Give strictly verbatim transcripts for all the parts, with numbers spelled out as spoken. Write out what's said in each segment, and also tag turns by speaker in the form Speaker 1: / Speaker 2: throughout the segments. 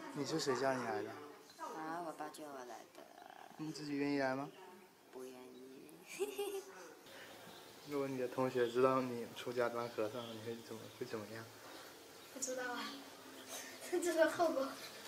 Speaker 1: 你是谁叫你来的？
Speaker 2: 啊，我爸叫我来的。
Speaker 1: 你自己愿意来吗？
Speaker 2: 不愿意。
Speaker 1: 如果你的同学知道你出家当和尚，你会怎么会怎么样？
Speaker 3: 不知道啊，不知道后果。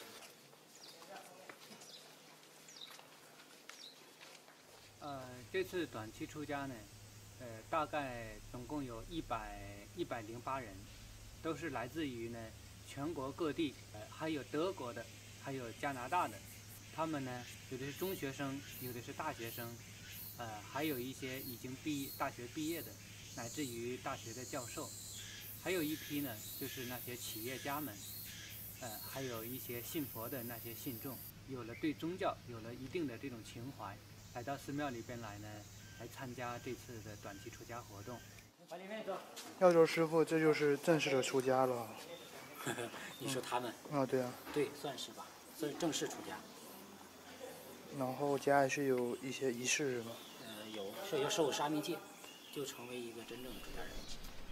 Speaker 4: 呃，这次短期出家呢，呃，大概总共有一百一百零八人，都是来自于呢全国各地，呃，还有德国的，还有加拿大的。他们呢，有的是中学生，有的是大学生，呃，还有一些已经毕大学毕业的，乃至于大学的教授，还有一批呢，就是那些企业家们，呃，还有一些信佛的那些信众，有了对宗教有了一定的这种情怀。来到寺庙里边来呢，来参加这次的短期出家活动。往里面走。
Speaker 1: 要说师傅，这就是正式的出家了。
Speaker 5: 你说他们？
Speaker 1: 嗯、啊，对啊。
Speaker 5: 对，算是吧，算是正式出家。
Speaker 1: 然后家里是有一些仪式是吗？
Speaker 5: 呃，有，是要受沙弥戒，就成为一个真正的出家人。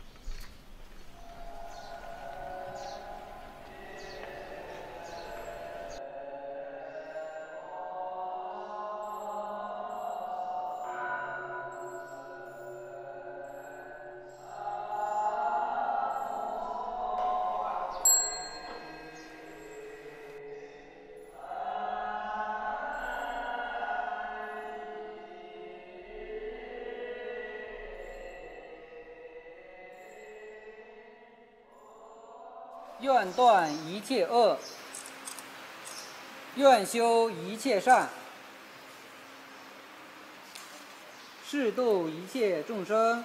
Speaker 4: 愿断一切恶，愿修一切善，誓度一切众生。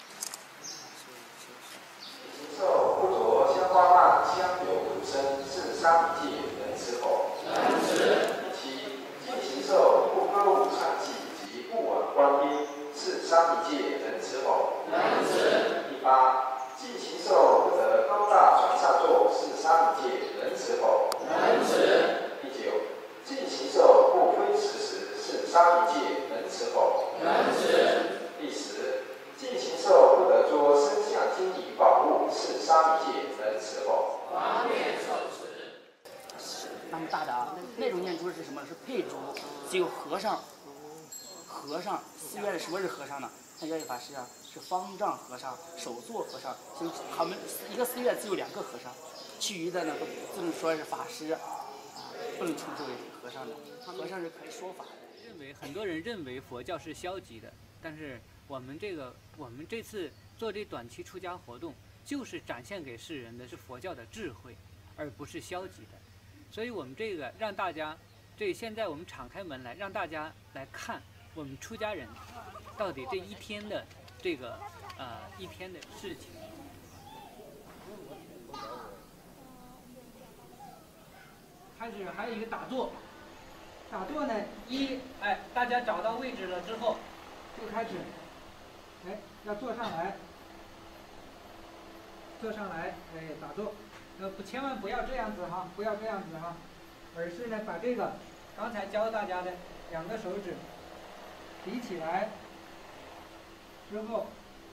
Speaker 6: 行受不着香花蔓香油土生，是沙弥戒，能持否？
Speaker 7: 能持。
Speaker 6: 七，净行受不歌舞唱伎及不往观音，是沙弥戒，能持否？
Speaker 7: 能持。
Speaker 6: 第八，净行受不得高大转下坐，是沙弥戒，能持否？
Speaker 7: 能持。
Speaker 6: 第九，净行受不非时时，是沙弥戒，能持否？
Speaker 7: 能持。
Speaker 6: 第十，净行受不得着身相金银宝物，是沙弥戒，能持否？
Speaker 7: 方便受持。
Speaker 5: 那么大的啊，那种念珠是什么？是佩珠，只有和尚，和尚寺院的什么是和尚呢？像圆觉法师啊，是方丈和尚、首座和尚，就他们一个寺院只有两个和尚，其余的呢都不能说是法师，啊，不能称之为和尚的。和尚是可以说法的。
Speaker 4: 认为很多人认为佛教是消极的，但是我们这个我们这次做这短期出家活动，就是展现给世人的是佛教的智慧，而不是消极的。所以我们这个让大家，这现在我们敞开门来，让大家来看我们出家人到底这一天的这个呃一天的事情。开始还有一个打坐，打坐呢，一哎，大家找到位置了之后，就开始，哎，要坐上来，坐上来，哎，打坐，呃，不，千万不要这样子哈，不要这样子哈，而是呢，把这个刚才教大家的两个手指提起来之后，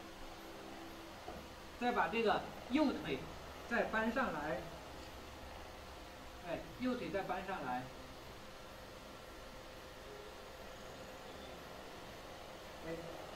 Speaker 4: 再把这个右腿再搬上来。哎，右腿再搬上来，哎，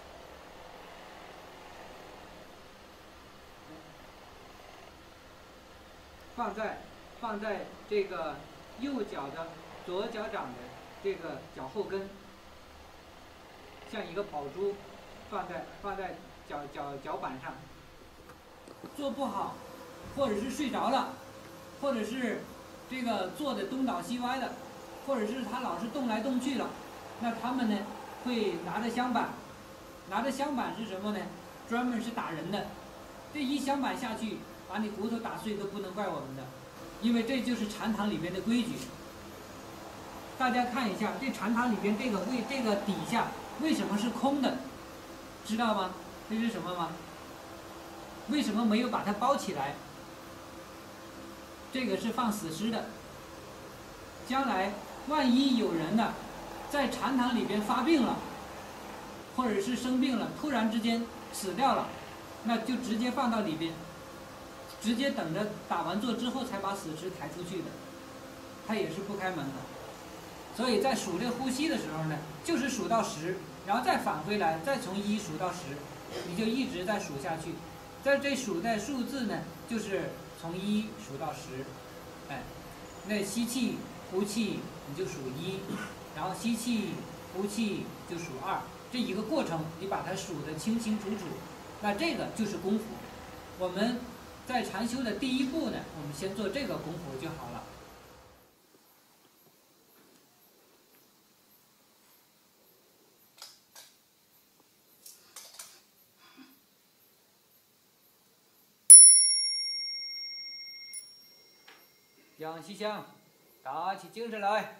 Speaker 4: 放在放在这个右脚的左脚掌的这个脚后跟，像一个宝珠，放在放在脚脚脚板上。做不好，或者是睡着了，或者是这个坐的东倒西歪的，或者是他老是动来动去了，那他们呢会拿着香板，拿着香板是什么呢？专门是打人的，这一香板下去，把你骨头打碎都不能怪我们的，因为这就是禅堂里边的规矩。大家看一下，这禅堂里边这个位这个底下为什么是空的？知道吗？这是什么吗？为什么没有把它包起来？这个是放死尸的。将来万一有人呢，在禅堂里边发病了，或者是生病了，突然之间死掉了，那就直接放到里边，直接等着打完坐之后才把死尸抬出去的。 它也是不开门的。所以在数这个呼吸的时候呢，就是数到十，然后再返回来，再从一数到十，你就一直在数下去。在这数的数字呢，就是从一数到十，哎，那吸气、呼气你就数一，然后吸气、呼气就数二，这一个过程你把它数得清清楚楚，那这个就是功夫。我们在禅修的第一步呢，我们先做这个功夫就好了。养息香，打起精神来。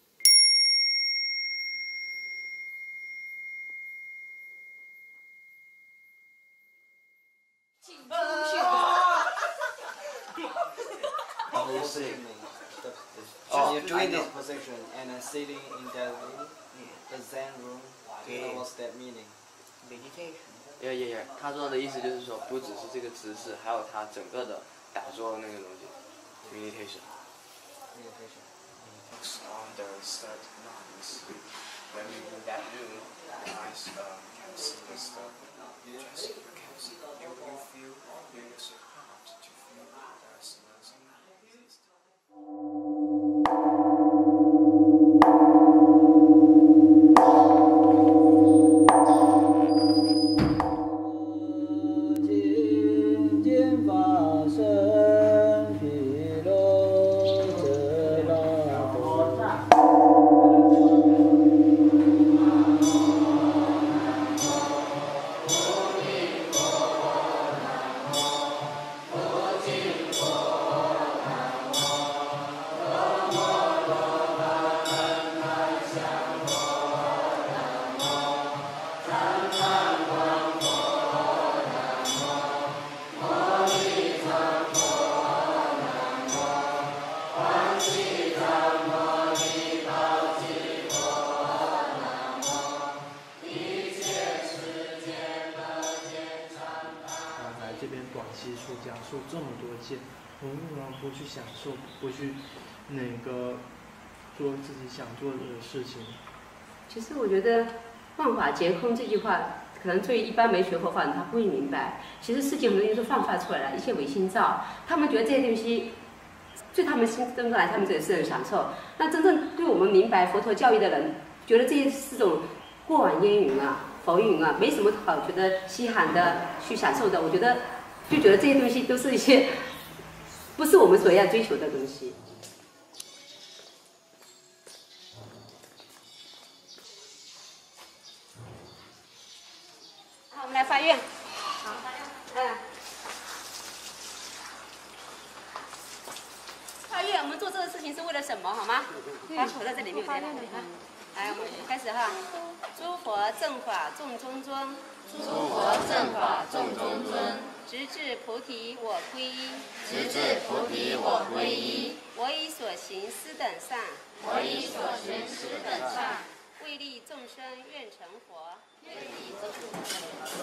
Speaker 8: Oh, you're doing this position and then sitting in that room, the Zen room. Okay. What's that meaning?
Speaker 5: Meditation.
Speaker 9: Yeah, yeah, yeah. 他说的意思就是说，不只是这个姿势，还有他整个的打坐的那个东西 ，meditation。
Speaker 8: Meditation.
Speaker 10: On the third lines, when you're in that room, your eyes um, can see the stuff. Just you can see. You, you feel, you use your heart to feel there's nothing exists.
Speaker 1: 我们为什么不去享受，不去那个做自己想做的事情？
Speaker 11: 其实我觉得“万法皆空”这句话，可能对一般没学佛法人他不会明白。其实世界很多东西是幻化出来的，一切唯心造。他们觉得这些东西对他们心中来，他们觉得是很享受。那真正对我们明白佛陀教义的人，觉得这些是种过往烟云啊、浮云啊，没什么好觉得稀罕的去享受的。我觉得就觉得这些东西都是一些。不是我们所要追求的东西。好，我们来发愿。好，嗯。发愿，我们做这个事情是为了什么？好吗？好，我在这里面有点。来，我们开始哈。诸佛正法众中尊。
Speaker 7: 诸佛正法众中尊。
Speaker 11: 直至菩提我归依，
Speaker 7: 直至菩提我归依。
Speaker 11: 我以所行斯等善，
Speaker 7: 我以所行斯等善，
Speaker 11: 为利众生愿成佛，
Speaker 7: 为利众生。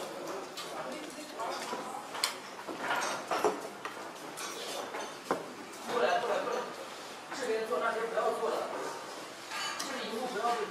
Speaker 5: 过来过来过来，这边做那边不要做了，这里以后不要做。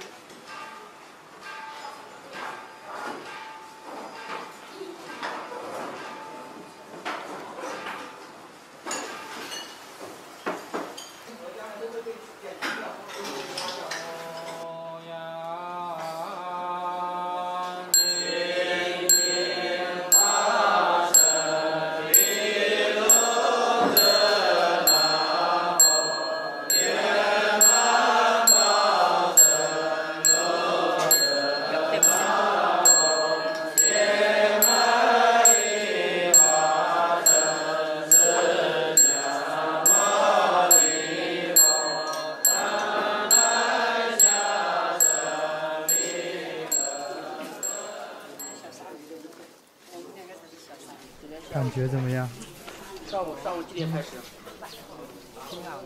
Speaker 1: 感觉怎么样？
Speaker 5: 上午上午几点开始？挺好的。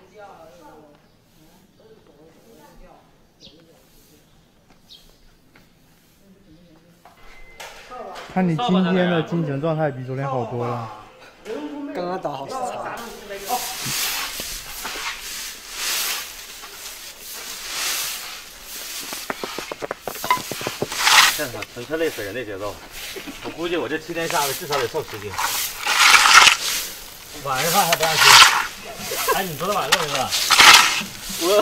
Speaker 1: 看你今天的精神状态比昨天好多了。
Speaker 8: 刚刚倒好时差。
Speaker 12: 现在纯粹累死人的节奏。我估计我这七天下来至少得瘦十斤。晚上饭还不让吃。哎，你昨天晚上饿没饿？我。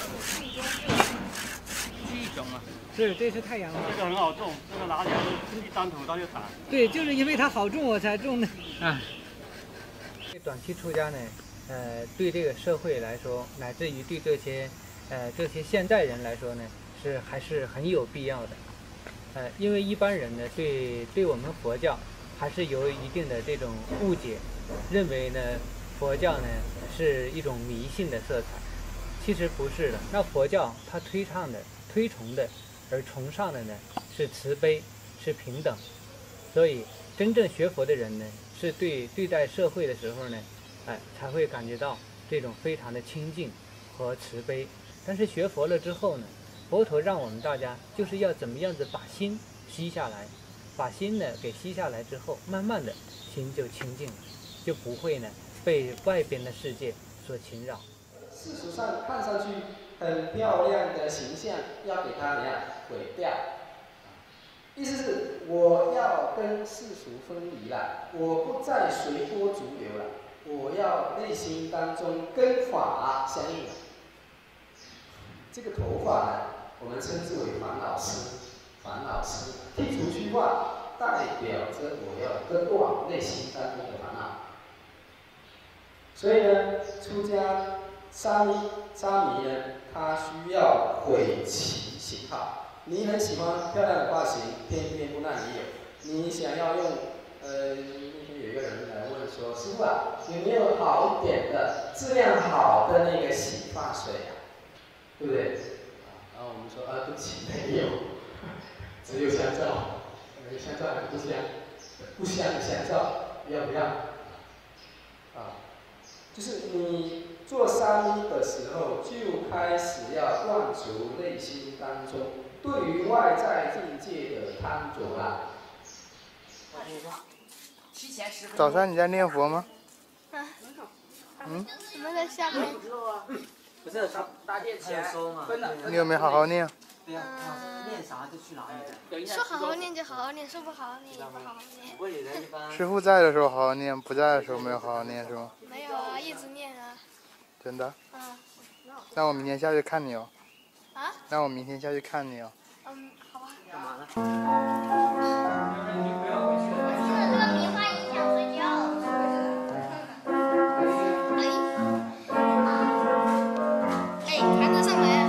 Speaker 4: 这种啊，是这是太阳花。
Speaker 12: 这个很好种，这个拿起来一张土它就长。
Speaker 4: 对，就是因为它好种，我才种的。啊。短期出家呢，呃，对这个社会来说，乃至于对这些，呃，这些现代人来说呢，是还是很有必要的。呃，因为一般人呢，对对我们佛教还是有一定的这种误解，认为呢，佛教呢是一种迷信的色彩。其实不是的，那佛教它推倡的、推崇的，而崇尚的呢是慈悲，是平等。所以，真正学佛的人呢，是对对待社会的时候呢，哎，才会感觉到这种非常的清净和慈悲。但是学佛了之后呢，佛陀让我们大家就是要怎么样子把心吸下来，把心呢给吸下来之后，慢慢的心就清净了，就不会呢被外边的世界所侵扰。
Speaker 6: 世俗上看上去很漂亮的形象，要给它怎样毁掉？意思是我要跟世俗分离了，我不再随波逐流了，我要内心当中跟法相应了。这个头发呢，我们称之为烦恼丝，烦恼丝剔除虚幻，代表着我要跟断内心当中的烦恼。所以呢，出家沙弥沙弥呢，他需要毁其形号。你很喜欢漂亮的发型，偏偏不让你有。你想要用，呃，那天有一个人来问说，师傅啊，有没有好一点的、质量好的那个洗发水啊？对不对？然后我们说，啊，对不起，没有，只有香皂，呃，香皂很不香，不香的香皂，要不要？啊，就是你做沙弥的时候，就开始要断除内心当中对于外在境界的贪着了。
Speaker 13: 早上你在念佛吗？
Speaker 3: 啊。
Speaker 13: 嗯。
Speaker 3: 我们在下面。
Speaker 5: 不是搭搭电前分了。
Speaker 13: 你有没有好好念？
Speaker 5: 对呀，念啥就去哪里。
Speaker 3: 说好好念就好好念，说不好好念也不好好念。
Speaker 13: 师父在的时候好好念，不在的时候没有好好念是吗？
Speaker 3: 没有啊，一直念啊。
Speaker 13: 真的？
Speaker 3: 啊。
Speaker 13: 那我明天下去看你哦。
Speaker 3: 啊？
Speaker 13: 那我明天下去看你哦。
Speaker 3: 嗯，好吧。
Speaker 5: 干嘛呢？
Speaker 3: 这个棉花影响睡觉。哎，还能上来。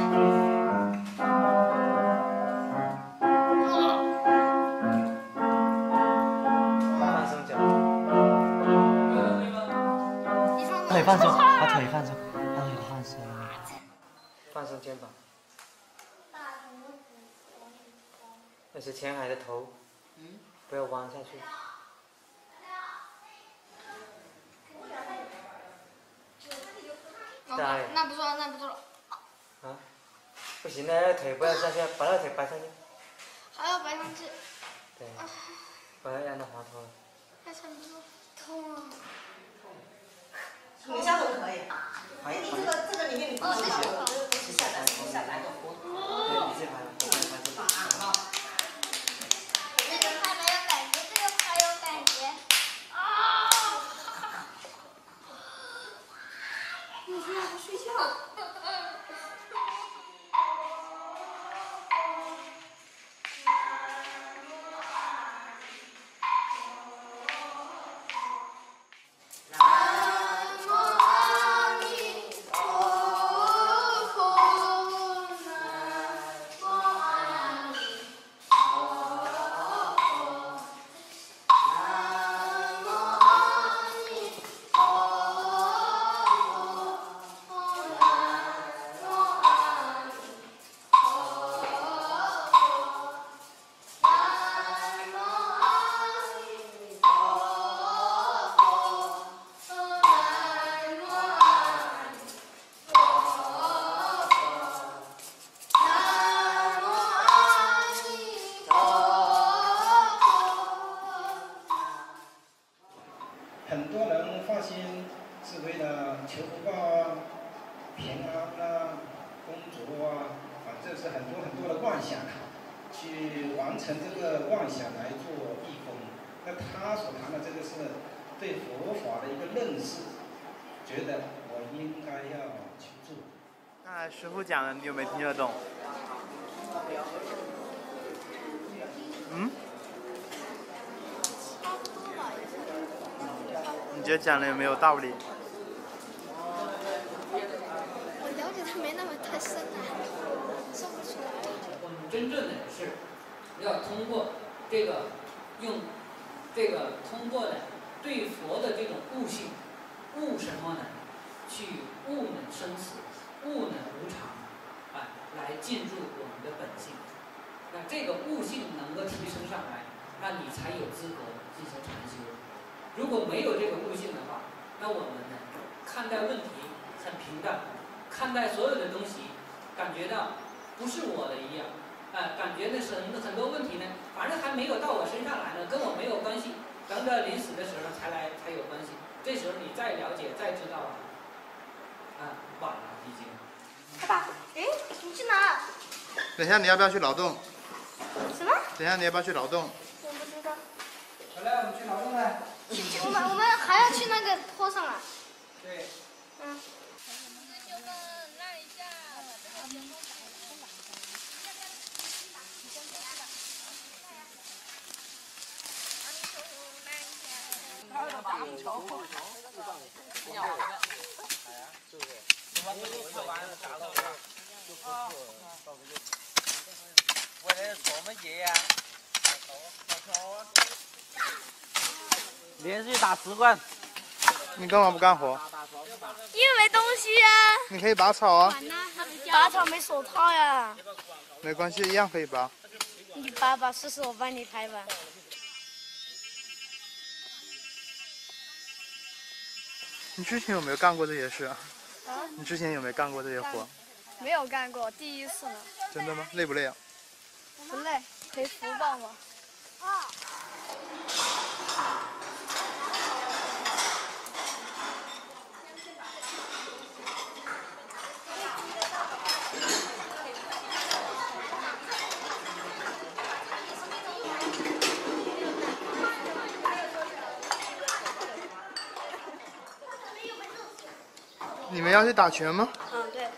Speaker 8: 放松脚。腿放松，把腿放松，把腿放松。放松肩膀。那是前海的头，不要弯下去。
Speaker 3: 哦，那不错，那不错。
Speaker 8: 啊，不行，那腿不要下去，把那腿摆上去。
Speaker 3: 还要摆上去。
Speaker 8: 对，不要让它滑脱了。
Speaker 3: 还差不多。痛啊！
Speaker 14: 你下头可以。
Speaker 8: 可以。
Speaker 14: 你这个这个里面你不是下头，不是下来，不是下来个活。
Speaker 8: 对，你这排，我帮你排这个。
Speaker 3: 这个还没有感觉，这个还有感觉。啊！你居然不睡觉？
Speaker 15: 很多人发心是为了求福报啊、平安啊、工作啊，反正是很多很多的妄想，去完妄成这个妄想来做义工。那他所谈的这个是对佛法的一个认识，觉得我应该要去做。
Speaker 13: 刚才师傅讲的，你有没有听得懂？嗯？你觉得讲的有没有道理？
Speaker 3: 我了解他没那么太深啊，说不出来。
Speaker 4: 我们真正的是要通过这个用这个通过的对佛的这种悟性，悟什么呢？去悟呢生死，悟呢无常，啊，来进入我们的本性。那这个悟性能够提升上来，那你才有资格进行禅修。如果没有这个悟性的话，那我们呢看待问题很平淡，看待所有的东西感觉到不是我的一样，啊、呃，感觉那是很很多问题呢，反正还没有到我身上来呢，跟我没有关系，等着临死的时候才来才有关系。这时候你再了解再知道啊，啊，晚了已经。
Speaker 3: 爸爸，哎，你去哪？
Speaker 13: 等一下，你要不要去劳动？
Speaker 3: 什么？
Speaker 13: 等一下，你要不要去劳动？
Speaker 3: 我不知道。
Speaker 4: 好了，我们去劳动了。
Speaker 3: 我们我们还要去那个坡上啊。
Speaker 4: 对。
Speaker 3: 嗯。
Speaker 8: 为了做乜嘢啊？连续打十罐。
Speaker 13: 你干嘛不干活？
Speaker 3: 因为没东西啊。
Speaker 13: 你可以拔草啊。
Speaker 3: 拔草没手套呀。
Speaker 13: 没关系，一样可以拔。
Speaker 3: 你拔吧，试试我帮你拍吧。
Speaker 13: 你之前有没有干过这些事啊？
Speaker 3: 啊？
Speaker 13: 你之前有没有干过这些活？
Speaker 3: 没有干过，第一次呢。
Speaker 13: 真的吗？累不累啊？
Speaker 3: 不累，可以福报吗？啊。
Speaker 13: 你们要去打拳吗？
Speaker 3: 嗯，对。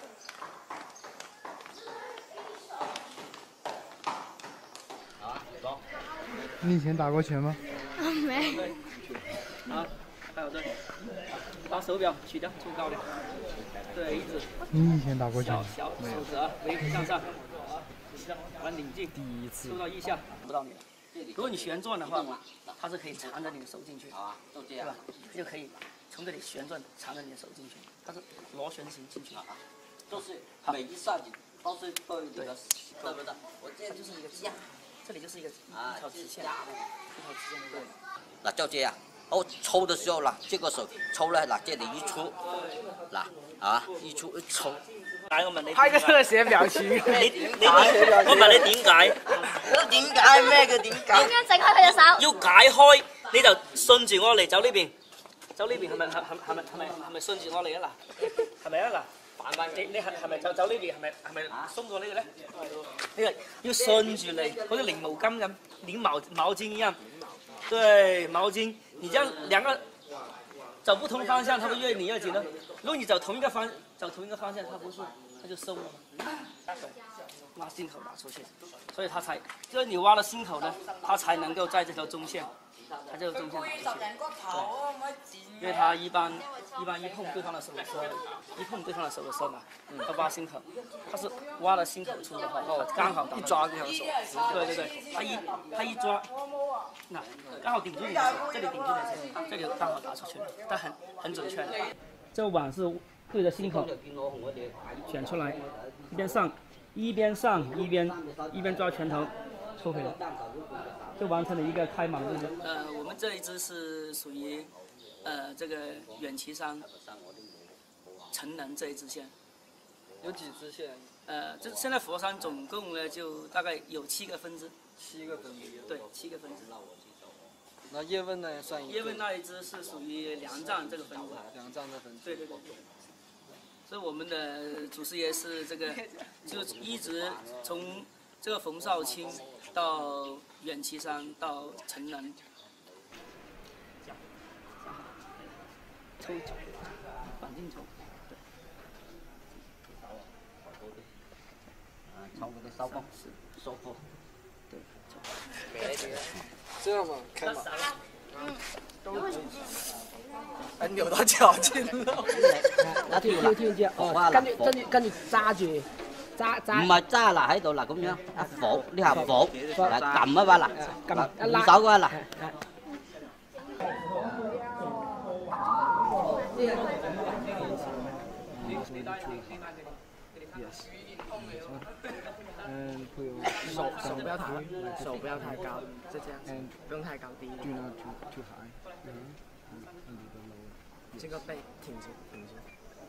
Speaker 13: 你以前打过拳吗？
Speaker 3: 啊，没。
Speaker 5: 啊，还有这，把手表取掉，抽高点。对，一直。
Speaker 13: 你以前打过拳
Speaker 5: 吗？小小手指啊，微幅向上，把拧进。
Speaker 13: 第一次。
Speaker 5: 收到腋下，不到你了。如果你旋转的话，它是可以缠着你的手进去，对吧？就可以从这里旋转，缠着你的手进去，它是螺旋形进去。
Speaker 16: 就是每一下子都是对这个，对不对？我这
Speaker 5: 就是一个架，这里就是一个一条直线，一条直线对。
Speaker 16: 那就这样，哦，抽的时候啦，这个手抽了，那这里一出，那啊一出一抽。
Speaker 5: 來我問你，
Speaker 8: 拍個特寫表情。
Speaker 5: 你你我問你點解？
Speaker 16: 點解咩嘅點解？
Speaker 3: 點樣整開佢隻手？
Speaker 5: 要解開，你就順住我嚟走呢邊，走呢邊係咪係係係咪係咪係咪順住我嚟啊嗱？係咪啊嗱？你你係係咪走走呢邊係咪係咪鬆過呢個咧？呢個要順住嚟，好似擰毛巾咁，擰毛毛巾一樣。對，毛巾，你這樣兩個走不同方向，它會越擰越緊的。如果你走同一個方走同一個方向，它不是，它就鬆了嘛。挖心口拿出去，所以它才，就是你挖了心口呢，它才能夠在這條中線，它這條中線。因為它一般一般一碰對方的手的時候，一碰對方的手的時候嘛，它挖心口，它是挖了心口出的話，剛好一抓這條手。對對對，它一它一抓，那剛好頂住你的手，這裡頂住你的手，這裡剛好打出去，它很很準確的。這碗是對着心口旋出來，一邊上一邊上一邊一邊抓拳頭抽回來，就完成了一個開蟒動作。呃，我們這一支是屬於呃這個遠岐山成能這一支線。
Speaker 8: 有幾支線？
Speaker 5: 呃，這現在佛山總共呢就大概有七個分支。
Speaker 8: 七個分支。
Speaker 5: 對，七個分支。
Speaker 8: 那葉問呢算一？
Speaker 5: 葉問那一支是屬於糧藏這個分支。
Speaker 8: 糧藏這分支。
Speaker 5: 對對對。所以我們的祖師爺是這個，就一直從这个冯绍卿到远岐山到城南，抽抽，反进抽，对，啊，抽那个烧风是收腹，对，
Speaker 8: 这样吗？看吧。
Speaker 3: 嗯。
Speaker 8: 哎，扭到脚筋了。
Speaker 5: 嗱條
Speaker 17: 跳跳隻，哦，跟住跟住跟住揸住，揸揸。
Speaker 16: 唔係揸嗱喺度嗱咁樣，一扶呢下扶，嗱撳啊嘛嗱，
Speaker 17: 撳
Speaker 16: 一拉手嗰嗱。
Speaker 1: 嗯，手手不要抬，手不要太高，就这样子，不用太高，低一点。Do not too too high. 这个背挺直，挺直。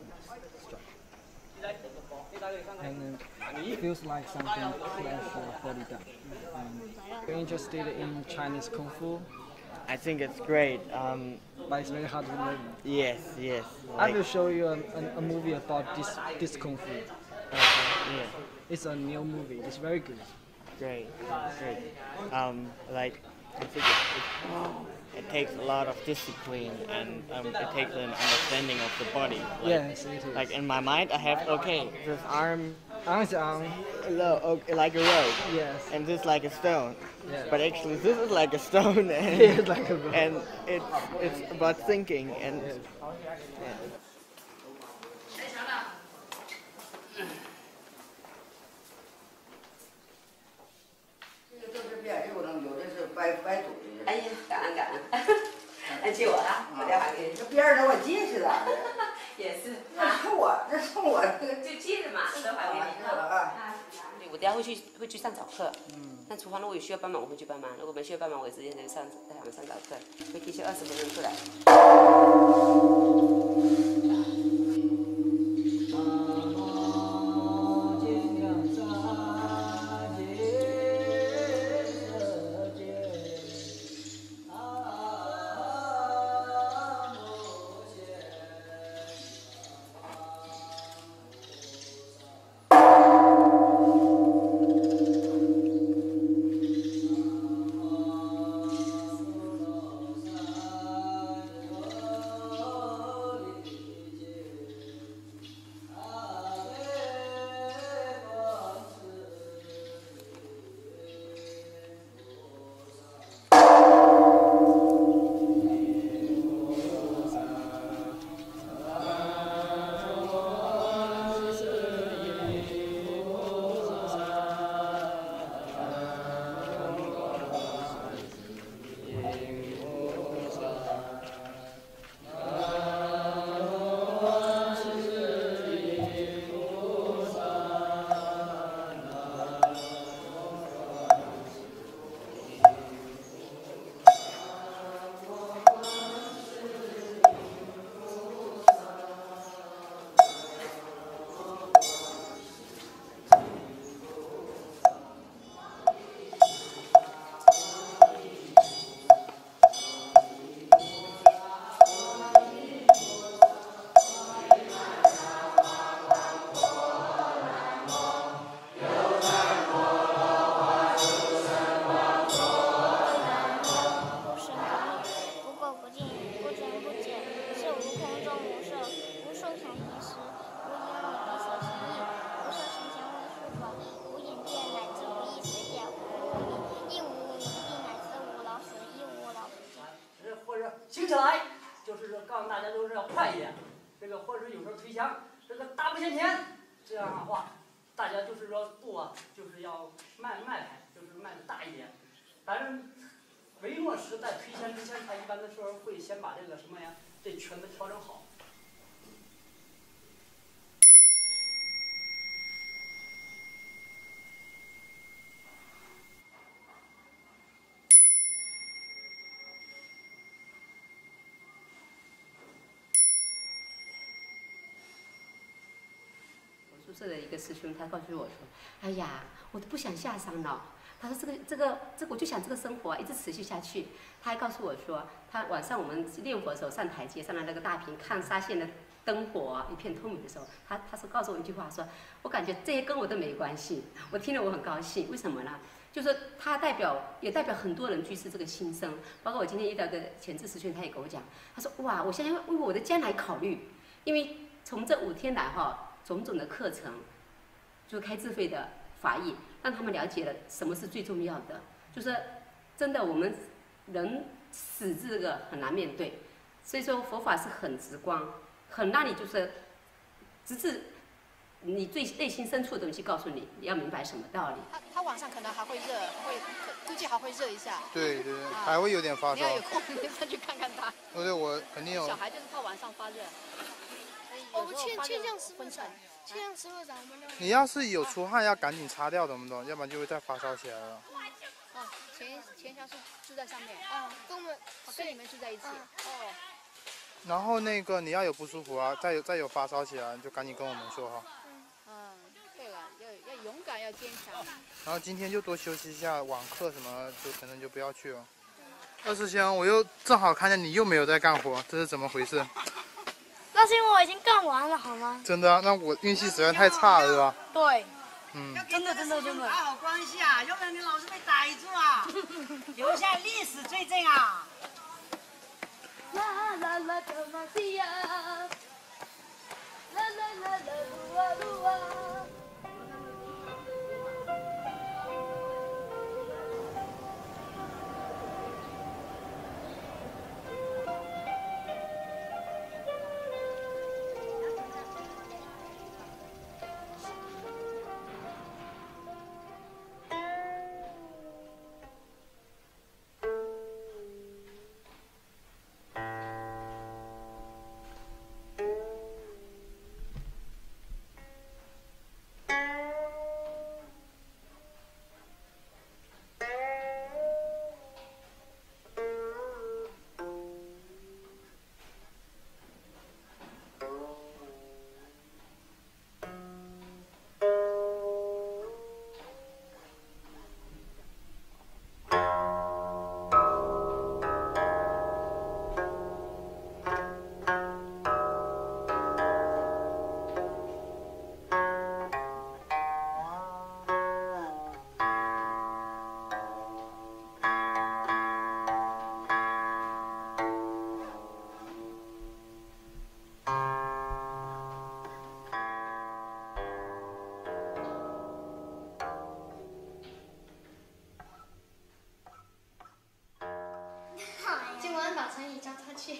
Speaker 17: And then it feels like something flash your body down. Um, you're interested in Chinese Kung Fu?
Speaker 9: I think it's great. Um,
Speaker 17: but it's very hard to learn.
Speaker 9: Yes, yes.
Speaker 17: Like I will show you a, a, a movie about this this Kung Fu.
Speaker 9: Okay, yeah.
Speaker 17: It's a new movie. It's very good.
Speaker 9: Great, great. Um, like I think it, it, it takes a lot of discipline and um, it takes an understanding of the body. Like,
Speaker 17: yes, it is.
Speaker 9: Like in my mind, I have okay, this arm,
Speaker 17: arms arm,
Speaker 9: okay, like a rope.
Speaker 17: Yes.
Speaker 9: And this like a stone.
Speaker 17: Yes.
Speaker 9: But actually, this is like a stone, and
Speaker 17: it's like a rope.
Speaker 9: and it's it's about thinking and.
Speaker 17: Yes.
Speaker 9: Yeah.
Speaker 11: 哎呀，感恩感恩，来借我啊，我电话给你。
Speaker 18: 这边儿的我借去了。
Speaker 11: 也是。
Speaker 18: 那冲我，这冲我这个。
Speaker 11: 就借着嘛，都还给你啊。我等下会去会去上早课。嗯。那厨房如果有需要帮忙，我会去帮忙；如果没需要帮忙，我直接就上带他们上早课，会提前二十分钟出来。
Speaker 5: 行起来，就是说告诉大家都是要快一点，这个或者是有时候推墙，这个大步向前，这样的话，大家就是说步啊，就是要迈迈开，就是迈的大一点。但是维诺时在推墙之前，他一般的时候会先把这个什么呀，这拳子调整好。
Speaker 11: 宿舍的一个师兄，他告诉我说：“哎呀，我都不想下山了。”他说：“这个、这个、这个，我就想这个生活啊，一直持续下去。”他还告诉我说，他晚上我们练佛的时候上台阶，上了那个大屏看沙县的灯火一片透明的时候，他他是告诉我一句话说，我感觉这些跟我都没关系。我听了我很高兴，为什么呢？就是他代表也代表很多人居士这个心声，包括我今天遇到的前置师兄，他也跟我讲，他说哇，我现在为我的将来考虑，因为从这五天来哈，种种的课程，就开智慧的法义，让他们了解了什么是最重要的，就是真的我们人死这个很难面对，所以说佛法是很直观。很让你就是直至你最内心深处的东西告诉你，你要明白什么道理。
Speaker 19: 他他晚上可能还会热，会估计还会热一下。
Speaker 13: 对对，
Speaker 19: 啊、
Speaker 13: 还会有点发烧。
Speaker 19: 你要有空，你再去看看他。
Speaker 13: 对对，我肯定有。
Speaker 19: 小孩就是怕晚上发热。
Speaker 3: 我们欠欠向师傅讲，欠向师傅讲，我们那。
Speaker 13: 你要是有出汗，要赶紧擦掉，懂不懂？要不然就会再发烧起来了。
Speaker 19: 啊，钱钱香是住在上面。
Speaker 3: 啊，跟我们
Speaker 19: 跟你们住在一起。哦。
Speaker 13: 然后那个你要有不舒服啊，再有再有发烧起来，你就赶紧跟我们说哈。
Speaker 19: 嗯，对了，要要勇敢，要坚强。
Speaker 13: 然后今天就多休息一下，网课什么就可能就不要去了。二师兄，我又正好看见你又没有在干活，这是怎么回事？
Speaker 3: 那是因为我已经干完了，好吗？
Speaker 13: 真的啊？那我运气实在太差了，是吧？
Speaker 3: 对。
Speaker 13: 嗯。
Speaker 14: 真的真的真的。打好关系啊，要不然你老是被逮住啊，留下历史罪证啊。
Speaker 3: 啦啦啦，德玛西亚，啦啦啦啦，噜啊噜啊。 今晚打成你叫他去，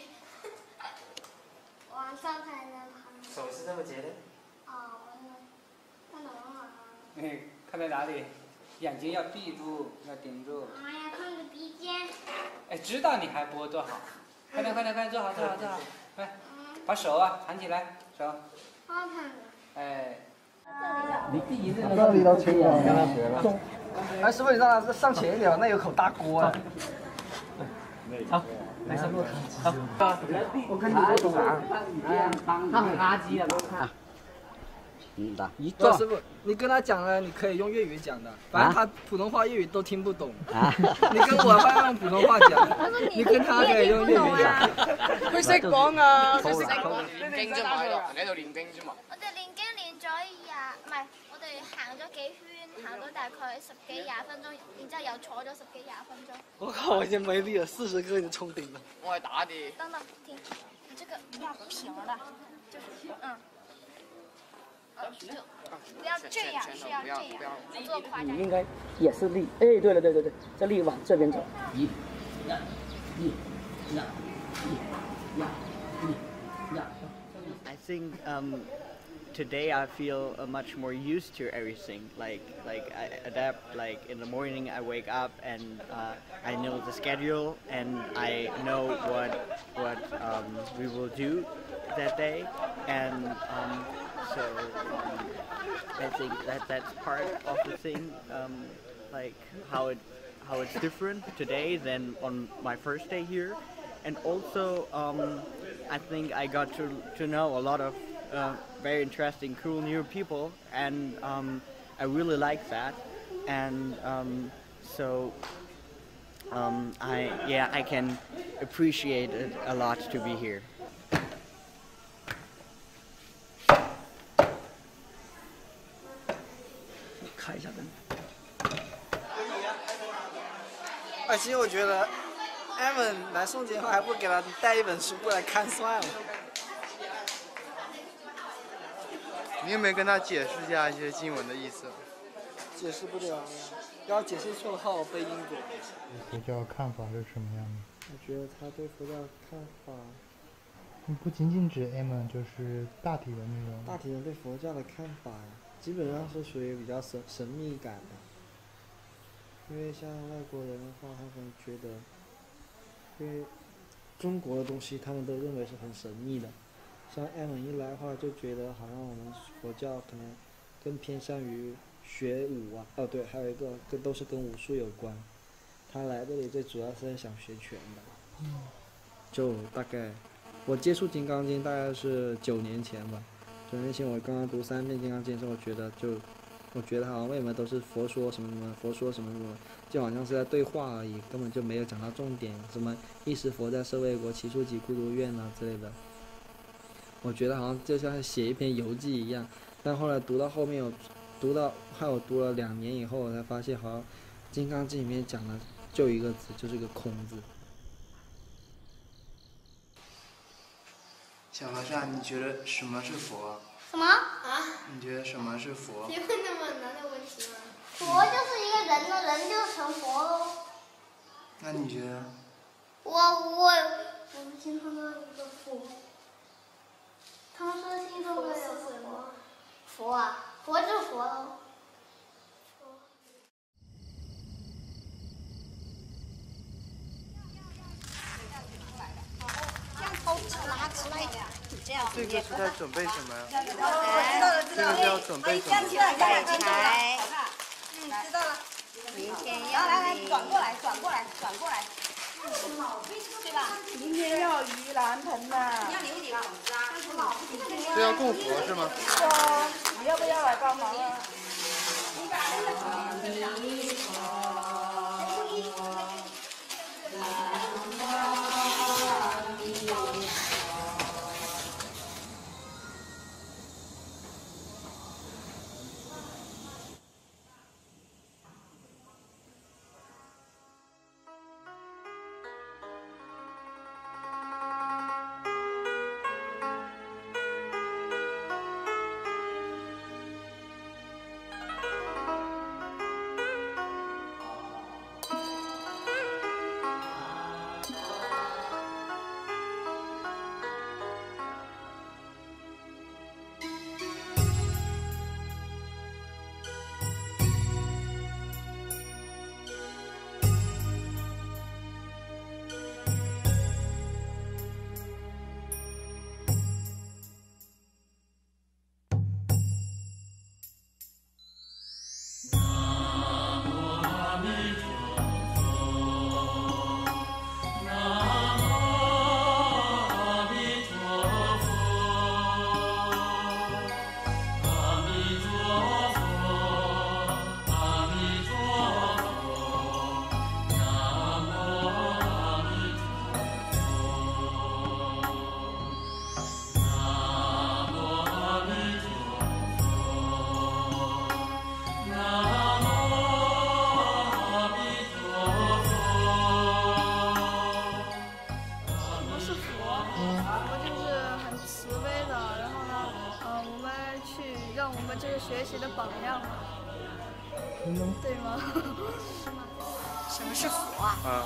Speaker 3: 晚上才能爬。
Speaker 8: 手是这么结的？
Speaker 3: 哦，看懂了。
Speaker 4: 嗯，看在哪里？眼睛要闭住，要顶住。
Speaker 3: 哎呀，看个鼻尖。
Speaker 4: 哎，知道你还不做好，快点快点快点，做好做好做好，来，把手啊弹起来，手。
Speaker 3: 好看的。
Speaker 4: 哎。
Speaker 5: 你第一次
Speaker 6: 这里都清了，跟他学了。
Speaker 5: 哎，师傅，你让他上前一点，那有口大锅啊。好，来上路。好，我看你多懂啊。他很垃圾的。嗯，打一
Speaker 17: 赵师傅，你跟他讲了，你可以用粤语讲的，反正他普通话、粤语都听不懂。啊、你跟我要用普通话讲，你跟他可以用粤语讲。佢識講啊，佢識講。
Speaker 10: 念經啫嘛，喺度，喺度念經啫嘛。
Speaker 3: 我哋練經練咗廿，唔係，我哋行咗幾圈，行咗大概十幾廿分鐘，然之後又坐咗十幾廿分鐘。
Speaker 17: 我靠，我已經沒力了，四十個已經衝頂了。
Speaker 10: 我係打的。
Speaker 3: 等等，停，你這個要平了，就是嗯。不要这样，是要这样，不做夸张。
Speaker 5: 你应该也是力，哎，对了对对对，这力往这边走，一、呀、一、呀、一、呀、一、呀。
Speaker 9: I think um, today I feel uh, much more used to everything. Like like I adapt. Like in the morning I wake up and uh, I know the schedule and I know what what um, we will do that day, and um, so um, I think that that's part of the thing. Um, like how it how it's different today than on my first day here, and also um, I think I got to to know a lot of uh, very interesting, cool new people, and um, I really like that, and um, so um, I yeah I can appreciate it a lot to be here.
Speaker 17: 开一下灯。
Speaker 20: 而且我觉得，俺们来送钱还不给他带一本书过来看算了。
Speaker 13: 你有没有跟他解释一下一些经文的意思？
Speaker 20: 解释不了呀，要解释错后背因果。
Speaker 13: 佛教看法是什么样的？
Speaker 1: 我觉得他对佛教看法，
Speaker 13: 不仅仅指 M， 就是大体的那种。
Speaker 1: 大体人对佛教的看法呀，基本上是属于比较神神秘感的。因为像外国人的话，他们觉得，因为中国的东西他们都认为是很神秘的。像 M 一来的话，就觉得好像我们佛教可能更偏向于学武啊，哦对，还有一个跟都是跟武术有关。他来这里最主要是想学拳的。
Speaker 13: 嗯。
Speaker 1: 就大概，我接触《金刚经》大概是九年前吧。九年前我刚刚读三遍《金刚经》之后，我觉得就，我觉得好像为什么都是佛说什么什么，佛说什么什么，就好像是在对话而已，根本就没有讲到重点，什么一时佛在舍卫国，其处几孤独院啊之类的。我觉得好像就像写一篇游记一样，但后来读到后面，我读到害我读了两年以后，我才发现好像《金刚经》里面讲的就一个字，就是个空字。
Speaker 13: 小和尚，你觉得什么是佛？
Speaker 3: 什么啊？
Speaker 13: 你觉得什么是佛？
Speaker 3: 别问那么难的问题了。佛就是一个人了，人就成佛喽。
Speaker 13: 那你觉得？
Speaker 3: 我我我们经常都有一个佛。他们说心中会有佛，佛啊，佛就是佛喽。
Speaker 14: 将头拿出来，这样。
Speaker 13: 这个是在准备什么呀？
Speaker 14: 知道了，知道了。
Speaker 13: 这个是要准备什么？
Speaker 14: 摆台。嗯，知道了。明天要来来转过来，转过来，转过来。对吧？
Speaker 18: 明天要盂兰盆呐。
Speaker 14: 要留点
Speaker 13: 这要供佛是吗？
Speaker 18: 是啊，你要不要来帮忙啊？
Speaker 21: 学习的榜样，对吗？
Speaker 14: 什么是佛啊？
Speaker 13: 啊。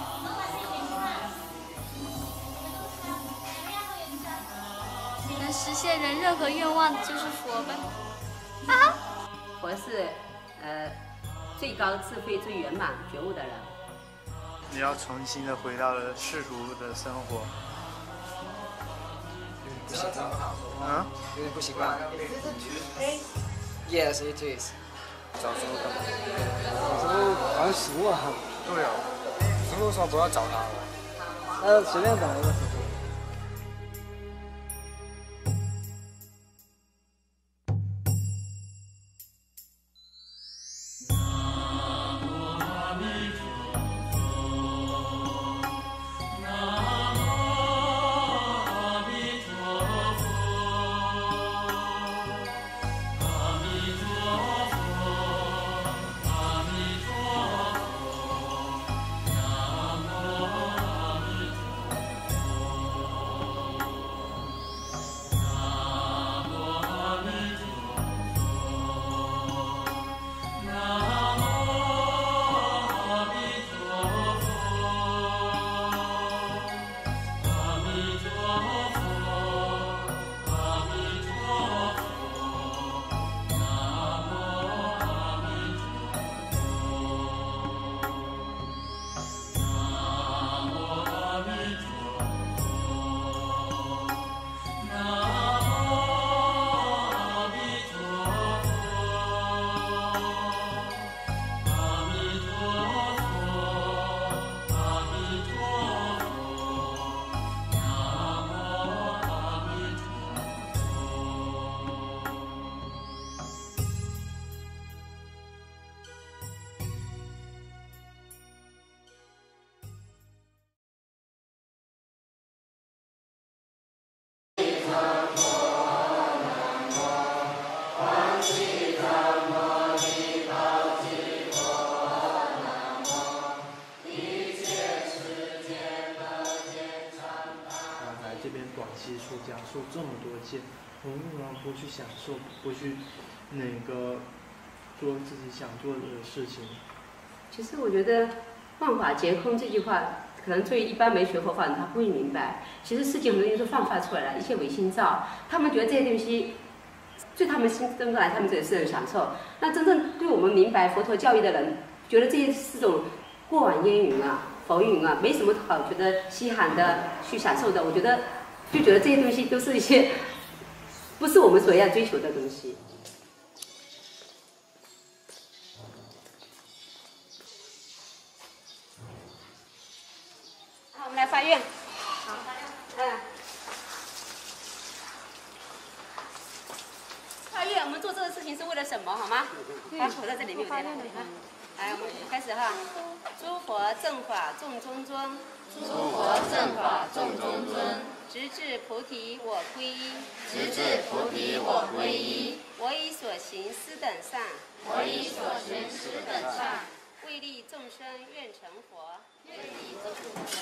Speaker 3: 能实现人任何愿望就是佛呗。
Speaker 11: 啊！佛是呃最高智慧、最圆满觉悟的人。
Speaker 13: 你要重新的回到了世俗的生活。
Speaker 20: 不习惯。
Speaker 13: 啊？
Speaker 20: 有点不习惯。Yes, it is。
Speaker 12: 找时候干嘛？找时候还熟啊。
Speaker 13: 对啊。
Speaker 12: 什么时候不要找他了？
Speaker 1: 呃，随便找一个。
Speaker 2: 来这边广西出家受这么多戒，我们为什么不去享受，不去那个做自己想做的事情？
Speaker 11: 其实我觉得“万法皆空”这句话，可能对一般没学佛法人他不会明白。其实世界很多东西都放发出来了，一些唯心造，他们觉得这些东西对他们心中来，他们这也是很享受。那真正对我们明白佛陀教义的人，觉得这些是种过往烟云啊、浮云啊，没什么好觉得稀罕的去享受的。我觉得就觉得这些东西都是一些不是我们所要追求的东西。好，我们来发愿。好，嗯。发愿，我们做这个事情是为了什么？好吗？好，我在这里面有点来，来，我们开始哈。诸佛正法众中尊，
Speaker 7: 诸佛正法众中尊，
Speaker 11: 直至菩提我归依，
Speaker 7: 直至菩提我归依。
Speaker 11: 我以所行斯等善，
Speaker 7: 我以所行斯等善，
Speaker 11: 为利众生愿成佛，
Speaker 7: 为利众生。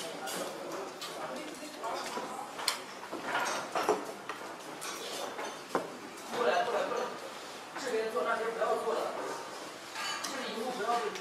Speaker 5: 过来过来过来，这边坐那边不要坐的，这里一路不要坐。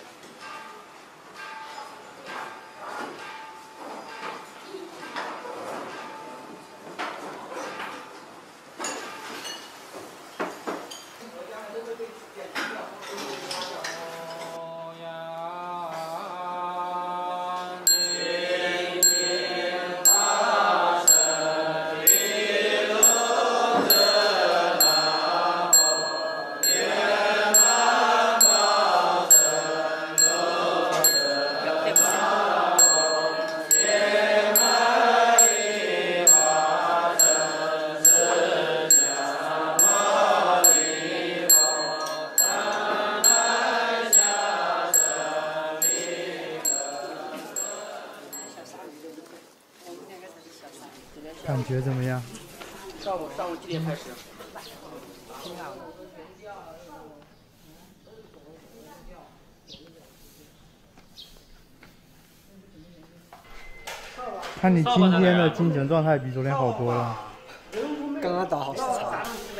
Speaker 13: 感觉怎么样？
Speaker 5: 上午上午几点开始？
Speaker 17: 挺好的。
Speaker 13: 看你今天的精神状态比昨天好多了。
Speaker 17: 刚刚打好时差。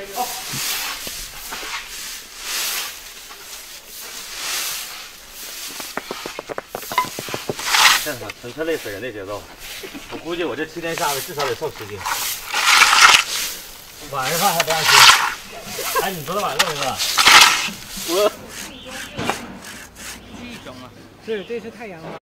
Speaker 12: 这是纯粹累死人的节奏。我估计我这七天下来至少得瘦十斤。晚上饭还不让吃。哎，你昨天晚上饿没饿？我。
Speaker 17: 这种啊。是，这是太阳花。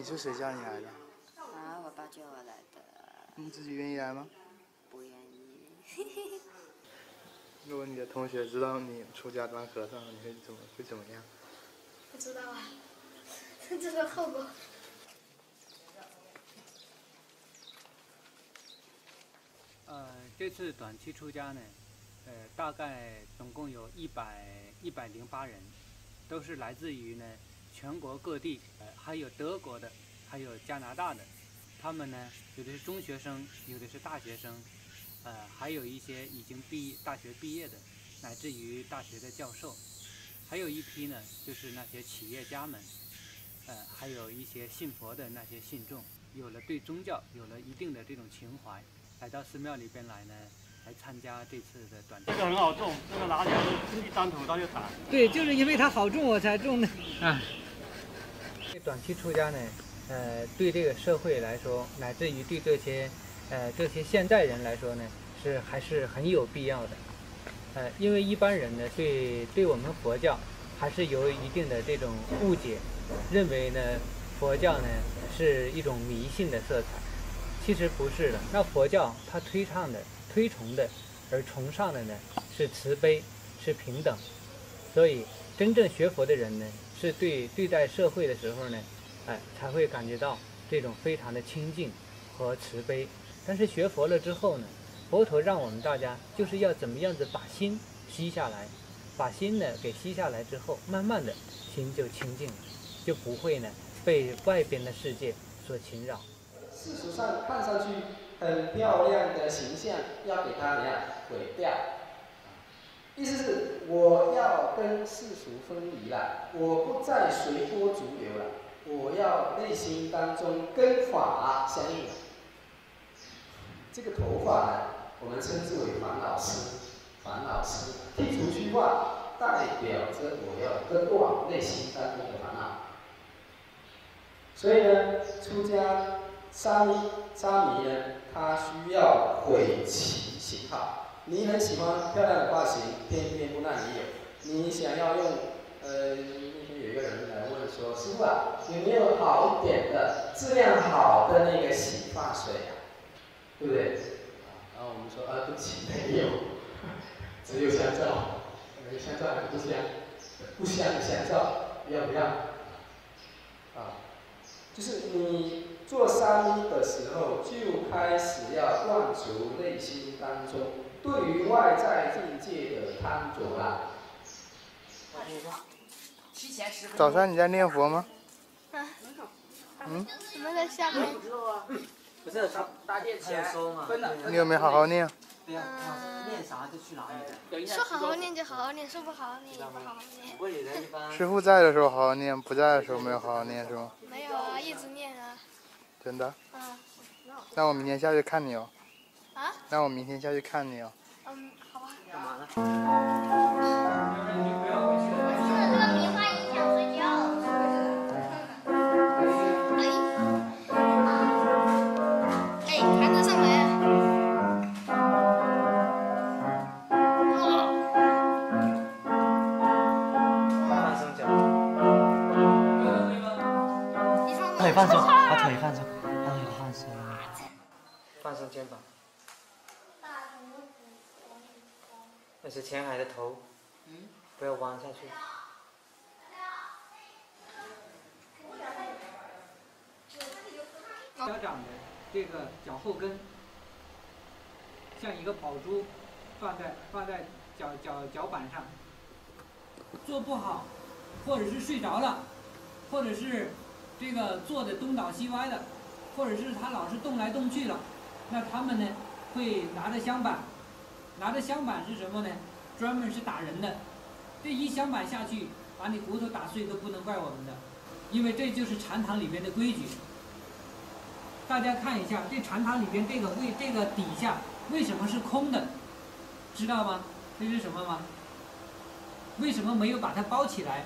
Speaker 13: 你是谁叫你来的？
Speaker 7: 啊，我爸叫我来的。
Speaker 13: 你自己愿意来吗？
Speaker 7: 不愿意。
Speaker 13: 如果你的同学知道你出家当和尚，你会怎么会怎么样？
Speaker 3: 不知道啊，这个后果。
Speaker 4: 呃，这次短期出家呢，呃，大概总共有一百一百零八人，都是来自于呢全国各地，呃，还有德国的，还有加拿大的。他们呢，有的是中学生，有的是大学生，呃，还有一些已经毕大学毕业的，乃至于大学的教授。还有一批呢，就是那些企业家们，呃，还有一些信佛的那些信众，有了对宗教有了一定的这种情怀，来到寺庙里边来呢，来参加这次的短期。
Speaker 12: 这个很好种，这个拿起来一张土它就打。
Speaker 4: 对，就是因为它好种我才种的。啊，这短期出家呢，呃，对这个社会来说，乃至于对这些，呃，这些现代人来说呢，是还是很有必要的。呃，因为一般人呢，对对我们佛教还是有一定的这种误解，认为呢，佛教呢是一种迷信的色彩。其实不是的，那佛教它推倡的、推崇的，而崇尚的呢是慈悲，是平等。所以真正学佛的人呢，是对对待社会的时候呢，哎，才会感觉到这种非常的清净和慈悲。但是学佛了之后呢，佛陀让我们大家就是要怎么样子把心吸下来，把心呢给吸下来之后，慢慢的心就清净了，就不会呢被外边的世界所侵扰。
Speaker 6: 世俗上看上去很漂亮的形象，要给它怎样毁掉？意思是我要跟世俗分离了，我不再随波逐流了，我要内心当中跟法相应。这个头发呢，我们称之为烦恼丝，烦恼丝剔除虚幻，代表着我要跟断内心当中的烦恼。所以呢，出家沙弥沙弥呢，他需要毁其形号。你很喜欢漂亮的发型，偏偏不让你有。你想要用，呃，那天有一个人来问说，师傅啊，有没有好一点的、质量好的那个洗发水啊？对不对？然后我们说，啊，对不起，没有，只有香皂，呃，香皂很不香，不香的香皂，要不要？啊，就是你做沙弥的时候，就开始要断除内心当中对于外在境界的贪着了。
Speaker 13: 早上你在念佛吗？
Speaker 3: 啊。
Speaker 13: 嗯。
Speaker 3: 我们在下面。
Speaker 20: 不是搭电前收嘛？
Speaker 13: 你有没有好好念？
Speaker 20: 对呀，念啥就去哪里。
Speaker 3: 说好好念就好好念，说不好好念也不好好念。
Speaker 20: 问你人一般。
Speaker 13: 师父在的时候好好念，不在的时候没有好好念是吗？
Speaker 3: 没有啊，一直念啊。
Speaker 13: 真的？
Speaker 3: 啊。
Speaker 13: 那我明天下去看你哦。
Speaker 3: 啊？
Speaker 13: 那我明天下去看你哦。
Speaker 3: 嗯，好吧。
Speaker 20: 干嘛呢？
Speaker 3: 这个棉花影响睡觉。哎，盘子上来。
Speaker 20: 放松脚。
Speaker 17: 腿放松，把腿放松，把腿放松。
Speaker 20: 放松肩膀。那是前海的头，不要弯下去。
Speaker 4: 脚掌的这个脚后跟像一个宝珠，放在放在脚脚脚板上。做不好，或者是睡着了，或者是这个坐的东倒西歪的，或者是他老是动来动去了，那他们呢会拿着香板，拿着香板是什么呢？专门是打人的。这一香板下去，把你骨头打碎都不能怪我们的，因为这就是禅堂里边的规矩。大家看一下，这禅堂里边这个位这个底下为什么是空的？知道吗？这是什么吗？为什么没有把它包起来？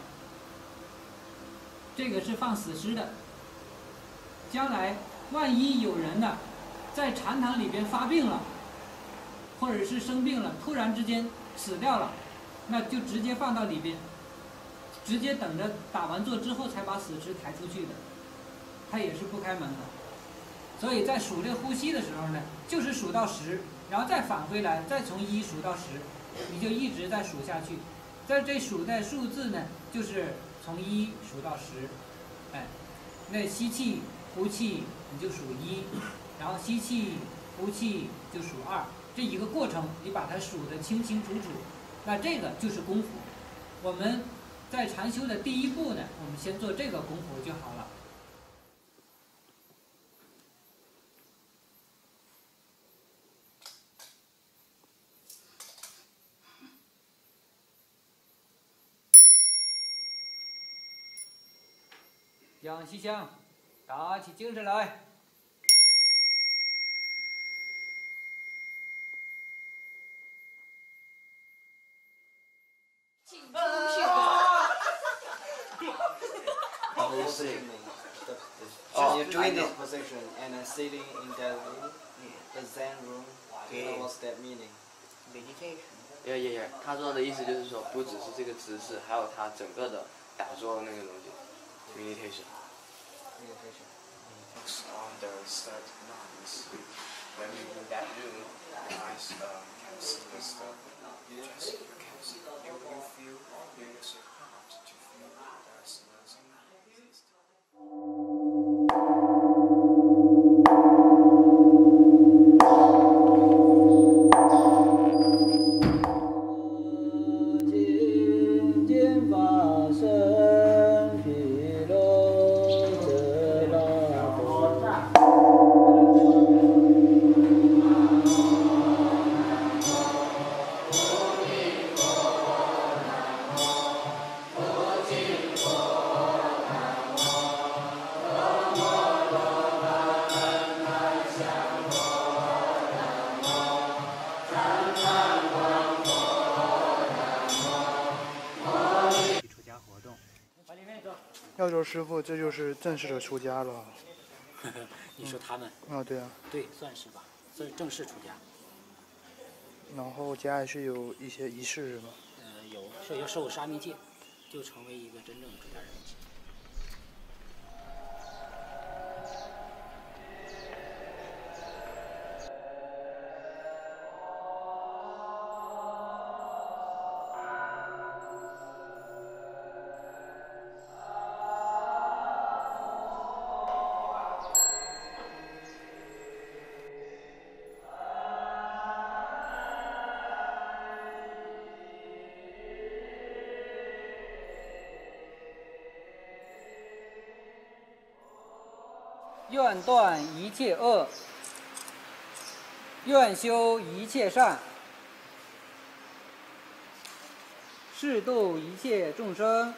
Speaker 4: 这个是放死尸的。将来万一有人呢，在禅堂里边发病了，或者是生病了，突然之间死掉了，那就直接放到里边，直接等着打完坐之后才把死尸抬出去的。 它也是不开门的。所以在数这个呼吸的时候呢，就是数到十，然后再返回来，再从一数到十，你就一直在数下去。在这数的数字呢，就是从一数到十，哎，那吸气、呼气你就数一，然后吸气、呼气就数二，这一个过程你把它数得清清楚楚，那这个就是功夫。我们在禅修的第一步呢，我们先做这个功夫就好了。将气象打起精神来。
Speaker 8: Oh, you're doing this position and then sitting in that room, the Zen room.
Speaker 10: Okay.
Speaker 8: What's that meaning?
Speaker 10: Meditation. Yeah, yeah, yeah. 他说的意思就是说，不只是这个姿势，还有他整个的打坐那个东西 ，meditation.
Speaker 8: Meditation.
Speaker 10: Focus on the third nuns. When we in that room, your eyes um, can see the stuff. Just you can see. You, you feel, you use your heart to feel there's nothing exists.
Speaker 13: 要说师傅，这就是正式的出家了。
Speaker 12: 你说他们？
Speaker 13: 啊、哦，对啊。
Speaker 12: 对，算是吧，算是正式出家。
Speaker 13: 然后家里是有一些仪式是吗？
Speaker 12: 呃，有，是要受沙弥戒，就成为一个真正的出家人。
Speaker 4: 愿断一切恶，愿修一切善，誓度一切众生。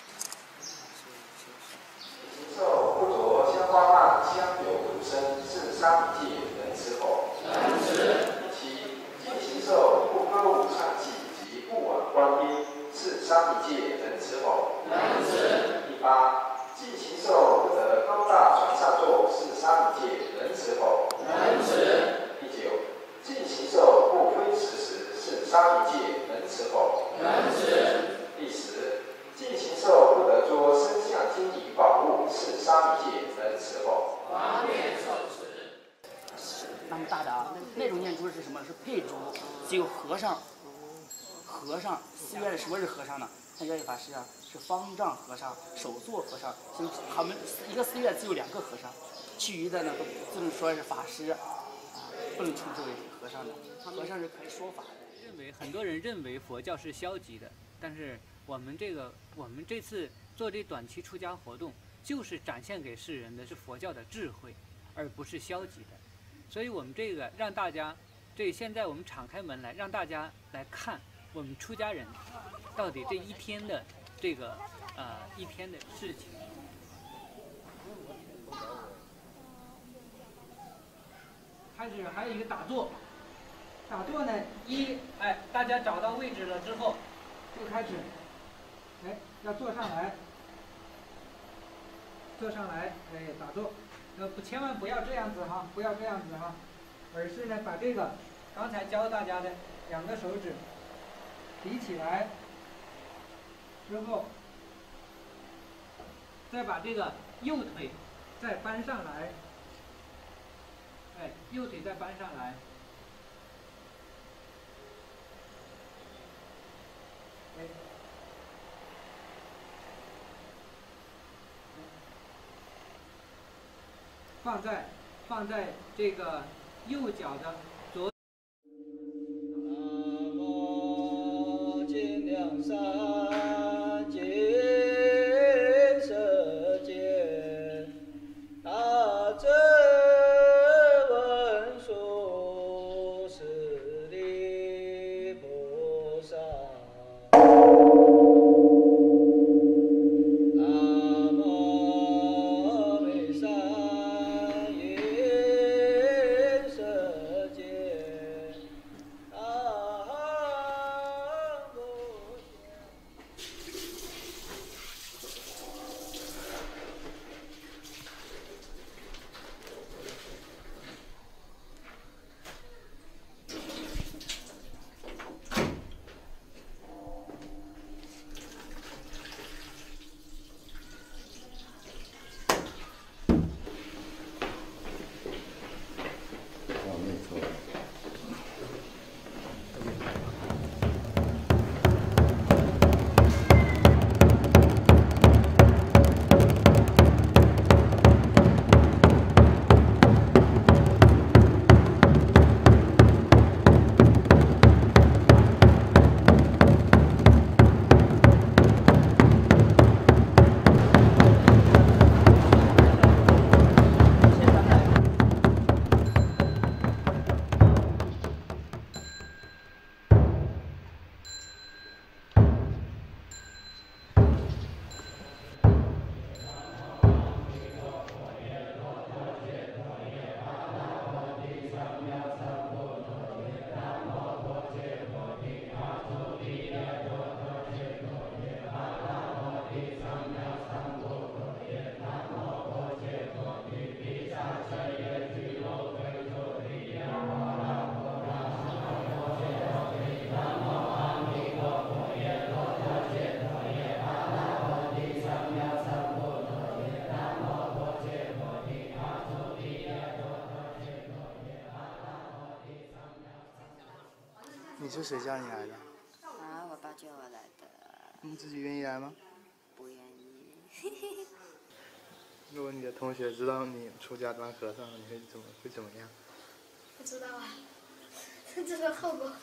Speaker 6: 受不着香花曼香有毒生，是沙弥戒，能持否？能持。七尽形受不歌舞唱伎及不往观音，是沙弥戒，能持否？能持。第八。尽形受不得高大船上坐，是沙弥戒，能持否？能持。第九，尽形受不推石石，是沙弥戒，能持否？能持。第十，尽形受不得捉身相金银宝物，是沙弥戒，能持否？方便受持。
Speaker 5: 那么大的啊，那那种念珠是什么？是佩珠，只有和尚，和尚寺院的什么是和尚呢？像药业法师啊，是方丈和尚、首座和尚，就他们一个寺院只有两个和尚，其余的呢都只能说是法师，啊，不能称之为和尚的。和尚是可以说法的。
Speaker 4: 认为很多人认为佛教是消极的，但是我们这个我们这次做这短期出家活动，就是展现给世人的是佛教的智慧，而不是消极的。所以我们这个让大家，这现在我们敞开门来，让大家来看我们出家人到底这一天的这个呃一天的事情。开始还有一个打坐，打坐呢一哎大家找到位置了之后，就开始哎要坐上来，坐上来哎打坐，呃不千万不要这样子哈，不要这样子哈，而是呢把这个刚才教大家的两个手指提起来。之后，再把这个右腿再搬上来，哎，右腿再搬上来，哎，放在放在这个右脚的左。
Speaker 21: 南无金梁山金色见，大智文殊师利菩萨。南无弥山银色见，南无。
Speaker 13: 你是谁叫你来的？
Speaker 7: 啊，我爸叫我来的。
Speaker 13: 你自己愿意来吗？
Speaker 7: 不愿意。
Speaker 13: 如果你的同学知道你出家当和尚，你会怎么会怎么样？
Speaker 3: 不知道啊，这个后果。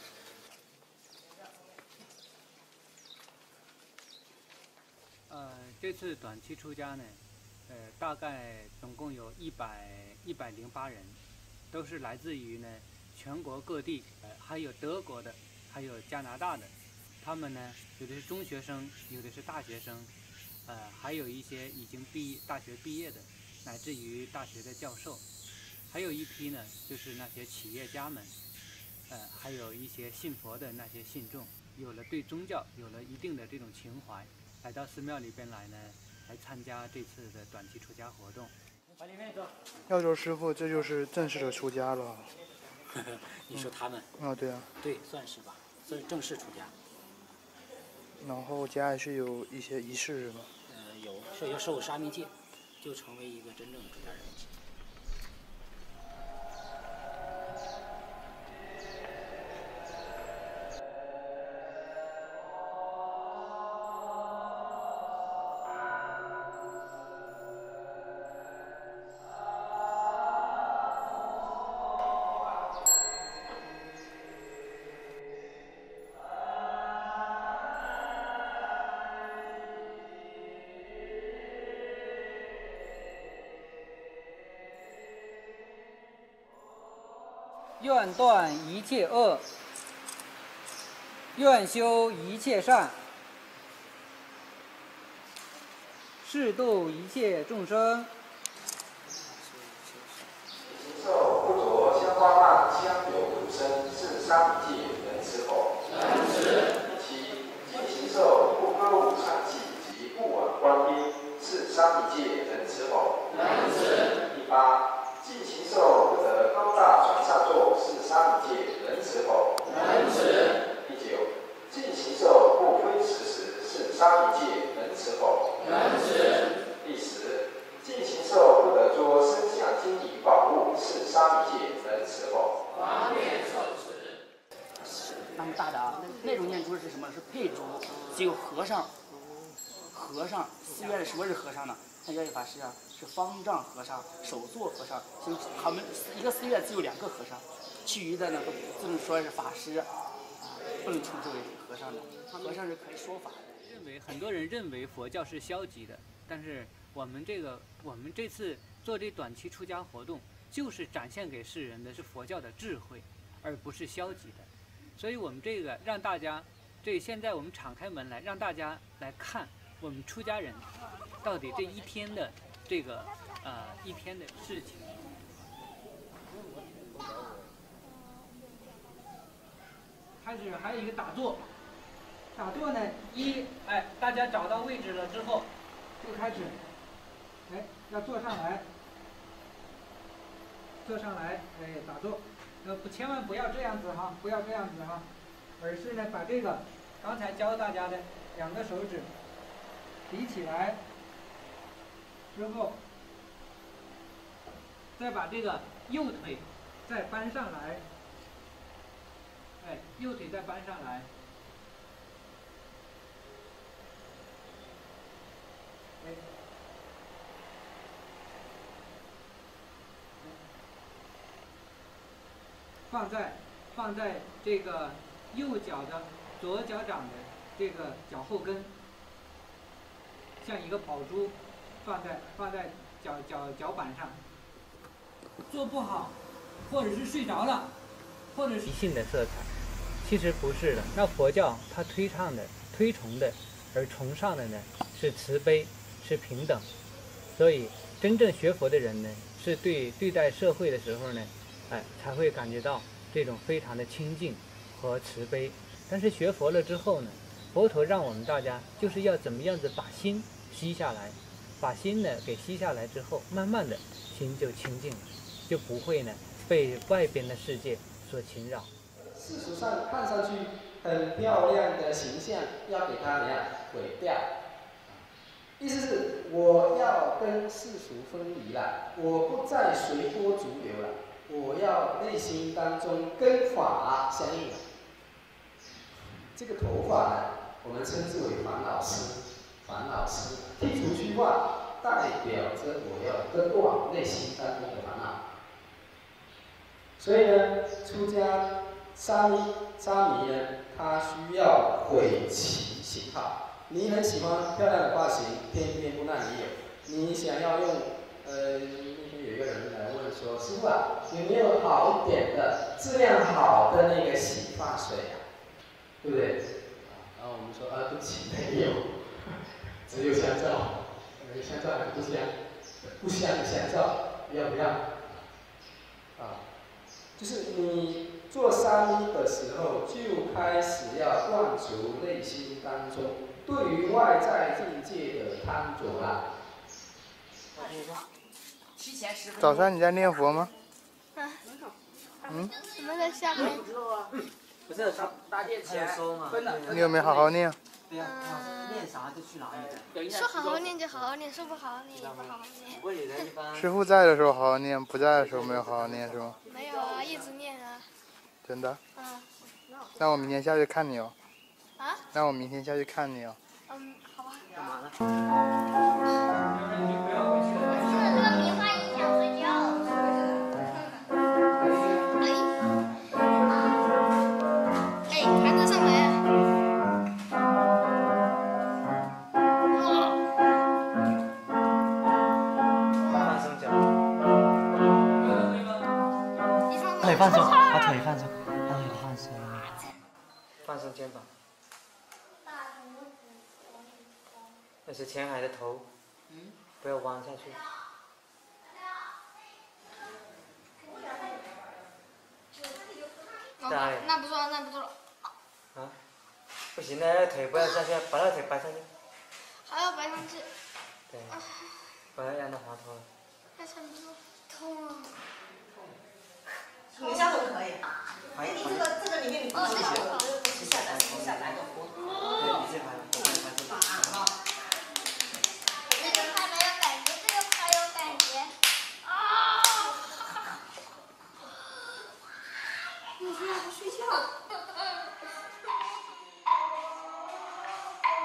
Speaker 4: 呃，这次短期出家呢，呃，大概总共有一百一百零八人，都是来自于呢全国各地，呃，还有德国的，还有加拿大的。他们呢，有的是中学生，有的是大学生，呃，还有一些已经毕大学毕业的，乃至于大学的教授，还有一批呢，就是那些企业家们，呃，还有一些信佛的那些信众，有了对宗教有了一定的这种情怀。来到寺庙里边来呢，来参加这次的短期出家活动。
Speaker 12: 往里面走。
Speaker 13: 耀州师傅，这就是正式的出家了。
Speaker 12: 你说他们？
Speaker 13: 啊、哦，对啊。
Speaker 12: 对，算是吧，算正式出家。
Speaker 13: 然后家里是有一些仪式是吗？
Speaker 12: 呃，有，是要受沙弥戒，就成为一个真正的出家人。
Speaker 4: 愿断一切恶，愿修一切善，誓度一切众生。
Speaker 6: 行受不着香花曼香油土生，是沙弥戒，能持否？能持。七，尽行受不歌舞唱戏及不往观音，是沙弥戒，能持否？能持。第八。尽行受不得高大船上坐，是沙弥戒，能持否？能持。第九，尽行受不亏食时，是沙弥戒，能持否？能持。第十，尽行受不得
Speaker 5: 只有和尚，和尚寺院的什么是和尚呢？像圆觉法师啊，是方丈和尚、首座和尚，就他们一个寺院只有两个和尚，其余的呢都不能说是法师啊，不能称之为和尚的。和尚是可以说法的。
Speaker 4: 认为很多人认为佛教是消极的，但是我们这个我们这次做这短期出家活动，就是展现给世人的是佛教的智慧，而不是消极的。所以我们这个让大家，这现在我们敞开门来，让大家来看我们出家人到底这一天的这个呃一天的事情。开始还有一个打坐，打坐呢，一哎大家找到位置了之后，就开始，哎要坐上来，坐上来，哎打坐，呃不千万不要这样子哈，不要这样子哈，而是呢把这个刚才教大家的两个手指比起来之后，再把这个右腿再搬上来，哎右腿再搬上来，哎。放在放在这个右脚的左脚掌的这个脚后跟，像一个宝珠，放在放在脚脚脚板上。做不好，或者是睡着了，或者是迷信的色彩，其实不是的。那佛教它推倡的、推崇的，而崇尚的呢是慈悲，是平等。所以真正学佛的人呢，是对对待社会的时候呢。哎，才会感觉到这种非常的清净和慈悲。但是学佛了之后呢，佛陀让我们大家就是要怎么样子把心吸下来，把心呢给吸下来之后，慢慢的心就清净了，就不会呢被外边的世界所侵扰。
Speaker 6: 世俗上看上去很漂亮的形象，要给它怎样毁掉？意思是我要跟世俗分离了，我不再随波逐流了。我要内心当中跟法相应。这个头发呢，我们称之为烦恼丝，烦恼丝剔除虚幻，代表着我要跟断内心当中的烦恼。所以呢，出家沙弥沙弥呢，他需要毁其形号。你很喜欢漂亮的发型，偏偏不让你有。你想要用呃。有一个人来问说：“师傅啊，有没有好一点的、质量好的那个洗发水啊？对不对？”然后我们说：“啊，对不起，没有，只有香皂，呃，香皂很不香，不香的香皂，要不要？”啊，就是你做沙弥的时候，就开始要断除内心当中对于外在境界的贪着了。
Speaker 13: 早上你在念佛吗？
Speaker 3: 啊。
Speaker 13: 嗯。
Speaker 3: 我们在下面。
Speaker 8: 不是他搭电前说嘛。
Speaker 13: 你有没有好好念？
Speaker 8: 对呀，念啥就去哪里。
Speaker 3: 说好好念就好好念，说不好好念也不好好念。
Speaker 13: 师傅在的时候好好念，不在的时候没有好好念是吗？
Speaker 3: 没有啊，一直念啊。
Speaker 13: 真的？
Speaker 3: 嗯。
Speaker 13: 那我明天下去看你哦。
Speaker 3: 啊？
Speaker 13: 那我明天下去看你哦。
Speaker 3: 嗯，好吧。
Speaker 8: 干嘛呢？
Speaker 3: 这个棉花影响睡觉。哎，哎，弹得上来。
Speaker 8: 放松脚。
Speaker 3: 腿
Speaker 8: 放松，把腿放松，把腿放松。放松肩膀。那是前海的头，不要弯下去。
Speaker 3: 那那不错，那不错。
Speaker 8: 啊，不行，那腿不要下去，把那腿摆上去。
Speaker 3: 还要摆上去。
Speaker 8: 对，不要让它滑脱了。
Speaker 3: 还撑不住，痛啊！
Speaker 18: 一下都可以。哎，你这个这个里面你不能下来，不下来，不下来个活。
Speaker 8: 对，你这排，我帮你排这个。
Speaker 3: 这个拍没有感觉，这个拍有感觉。啊！你居然不睡觉？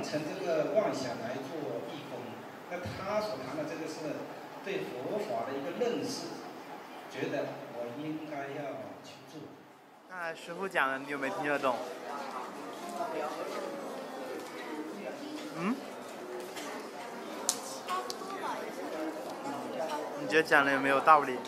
Speaker 6: 乘这个妄想来做义工。那他所谈的这个是对佛法的一个认识，觉得我应该要去做。
Speaker 13: 那师傅讲的你有没有听得懂？嗯？你觉得讲的有没有道理？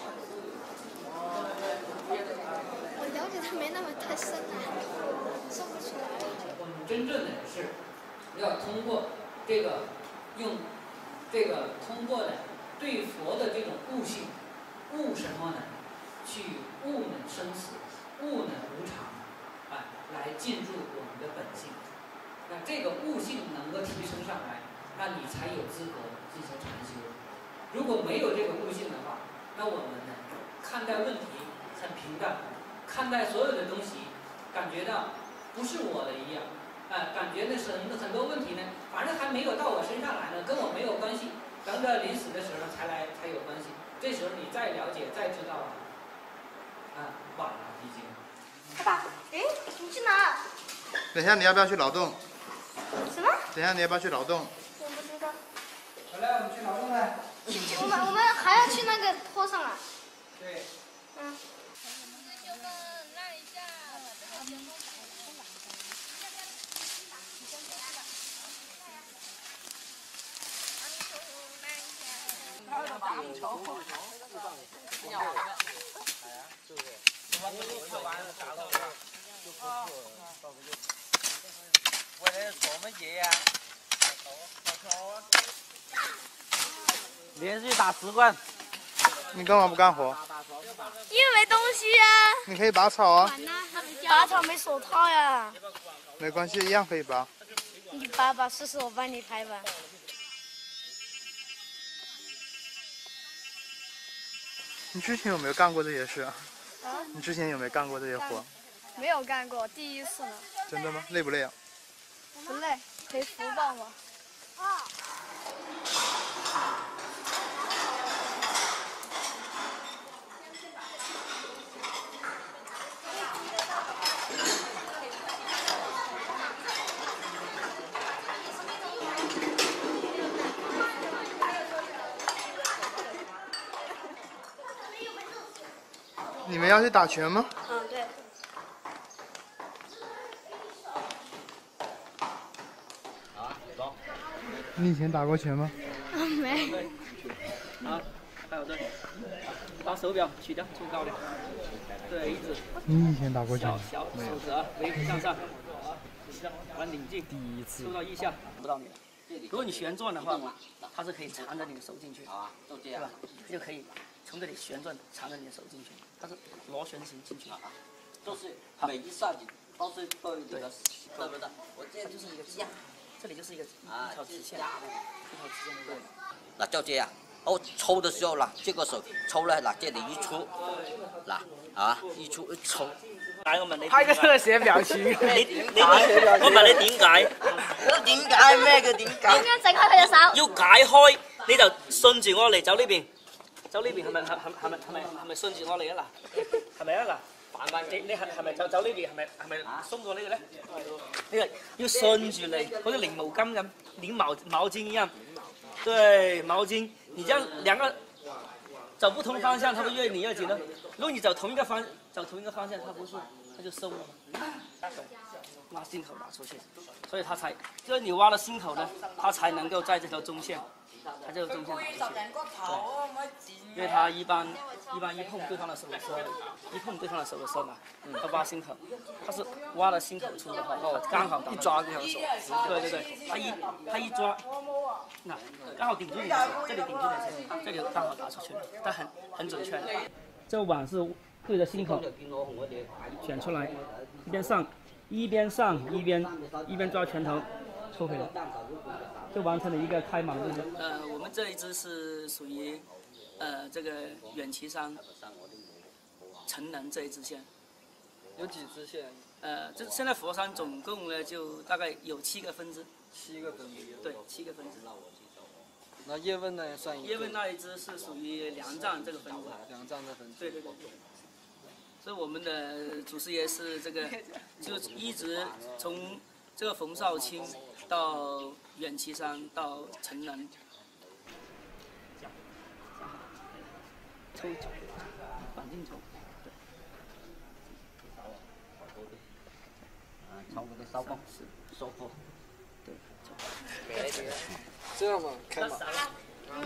Speaker 3: 我了解他没那么太深啊，说不出来。
Speaker 4: 我们真正的是要通过这个用这个通过的对佛的这种悟性，悟什么呢？去悟呢生死，悟呢无常，啊，来进入我们的本性。那这个悟性能够提升上来，那你才有资格进行禅修。如果没有这个悟性的话，那我们呢看待问题很平淡，看待所有的东西感觉到不是我的一样，啊，感觉那是很很多问题呢，反正还没有到我身上来呢，跟我没有关系，等着临死的时候才来才有关系。这时候你再了解再知道了，啊，晚了已经。
Speaker 3: 爸爸，哎，你去哪？
Speaker 13: 等一下你要不要去劳动？
Speaker 3: 什么？
Speaker 13: 等一下你要不要去劳动？
Speaker 3: 我不知道。
Speaker 4: 好了，我们去劳动了。
Speaker 3: 我们我们还要去那个坡上啊。
Speaker 4: 对。
Speaker 3: 嗯。
Speaker 21: 为了做乜嘢啊？连续打十罐。
Speaker 13: 你干嘛不干活？
Speaker 3: 因为没东西呀、啊。
Speaker 13: 你可以拔草啊。
Speaker 3: 拔草没手套呀。
Speaker 13: 没关系，一样可以拔。
Speaker 3: 你拔吧，试试，我帮你拍吧。
Speaker 13: 你之前有没有干过这些事啊？
Speaker 3: 啊？
Speaker 13: 你之前有没有干过这些活？
Speaker 3: 没有干过，第一次呢。
Speaker 13: 真的吗？累不累啊？
Speaker 3: 不累，可以福报吗？啊。
Speaker 13: 你们要去打拳吗？
Speaker 3: 嗯，对。
Speaker 13: 你以前打过拳吗？
Speaker 3: 嗯，没。
Speaker 4: 好，还有这，把手表取掉，冲高点。对，一直。
Speaker 13: 你以前打过拳？
Speaker 4: 小小手指啊，微幅向上，往领进。第一次。收到腋下，不到你了。如果你旋转的话，它是可以缠着你的手进去，对吧？就可以从这里旋转，缠着你的手进去，它是螺旋形进去。
Speaker 16: 就是每一下你都是对你的，对不对？我这
Speaker 4: 就是一个架，这里就是一个一条直线，一条直线对。
Speaker 16: 那就这样，哦，抽的时候啦，这个手抽了，那这里一出，那啊一出一抽。
Speaker 21: 解我問你
Speaker 17: 拍個特寫表情。
Speaker 21: 你你我問你點解？
Speaker 16: 點解咩叫點解？
Speaker 3: 點樣整開佢隻手？
Speaker 21: 要解開，你就順住我嚟走呢邊，走呢邊係咪係係係咪係咪係咪順住我嚟啊嗱？係咪啊嗱？你你係係咪走走呢邊係咪係咪鬆過呢個咧？呢個要順住嚟，好似擰毛巾咁，擰毛毛巾一樣。對，毛巾，你這樣兩個走不同方向，它會越擰越緊的。如果你走同一個方走同一個方向，它不是，它就鬆了嘛。挖心口拿出去，所以它才，就是你挖了心口呢，它才能夠在這條中線，它這個中線拿出去。對，因為它一般一般一碰對方的手的時候，一碰對方的手的時候嘛，它挖心口，它是挖了心口出的話，剛好一抓這條手。對對對，它一它一抓，那剛好頂住你的手，這裡頂住你的手，這裡剛好打出去，它很很準確。這個碗是對着心口捲出來，一邊上。一邊上一邊一邊抓拳頭，抽回來，就完成了一個開蟒動作。呃，我們這一支是屬於，呃，這個遠岐山成能這一支線。
Speaker 17: 有幾支線？
Speaker 21: 呃，這現在佛山總共呢就大概有七個分支。
Speaker 17: 七個分支。
Speaker 21: 對，七個分支。
Speaker 17: 那葉問呢算一個？
Speaker 21: 葉問那一支是屬於梁藏這個分支。
Speaker 17: 梁藏這分支。
Speaker 21: 對對對。所以我們的祖師爺是這個，就一直從这个冯绍卿到远岐山到城南。
Speaker 5: 抽抽，反进抽。
Speaker 16: 啊，抽嗰啲收腹，收腹。
Speaker 5: 对。
Speaker 17: 这样嘛，看嘛。
Speaker 3: 嗯。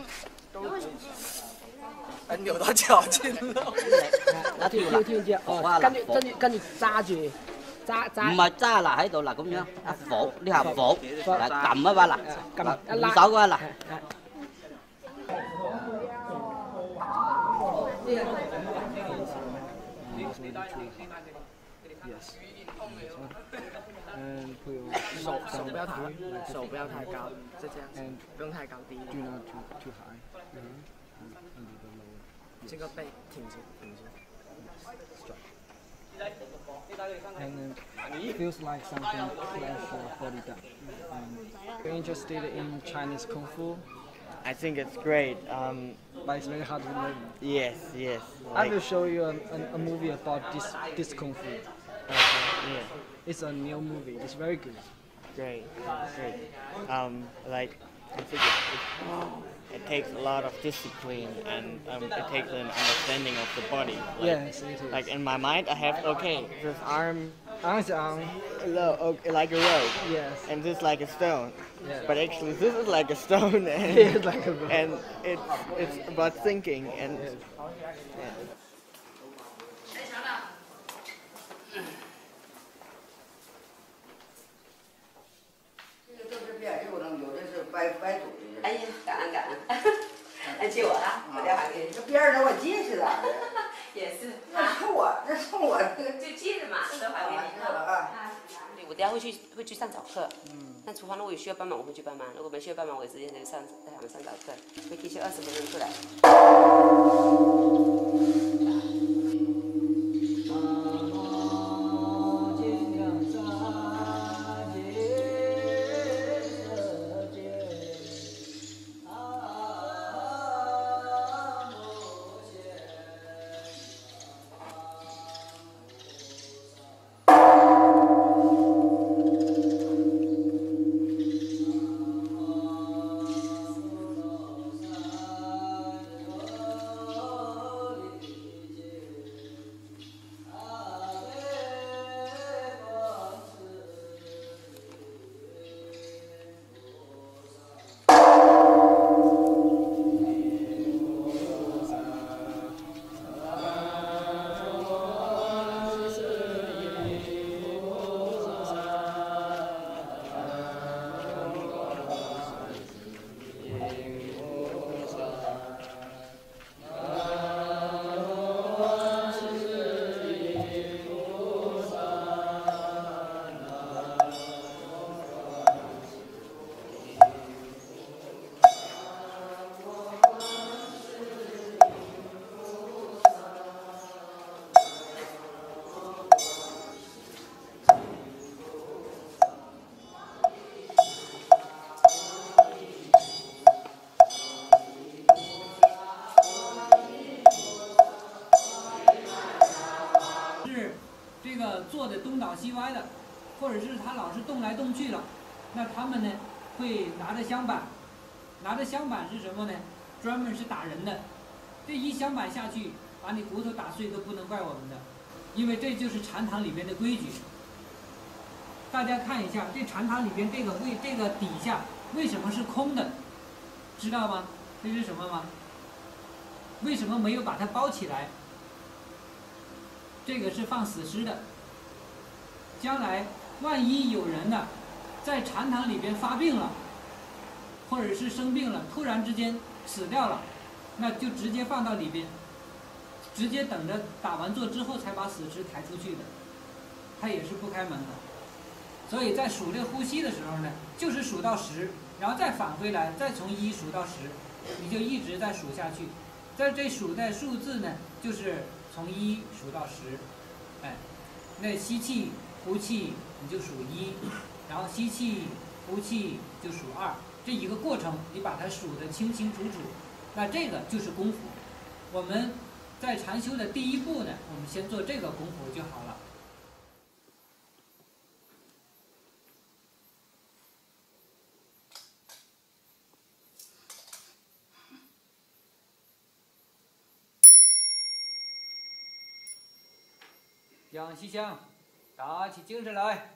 Speaker 17: 哎，扭到脚去了。
Speaker 5: 嗱，跳跳跳哦，跟住跟住跟住揸住，揸揸。
Speaker 16: 唔係揸嗱喺度嗱咁樣，一伏呢下伏，嗱撳啊嘛嗱，
Speaker 5: 撳
Speaker 16: 一拉手嘅嗱。
Speaker 17: 嗯，手手不要抬，手不要太高，就这样子，不用太高低。Do not too too high. 这个背挺直，挺直。And then it feels like something flash or body down. Um, you're interested in Chinese Kung Fu?
Speaker 9: I think it's great. Um,
Speaker 17: but it's very hard to learn.
Speaker 9: Yes, yes.
Speaker 17: Like, I will show you a, a, a movie about this this Kung Fu. Okay.
Speaker 9: Yeah.
Speaker 17: It's a new movie. It's very good.
Speaker 9: Great, great. Um, like I think it, it, it takes a lot of discipline and um, it takes an understanding of the body. Like,
Speaker 17: yes, it is.
Speaker 9: Like in my mind, I have okay, this arm,
Speaker 17: arms arm,
Speaker 9: okay, like a rope.
Speaker 17: Yes.
Speaker 9: And this like a stone.
Speaker 17: Yeah.
Speaker 9: But actually, this is like a stone, and
Speaker 17: it's like a rope.
Speaker 9: and it's it's about thinking and.
Speaker 17: Yes.
Speaker 9: Yeah.
Speaker 11: 哎呀，感恩感恩，来借我啊，我电话给你。
Speaker 18: 这边儿的我结实的。
Speaker 11: 也是。
Speaker 18: 那冲我，那冲我这个。
Speaker 11: 就借着嘛，电话给你啊。我等下会去会去上早课。嗯。那厨房如果有需要帮忙，我会去帮忙；如果没需要帮忙，我直接就上带他们上早课，会提前二十分钟出来。
Speaker 4: 坐的东倒西歪的，或者是他老是动来动去了，那他们呢会拿着香板，拿着香板是什么呢？专门是打人的。这一香板下去，把你骨头打碎都不能怪我们的，因为这就是禅堂里边的规矩。大家看一下，这禅堂里边这个为这个底下为什么是空的？知道吗？这是什么吗？为什么没有把它包起来？这个是放死尸的。将来万一有人呢，在禅堂里边发病了，或者是生病了，突然之间死掉了，那就直接放到里边，直接等着打完坐之后才把死尸抬出去的，他也是不开门的。所以在数这呼吸的时候呢，就是数到十，然后再返回来，再从一数到十，你就一直在数下去。在这数的数字呢，就是从一数到十，哎，那吸气。呼气你就数一，然后吸气、呼气就数二，这一个过程你把它数得清清楚楚，那这个就是功夫。我们在禅修的第一步呢，我们先做这个功夫就好了。 将西厢，打起精神来。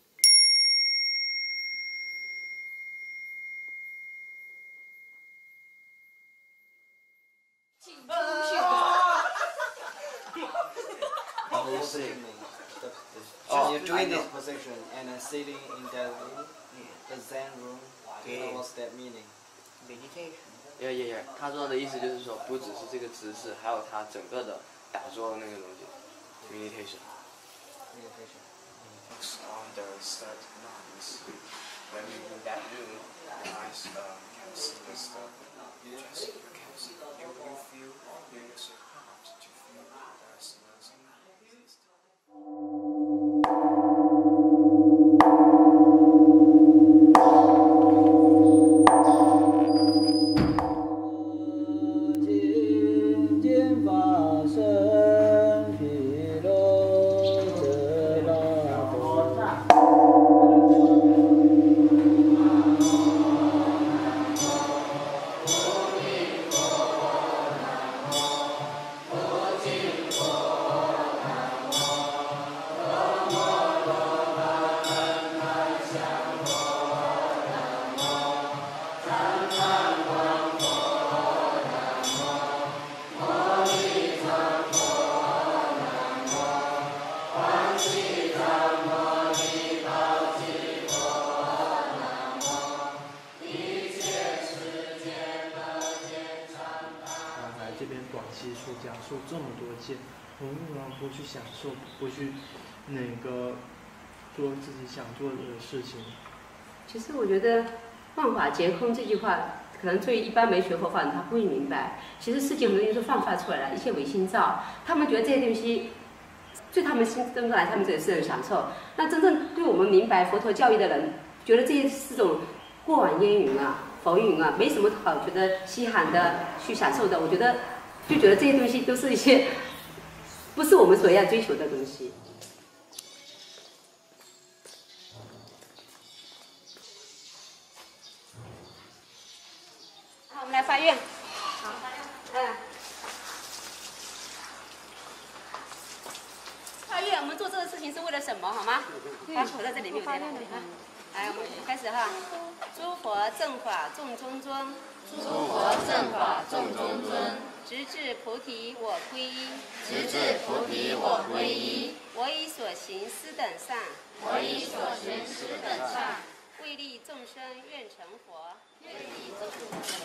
Speaker 8: When you're doing this position and then sitting in that room, the Zen room, what's that meaning?
Speaker 5: Meditation.
Speaker 15: Yeah, yeah, yeah. 他说的意思就是说，不只是这个姿势，还有他整个的打坐的那个东西 ，meditation。
Speaker 8: Meditation.
Speaker 10: Focus on the third nuns. When we in that room, the eyes um, can see the stuff. You just you can see. You, you feel you use your heart to feel there's nothing exists.
Speaker 2: 受这么多戒，我们为什么不去享受，不去那个做自己想做的事情？
Speaker 11: 其实我觉得“万法皆空”这句话，可能对一般没学佛法人他不会明白。其实世间很多东西是放发出来的，一些唯心造，他们觉得这些东西对他们心中来，他们也是很享受。那真正对我们明白佛陀教义的人，觉得这些是种过往烟云啊、浮云啊，没什么好觉得稀罕的去享受的。我觉得。就觉得这些东西都是一些不是我们所要追求的东西。好，我们来发愿。好，嗯。发愿，我们做这个事情是为了什么？好吗？把口在这里面有点。来，我们开始哈。诸佛正法众中尊。诸佛正法众中尊。直至菩提我皈依，直至菩提我皈依。我以所行斯等善，我以所行斯等善，为利众生愿成佛，为利众生。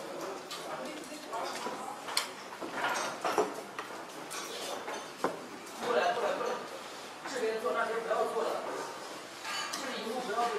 Speaker 5: 过来过来过来，这边坐那边不要坐的，这里一路不要坐。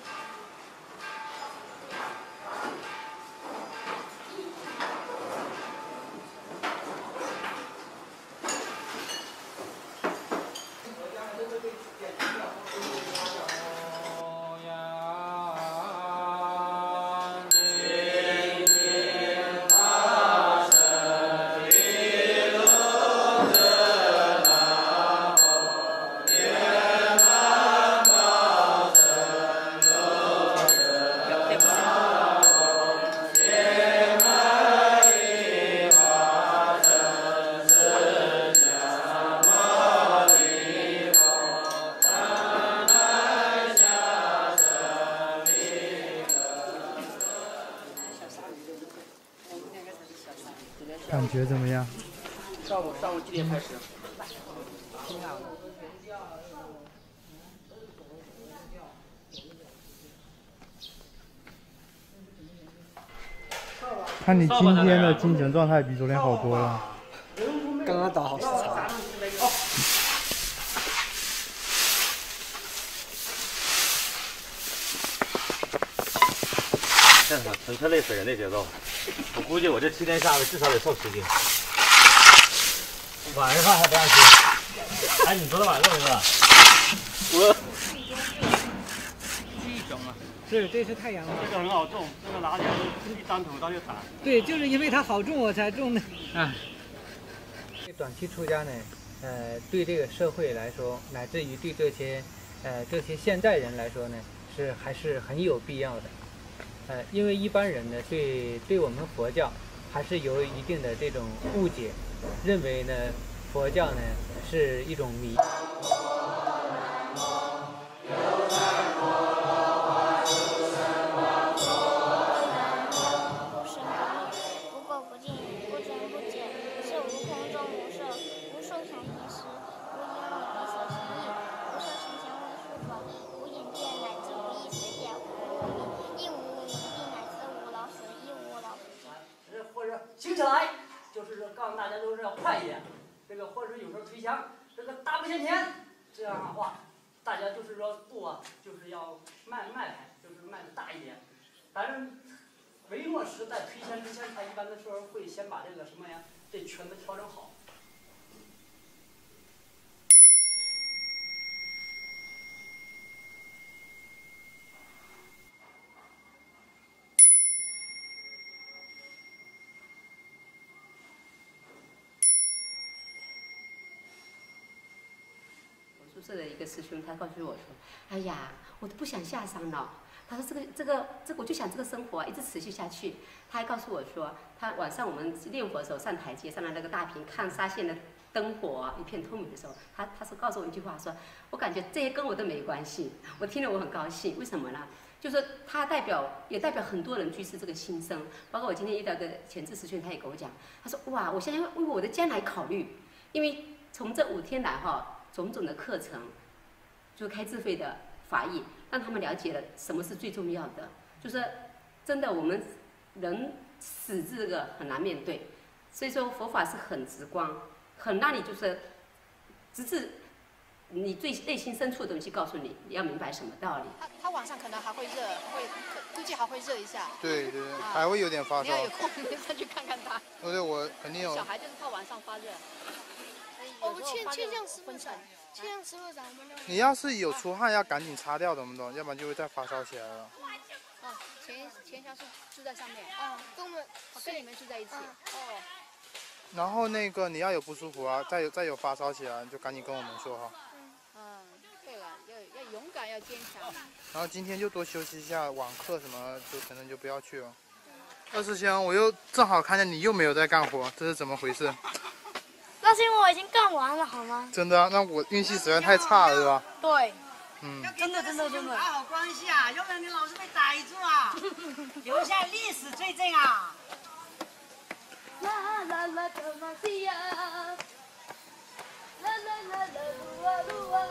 Speaker 13: 感觉怎么样？
Speaker 5: 上午上午几点开始？
Speaker 13: 看你今天的精神状态比昨天好多了。
Speaker 17: 刚刚打好时长。
Speaker 12: 现场纯粹累死人的节奏，我估计我这七天下来至少得瘦十斤。晚上饭还不让吃？哎，你昨天晚上肉没吃？我。
Speaker 4: 这种啊，是这是太阳。
Speaker 12: 这个很好种，这个拿起来一张土它就长。
Speaker 4: 对，就是因为它好种我才种的。啊。
Speaker 22: 短期出家呢，呃，对这个社会来说，乃至于对这些，呃，这些现代人来说呢，是还是很有必要的。呃，因为一般人呢，对对我们佛教还是有一定的这种误解，认为呢， 佛教呢是一种迷。
Speaker 5: 醒起来，就是说告诉大家都是要快一点，这个或者是有时候推墙，这个大步向前，这样的话，大家就是说步啊，就是要慢慢来，就是迈的大一点。但是维诺时在推墙之前，他一般的时候会先把这个什么呀，这拳头调整好。
Speaker 11: 宿舍的一个师兄，他告诉我说：“哎呀，我都不想下山了。”他说：“这个、这个、这个，我就想这个生活啊，一直持续下去。”他还告诉我说，他晚上我们练佛的时候上台阶上了那个大屏，看沙县的灯火啊，一片透明的时候，他他是告诉我一句话说：“我感觉这些跟我都没关系。”我听了我很高兴，为什么呢？就是说他代表也代表很多人居士这个心声，包括我今天遇到的前智师兄，他也跟我讲，他说：“哇，我现在为我的将来考虑，因为从这五天来哈。”种种的课程，就开智慧的法义，让他们了解了什么是最重要的。就是真的，我们人死这个很难面对，所以说佛法是很直观，很让你就是直至你最内心深处的东西告诉你，你要明白什么道理。
Speaker 14: 他他晚上可能还会热，会估计还会热一下。
Speaker 13: 对对，
Speaker 14: 啊、
Speaker 13: 还会有点发烧。
Speaker 14: 你要有空，你再去看看他。
Speaker 13: 对对，我肯定有。
Speaker 14: 小孩就是怕晚上发热。
Speaker 3: 我们欠欠向师傅讲，欠向师傅讲，我们
Speaker 13: 你要是有出汗，要赶紧擦掉，懂不懂？要不然就会再发烧起来了。
Speaker 14: 哦，钱钱祥是住在上面。
Speaker 3: 啊，跟我们
Speaker 14: 跟你们住在一起。哦。
Speaker 13: 然后那个你要有不舒服啊，再有再有发烧起来，你就赶紧跟我们说哈。
Speaker 14: 嗯，对了，要要勇敢，要坚强。
Speaker 13: 然后今天就多休息一下，网课什么就可能就不要去了。二师兄，我又正好看见你又没有在干活，这是怎么回事？
Speaker 3: 那是因为我已经干完了，好吗？
Speaker 13: 真的、啊？那我运气实在太差了，是吧？
Speaker 3: 对。
Speaker 13: 嗯。
Speaker 18: 真的真的真的。打好关系啊，要不然你老是被逮住啊，留下历史罪证啊。
Speaker 3: 啦啦啦的玛西亚，啦啦啦啦噜啊噜啊。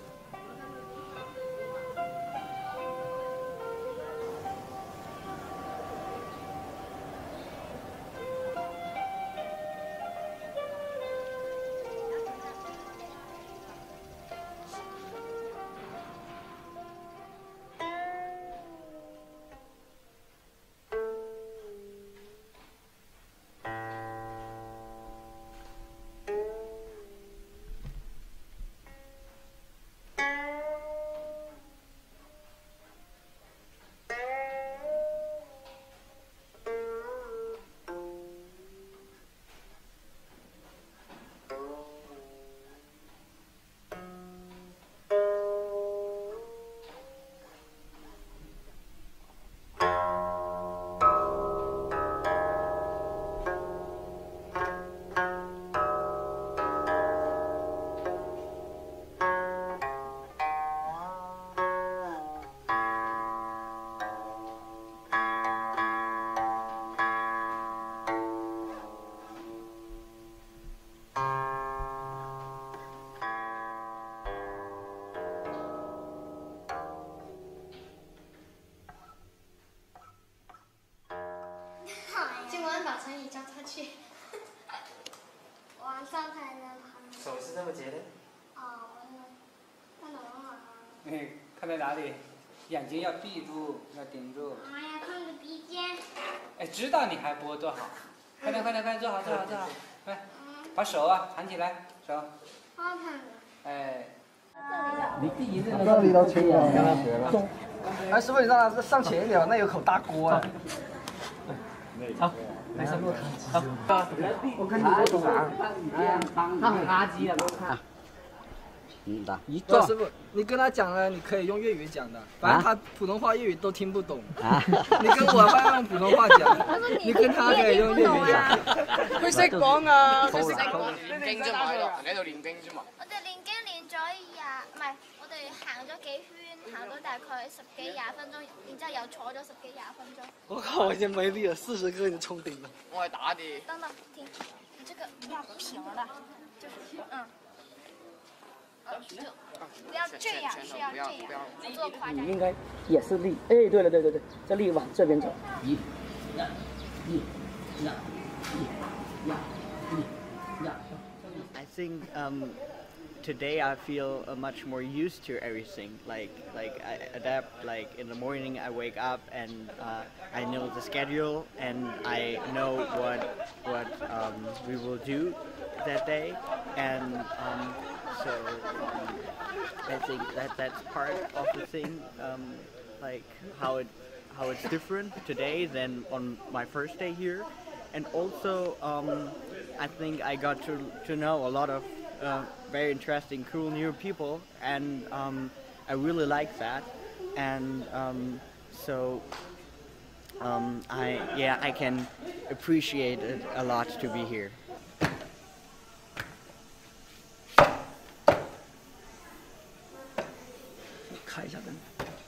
Speaker 3: 今晚把成语交他去。晚上才能爬。
Speaker 8: 手是这么结的？
Speaker 3: 哦，看懂了。
Speaker 22: 哎，看在哪里？眼睛要闭住，要顶住。
Speaker 3: 哎呀，看着鼻尖。
Speaker 22: 哎，知道你还播多好。快点快点快点，坐好坐好坐好，来，把手啊弹起来，手。
Speaker 3: 好看的。
Speaker 22: 哎。
Speaker 1: 你第一任这里都清了，跟他学了。哎，师傅，你让他上前一点，那有口大锅啊。好，来上路好。我看你多懂啊。哎呀，他很垃圾了吧？
Speaker 9: 嗯的。
Speaker 17: 一个师傅，你跟他讲了，你可以用粤语讲的，反正他普通话、粤语都听不懂。啊，你跟我会用普通话讲，你跟他可以用粤語講。
Speaker 14: 佢識講啊，佢識
Speaker 10: 講。練經啫嘛，喺度，你喺度練經啫嘛。
Speaker 3: 我哋練經練咗廿，唔係，我哋行咗幾圈，行咗大概十幾廿分鐘，然之後又坐咗十幾廿分鐘。
Speaker 17: 我靠，我已經沒力了，四十個已經衝頂了。
Speaker 10: 我係打的。
Speaker 3: 等等，停，你這個要平了，就是嗯。就不要这样，是要这样，不做夸张。
Speaker 21: 你应该也是力，哎，对了对对对，这力往这边走。一、呀、一、呀、一、呀、一、呀。
Speaker 9: I think um, today I feel uh, much more used to everything. Like like I adapt. Like in the morning I wake up and uh, I know the schedule and I know what what um, we will do that day, and um, so um, I think that that's part of the thing. Um, like how it how it's different today than on my first day here, and also um, I think I got to to know a lot of uh, very interesting, cool new people, and um, I really like that, and um, so um, I yeah I can appreciate it a lot to be here.
Speaker 17: 看一下灯。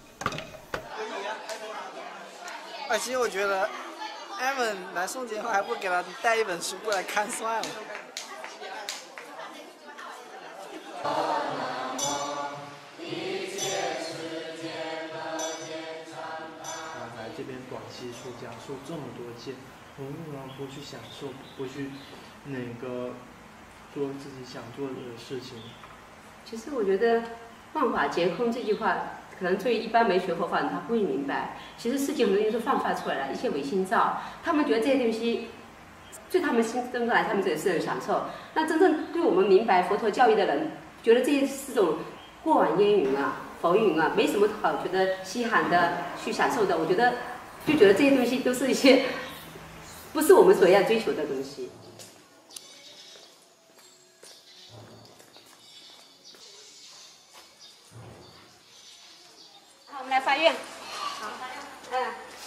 Speaker 17: 哎，其实我觉得艾文来诵经的话，还不如给他带一本书过来看算了。
Speaker 2: 来这边广西出家受这么多戒，我们为什么不去享受，不去那个做自己想做的事情？
Speaker 11: 其实我觉得“万法皆空”这句话，可能对一般没学佛法人他不会明白。其实世界很多东西是放发出来的，一些唯心造，他们觉得这些东西对他们心中来，他们这也是很享受。那真正对我们明白佛陀教义的人，觉得这些是种过往烟云啊、浮云啊，没什么好觉得稀罕的去享受的。我觉得就觉得这些东西都是一些不是我们所要追求的东西。好，我们来发愿。好，嗯。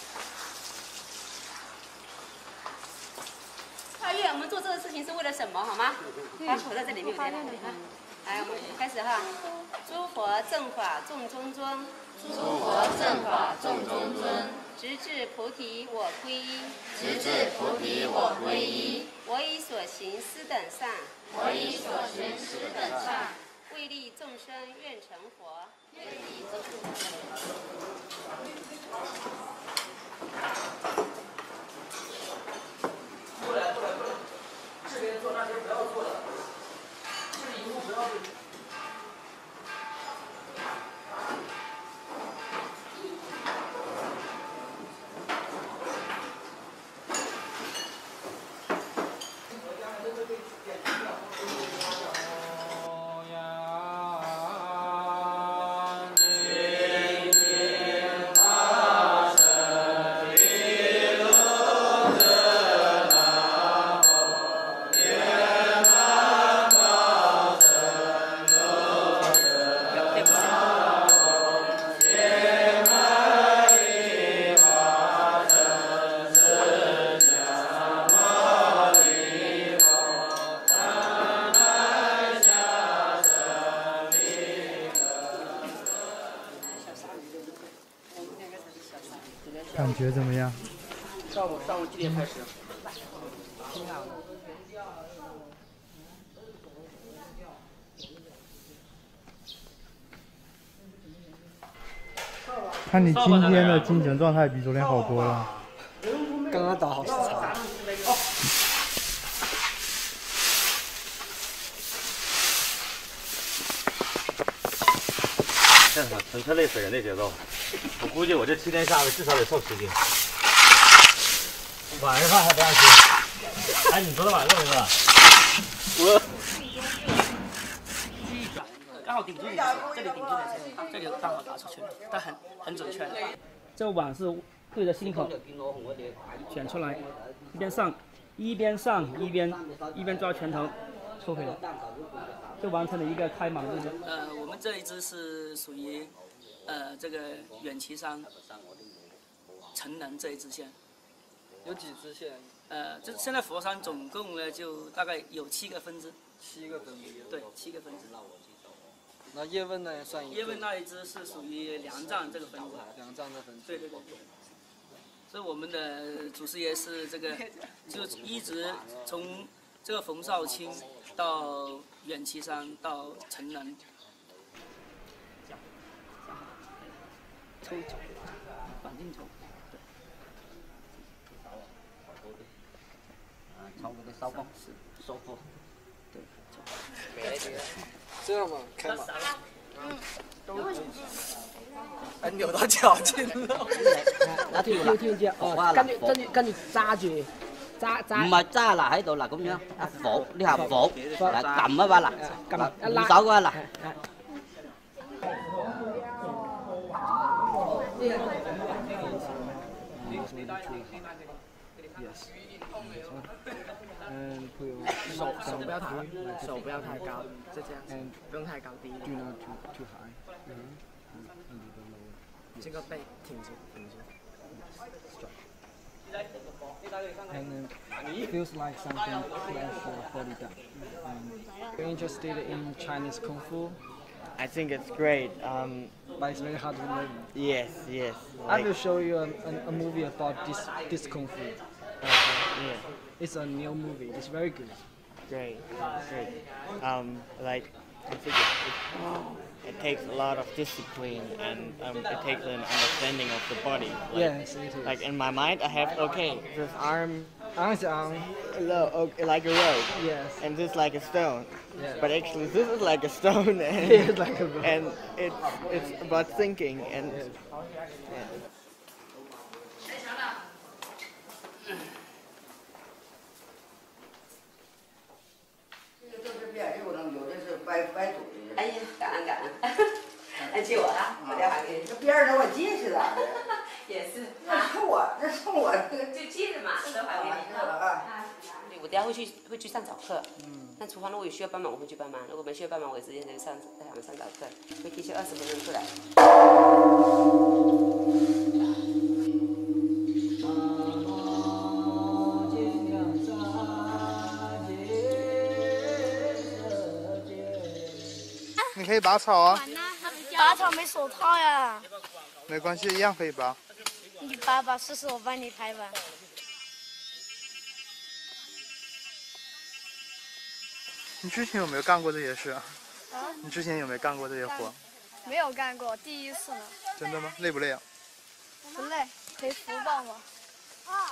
Speaker 11: 发愿，我们做这个事情是为了什么？好吗？把口在这里面有点来，我们开始哈。诸佛正法众中尊，诸佛正法众中尊，直至菩提我归依，直至菩提我归依。我以所行施等善，我以所行施等善，为利众生愿成佛，为利众生。
Speaker 21: 过来过来过来，这边做那些不要做的，这里一步不要做。
Speaker 13: 感觉怎么样？
Speaker 5: 上午上午几点开始？
Speaker 13: 看你今天的精神状态比昨天好多了。
Speaker 17: 刚刚倒好时差。
Speaker 12: 这他妈纯粹累死人的节奏，我估计我这七天下来至少得瘦十斤。晚上饭还不让吃？哎，你昨天晚上饿没饿？
Speaker 21: 我刚好顶住你，这里顶住你，这里刚好打出去了，但很很准确。这碗是对着心口卷出来，一边上一边上一边一边抓拳头，
Speaker 4: 抽回来，就完成了一个开盲动作。
Speaker 21: 呃，我们这一支是属于呃这个远岐山成能这一支线。
Speaker 17: 有几支线？
Speaker 21: 呃，这现在佛山总共呢就大概有七个分支。
Speaker 17: 七个分支。
Speaker 21: 对，七个分支。
Speaker 17: 那叶问呢算一个？
Speaker 21: 叶问那一支是属于梁藏这个分支。
Speaker 17: 梁藏的分支。
Speaker 21: 对对对。所以我们的祖师爷是这个，就一直从这个冯绍钦到远岐山到成能。抽脚，反进抽。
Speaker 16: 抽嗰啲收腹，收腹。
Speaker 21: 对。
Speaker 17: 这样嘛，开嘛。
Speaker 21: 嗯。
Speaker 17: 哎，扭到脚筋了。
Speaker 9: 嗱，跳跳跳哦，跟住跟住跟住揸住，揸揸。
Speaker 16: 唔係揸嗱喺度嗱咁樣，一扶呢下扶，嗱撳啊嘛嗱，
Speaker 9: 撳一
Speaker 16: 拉手啊嗱。
Speaker 17: Yes. 嗯，手手不要抬，手不要太高，就这样子，不用太高，低一点。Do not too too high. 嗯嗯嗯，这个背挺直，挺直。And then it feels like something flash or body down. Um, you're interested in Chinese Kung Fu?
Speaker 9: I think it's great. Um,
Speaker 17: but it's very hard to learn.
Speaker 9: Yes, yes.
Speaker 17: I will show you a, a, a movie about this this Kung Fu.
Speaker 9: Okay, yeah.
Speaker 17: It's a new movie. It's very good.
Speaker 9: Great, great. Um, like I think it, it, it takes a lot of discipline and um, it takes an understanding of the body. Like,
Speaker 17: yes, it is.
Speaker 9: Like in my mind, I have okay, this arm,
Speaker 17: arms arm,
Speaker 9: low, okay, like a rope.
Speaker 17: Yes.
Speaker 9: And this like a stone.
Speaker 17: Yes.
Speaker 9: But actually, this is like a stone, and
Speaker 17: it's like a rope.
Speaker 9: and it's it's about thinking and.
Speaker 17: Yes.
Speaker 9: Yeah.
Speaker 11: 哎呀，感恩感恩，哎，借我啊，我电话给你。这别人都我借去了。也是。这是我，这是我这个。就借着嘛，我电话给你啊。对，我等下会去会去上早课。嗯。但厨房如果有需要帮忙，我会去帮忙；如果没需要帮忙，我直接就上带他们上早课，会提前二十分钟出来。
Speaker 13: 你可以拔草啊。
Speaker 3: 拔草没手套呀。
Speaker 13: 没关系，一样可以拔。
Speaker 3: 你拔吧，试试，我帮你拍吧。
Speaker 13: 你之前有没有干过这些事啊？
Speaker 3: 啊？
Speaker 13: 你之前有没有干过这些活？
Speaker 3: 没有干过，第一次呢。
Speaker 13: 真的吗？累不累啊？
Speaker 3: 不累，可以扶抱吗？啊。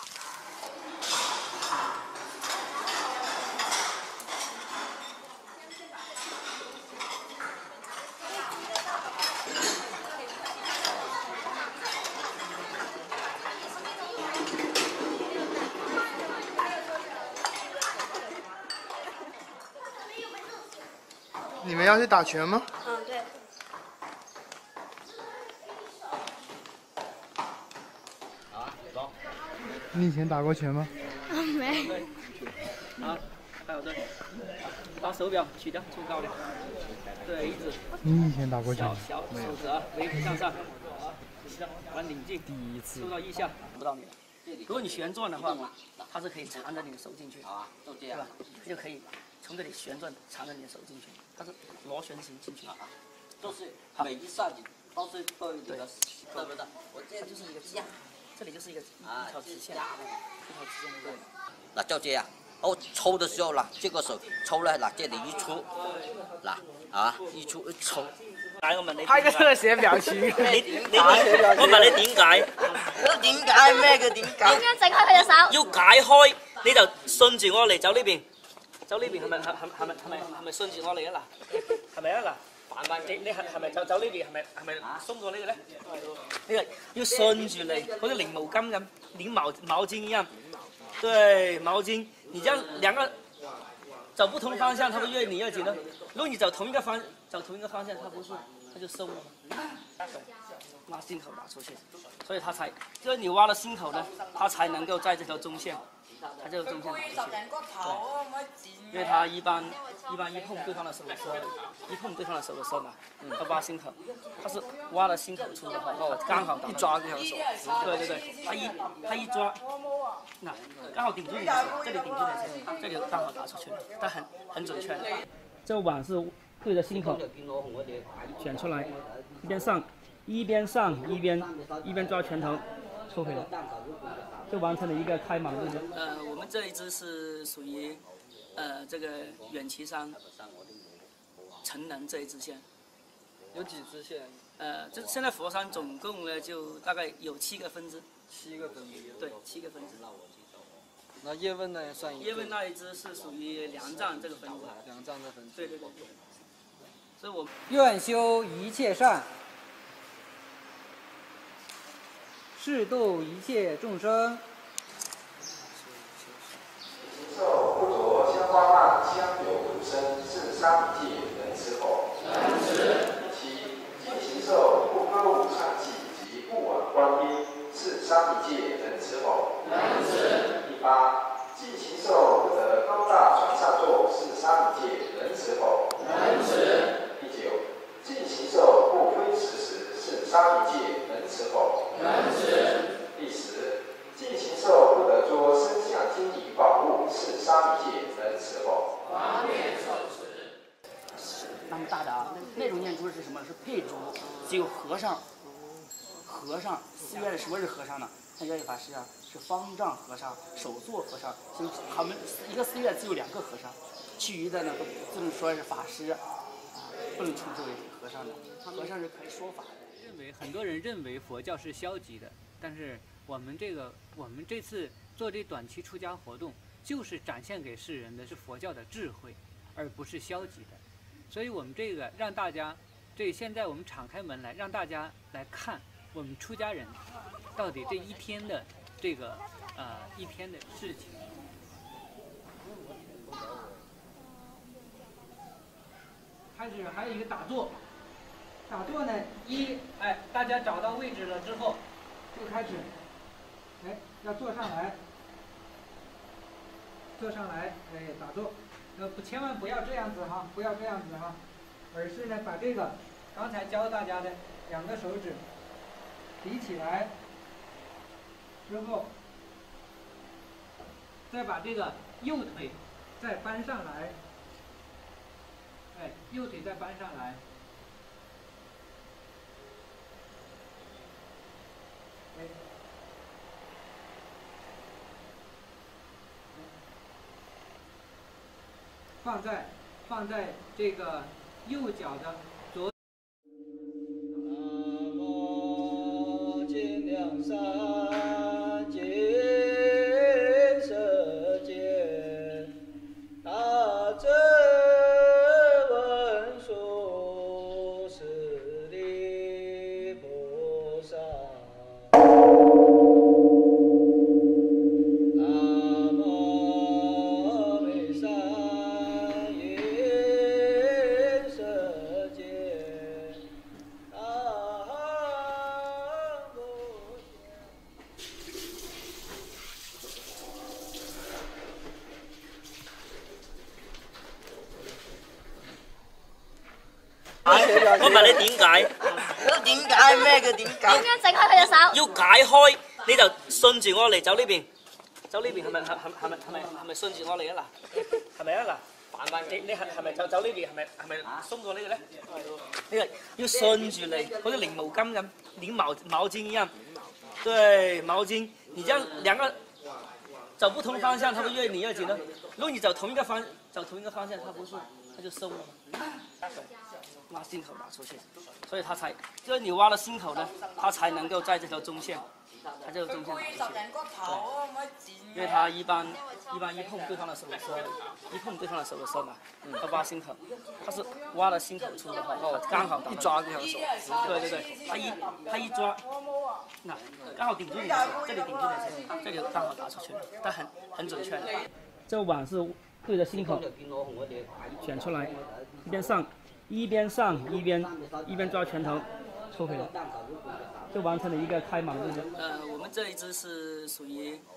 Speaker 13: 你们要去打拳吗？
Speaker 3: 嗯，对。
Speaker 13: 你以前打过拳吗？
Speaker 3: 没。
Speaker 21: 好，还有这，把手表取掉，抽高点。对，一直。
Speaker 13: 你以前打过拳
Speaker 21: 吗？小小手指啊，微幅向上，往领进，
Speaker 17: 第一次。
Speaker 21: 收到腋下，不到你了。如果你旋转的话，它是可以缠着你的手进去，对吧？就可以从这里旋转，缠着你的手进去。它是螺旋形进去啊，
Speaker 16: 就是每一下子都是都有这个，对不对？
Speaker 21: 我这就是一个架，这里就是一个
Speaker 16: 啊，
Speaker 21: 一条直线，一条直线对。
Speaker 16: 嗱就这样，我抽的时候嗱，这个手抽呢，嗱这里一出，嗱啊一出一抽。
Speaker 21: 解我問你，
Speaker 17: 拍個特寫表情。
Speaker 21: 你你我問你點解？
Speaker 16: 點解咩嘅點解？
Speaker 3: 點樣整開佢隻手？
Speaker 21: 要解開，你就順住我嚟走呢邊。走呢邊係咪係係係咪係咪係咪順住我嚟啊嗱？係咪啊嗱？你你係係咪走走呢邊係咪係咪鬆過呢個咧？呢個要順住嚟，好似擰毛巾咁，擰毛毛巾一樣。對，毛巾，你這樣兩個走不同方向，它會越擰越緊的。如果你走同一個方走同一個方向，它不是，它就鬆了。挖心口拿出去，所以它才，就是你挖了心口呢，它才能夠在這條中線。
Speaker 5: 他就中线打出去。对，因为他一般一般一碰对方的手的时候，一碰对方的手的时候嘛，他挖心口，他是挖了心口出的话，刚好一抓这条手。对对对，他一他一抓，那刚好顶住你的手，这里顶住你的手，这里刚好打出去了，但很很准确的。这碗是对着心口选出来，一边上一边上一边一边抓拳头抽回来，就完成了一个开蟒动作。呃，我们这一支是属于呃这个远岐山成能这一支线。
Speaker 1: 有几支线？
Speaker 5: 呃，这现在佛山总共呢就大概有七个分支。
Speaker 1: 七个分支。
Speaker 5: 对，七个分支。
Speaker 1: 那叶问呢算一个？
Speaker 5: 叶问那一支是属于梁藏这个分支。
Speaker 1: 梁藏这分支。
Speaker 5: 对对对。所以我
Speaker 4: 愿修一切善，誓度一切众生。
Speaker 6: 受不着香花曼香有毒生，是三界能持否？能持。七尽行受不歌舞唱戏及不往观音，是三界能持否？能持。第八尽行受不得高大船上坐，是三界能持否？能持。第九尽行受不非时时，是三界能持否？能持。第十尽行受不得着身相金银宝物，是三界能持否？方便受持。
Speaker 5: 那么大的啊，那种念珠是什么？是佩珠，只有和尚，和尚寺院的什么是和尚呢？像圆觉法师啊，是方丈和尚、首座和尚，就他们一个寺院只有两个和尚，其余的呢都不能说是法师啊，不能称之为和尚的。和尚是可以说法的。
Speaker 22: 认为很多人认为佛教是消极的，但是我们这个我们这次做这短期出家活动，就是展现给世人的是佛教的智慧，而不是消极的。所以我们这个让大家，这现在我们敞开门来，让大家来看我们出家人到底这一天的这个呃一天的事情。
Speaker 4: 开始还有一个打坐，打坐呢，一哎，大家找到位置了之后，就开始，哎，要坐上来，坐上来，哎，打坐，呃，不，千万不要这样子哈，不要这样子哈，而是呢，把这个刚才教大家的两个手指提起来，之后，再把这个右腿再搬上来。哎，右腿再搬上来，哎，放在放在这个右脚的左。
Speaker 1: 南无尽量三界舍界大真。
Speaker 21: 我問你點解？
Speaker 18: 點解咩叫點解？
Speaker 21: 點
Speaker 3: 解整開佢隻手？
Speaker 21: 要解開，你就順住我嚟走呢邊，走呢邊係咪係係係咪係咪係咪順住我嚟啊嗱？係咪啊嗱？反翻你你係係咪走走呢邊係咪係咪鬆過呢個咧？呢個要順住嚟，好似擰毛巾咁，擰毛毛巾一樣。對，毛巾，你這樣兩個走不同方向，它會越擰越緊的。如果你走同一個方走同一個方向，它不是它就鬆了嘛。挖心口拿出去，所以他才，就是你挖了心口呢，他才能够在这条中线，他这个中线拿出去。对，因为他一般一般一碰对方的手的时候，一碰对方的手的时候嘛，他挖心口，他是挖了心口出的话，刚好一抓这条手。对对对，他一他一抓，那刚好顶住你的手，这里顶住你的手，这里刚好打出去了，但很很准确的。这个碗是对着心口选出来，一边上。一边上一边一边抓拳头抽回来，就完成了一个开蟒动作。呃，我们这一支是属于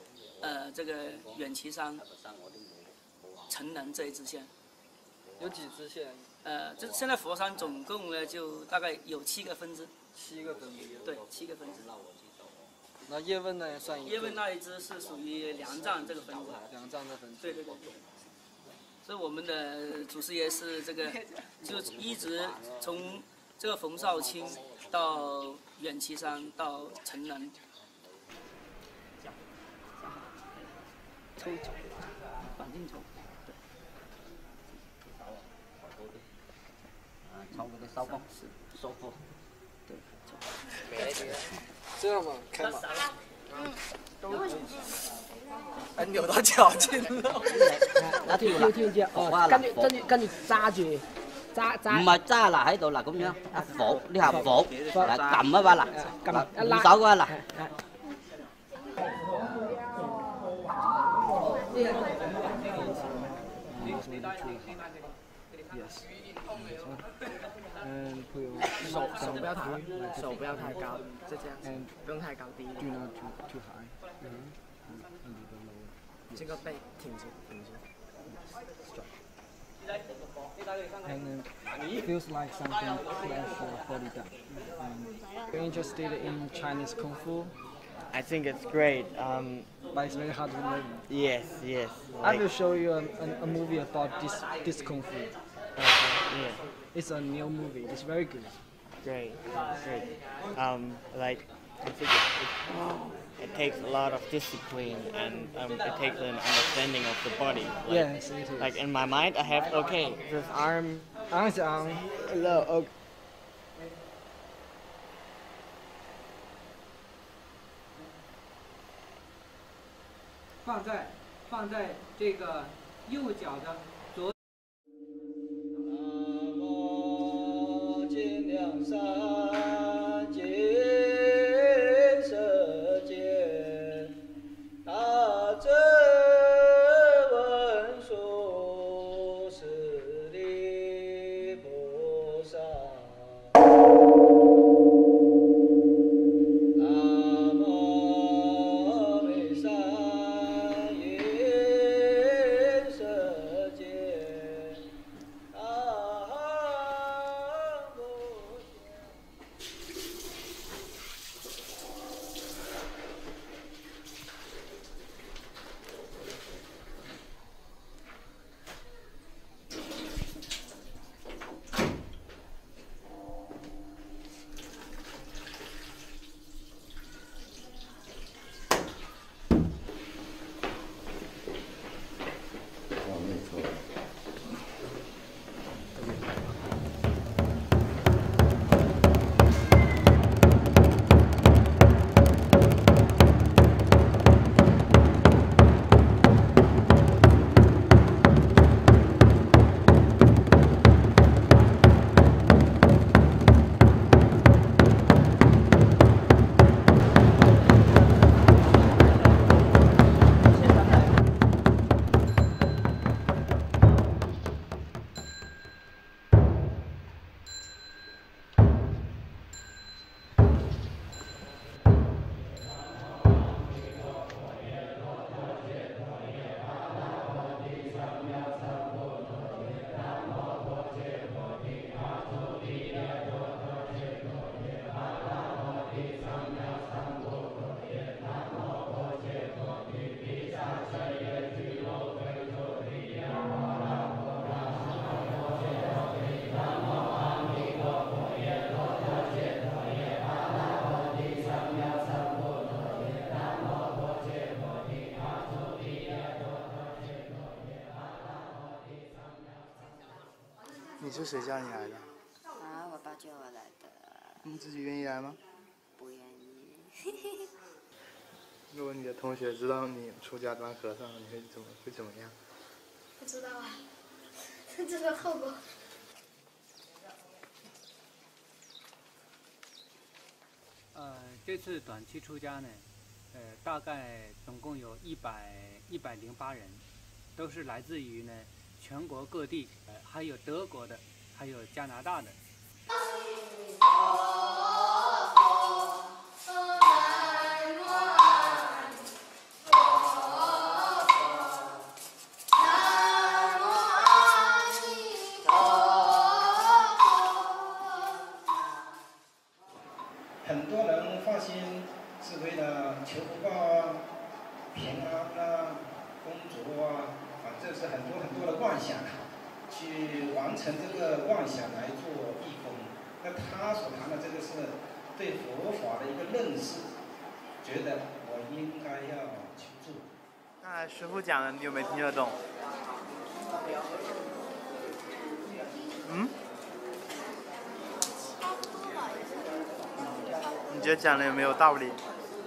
Speaker 21: 呃这个远岐山、城南这一支线。
Speaker 17: 有几支线？
Speaker 21: 呃，这现在佛山总共呢就大概有七个分支。
Speaker 17: 七个分支。
Speaker 21: 对，七个分支。
Speaker 17: 那叶问呢算一个？
Speaker 21: 叶问那一支是属于粮藏这个分支。
Speaker 17: 粮藏这分支。
Speaker 21: 对对对。所以我们的祖师爷是这个，就一直从这个冯绍卿到远岐山到城南。抽抽，反进抽。
Speaker 16: 抽嗰啲收腹，收腹。
Speaker 21: 对，
Speaker 17: 这样嘛，开嘛。
Speaker 3: 嗯。
Speaker 17: 哎，扭到脚筋了。
Speaker 19: 嗱，跳跳跳哦，跟住跟住跟住揸住，揸揸。
Speaker 16: 唔係揸嗱喺度嗱咁樣，一伏呢下伏，嗱撳啊嘛嗱，
Speaker 19: 撳
Speaker 16: 一拉手嘅嗱。
Speaker 19: 嗯，手手不要抬，手不要太高，就这样子，不用太高，低一点。Do not too too high. 嗯。这个背挺直，挺直。And then it feels like something fresh or body done. Um, you're interested in Chinese Kung Fu?
Speaker 9: I think it's great. Um,
Speaker 19: but it's very hard to learn.
Speaker 9: Yes, yes.
Speaker 19: Like, I will show you a, a, a movie about this this Kung Fu.
Speaker 9: Okay, yeah.
Speaker 19: It's a new movie. It's very good.
Speaker 9: Great, great. Um, like I think it, it, it takes a lot of discipline and um, it takes an understanding of the body. Like,
Speaker 19: yes, it is.
Speaker 9: Like in my mind, I have okay, this arm.
Speaker 19: Arms on.
Speaker 9: Low. Okay.
Speaker 4: 放在放在这个右脚的左。
Speaker 1: 南无金梁山金色界，大智文殊师利菩萨。南无眉山。
Speaker 13: 你是谁叫你来的？
Speaker 7: 啊，我爸叫我来的。
Speaker 13: 你自己愿意来吗？
Speaker 7: 不愿意。
Speaker 13: 如果你的同学知道你出家当和尚，你会怎么会怎么样？
Speaker 3: 不知道啊，不知道后果。
Speaker 22: 呃，这次短期出家呢，呃，大概总共有一百一百零八人，都是来自于呢全国各地，呃，还有德国的，还有加拿大的。
Speaker 3: 哦
Speaker 6: 啊、求福报啊、平安啊、工作啊，反正是很多很多的妄想，去完成这个妄想来做义工。那他所谈的这个是对佛法的一个认识，觉得我应该要求助。
Speaker 13: 刚才师傅讲的，你有没有听得懂？嗯？你觉得讲的有没有道理？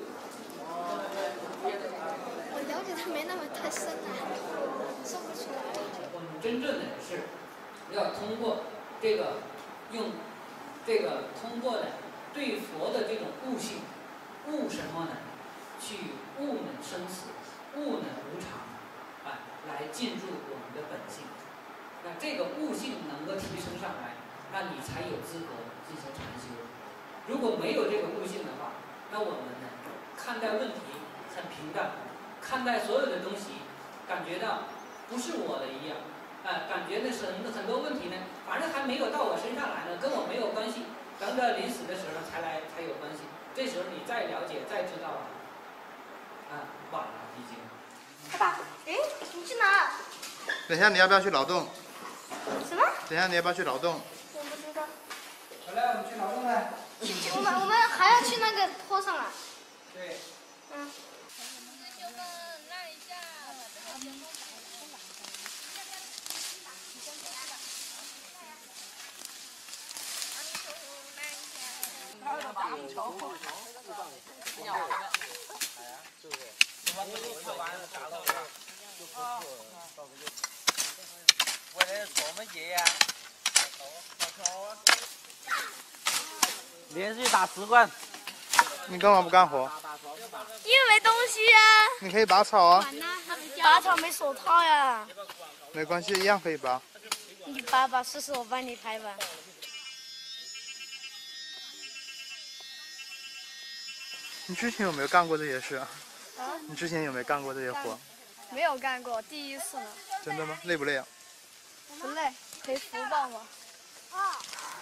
Speaker 3: 我了解他没那么太深啊，说不出来。
Speaker 4: 我们真正的是要通过这个用这个通过的对佛的这种悟性，悟什么呢？去悟呢生死，悟呢无常，啊，来进入我们的本性。那这个悟性能够提升上来，那你才有资格进行禅修。如果没有这个悟性的话，那我们呢看待问题很平淡，看待所有的东西感觉到不是我的一样，啊、呃，感觉那是很很多问题呢，反正还没有到我身上来呢，跟我没有关系，等着临死的时候才来才有关系。这时候你再了解再知道了，啊，晚了已经。
Speaker 3: 爸爸，哎，你去哪？
Speaker 13: 等一下，你要不要去劳动？
Speaker 3: 什么？
Speaker 13: 等一下，你要不要去劳动？
Speaker 3: 我不知道。
Speaker 4: 好了，我们去劳动了。
Speaker 3: 我们我们还要去那个坡上啊。
Speaker 4: 对。
Speaker 3: 嗯。
Speaker 21: 为了做么节呀？连续打十棍。
Speaker 13: 你干嘛不干活？
Speaker 3: 因为没东西呀、啊。
Speaker 13: 你可以拔草啊。
Speaker 3: 拔草没手套呀。
Speaker 13: 没关系，一样可以拔。
Speaker 3: 你拔吧，试试我帮你拍吧。
Speaker 13: 你之前有没有干过这些事啊？
Speaker 3: 啊？
Speaker 13: 你之前有没有干过这些活？
Speaker 3: 没有干过，第一次呢。
Speaker 13: 真的吗？累不累啊？
Speaker 3: 不累，可以福报吗？啊。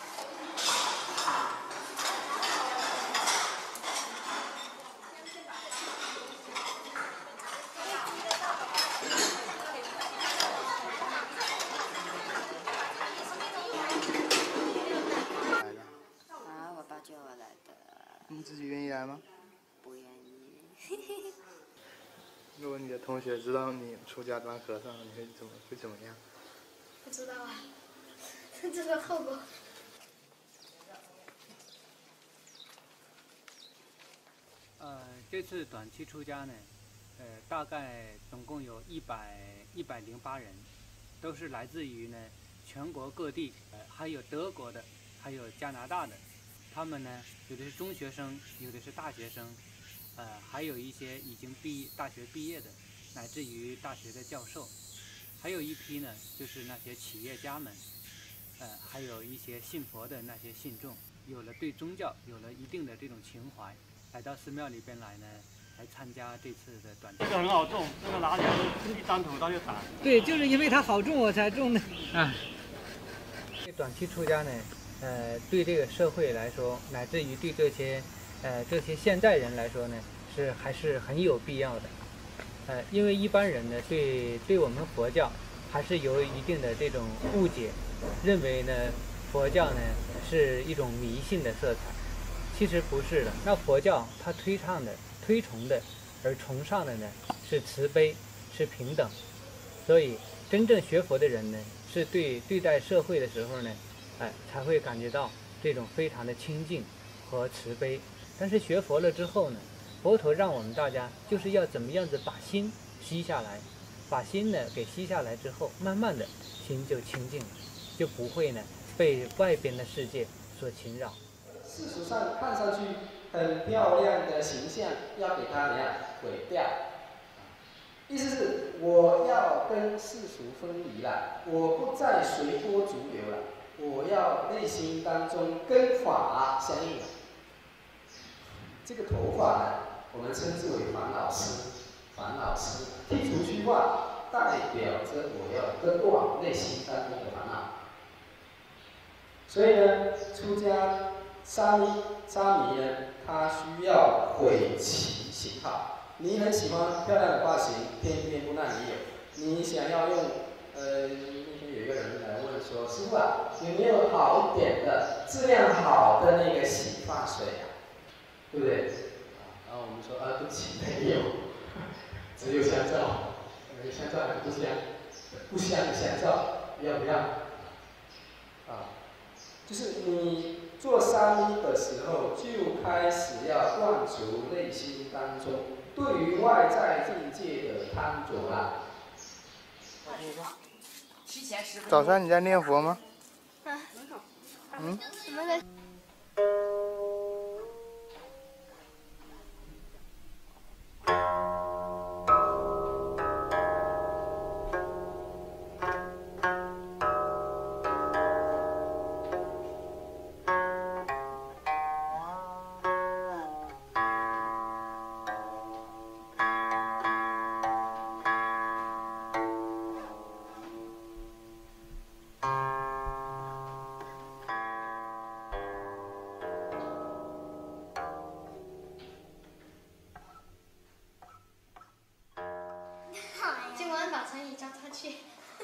Speaker 7: 啊，我爸叫我来的。
Speaker 13: 你自己愿意来吗？
Speaker 7: 不愿意。
Speaker 13: 如果你的同学知道你出家当和尚，你会怎么会怎么样？
Speaker 3: 不知道啊，这个后果。
Speaker 22: 呃，这次短期出家呢，呃，大概总共有一百一百零八人，都是来自于呢全国各地，呃，还有德国的，还有加拿大的。他们呢，有的是中学生，有的是大学生，呃，还有一些已经毕大学毕业的，乃至于大学的教授，还有一批呢，就是那些企业家们，呃，还有一些信佛的那些信众，有了对宗教有了一定的这种情怀，来到寺庙里边来呢，来参加这次的短。
Speaker 12: 这个很好种，这个拿起来一张土它就打。
Speaker 4: 对，就是因为它好种我才种的啊。
Speaker 22: 短期出家呢，呃，对这个社会来说，乃至于对这些，呃，这些现代人来说呢，是还是很有必要的。呃，因为一般人呢，对对我们佛教还是有一定的这种误解，认为呢，佛教呢是一种迷信的色彩。其实不是的，那佛教它推倡的、推崇的，而崇尚的呢是慈悲，是平等。所以，真正学佛的人呢，是对对待社会的时候呢，哎，才会感觉到这种非常的清净和慈悲。但是学佛了之后呢，佛陀让我们大家就是要怎么样子把心吸下来，把心呢给吸下来之后，慢慢的心就清净了，就不会呢被外边的世界所侵扰。
Speaker 6: 世俗上看上去很漂亮的形象，要给它怎样毁掉？意思是我要跟世俗分离了，我不再随波逐流了，我要内心当中跟法相应了。这个头发呢，我们称之为烦恼丝，烦恼丝剔除虚幻，代表着我要根断内心当中的烦恼。所以呢，出家沙弥沙弥呢，他需要毁其型号。你很喜欢漂亮的发型，偏偏不那里有。你想要用，呃，那天有一个人来问说，师傅啊，有没有好一点的、质量好的那个洗发水啊？对不对？然后我们说，啊，对不起，没有，只有香皂，呃，香皂很不香，不香的香皂，要不要？啊，就是你做沙弥的时候，就开始要断除内心当中对于外在境界的贪着啦。
Speaker 13: 早上你在念佛吗？
Speaker 3: 啊。
Speaker 13: 嗯。
Speaker 3: 什么的？今晚把陈宇叫他去。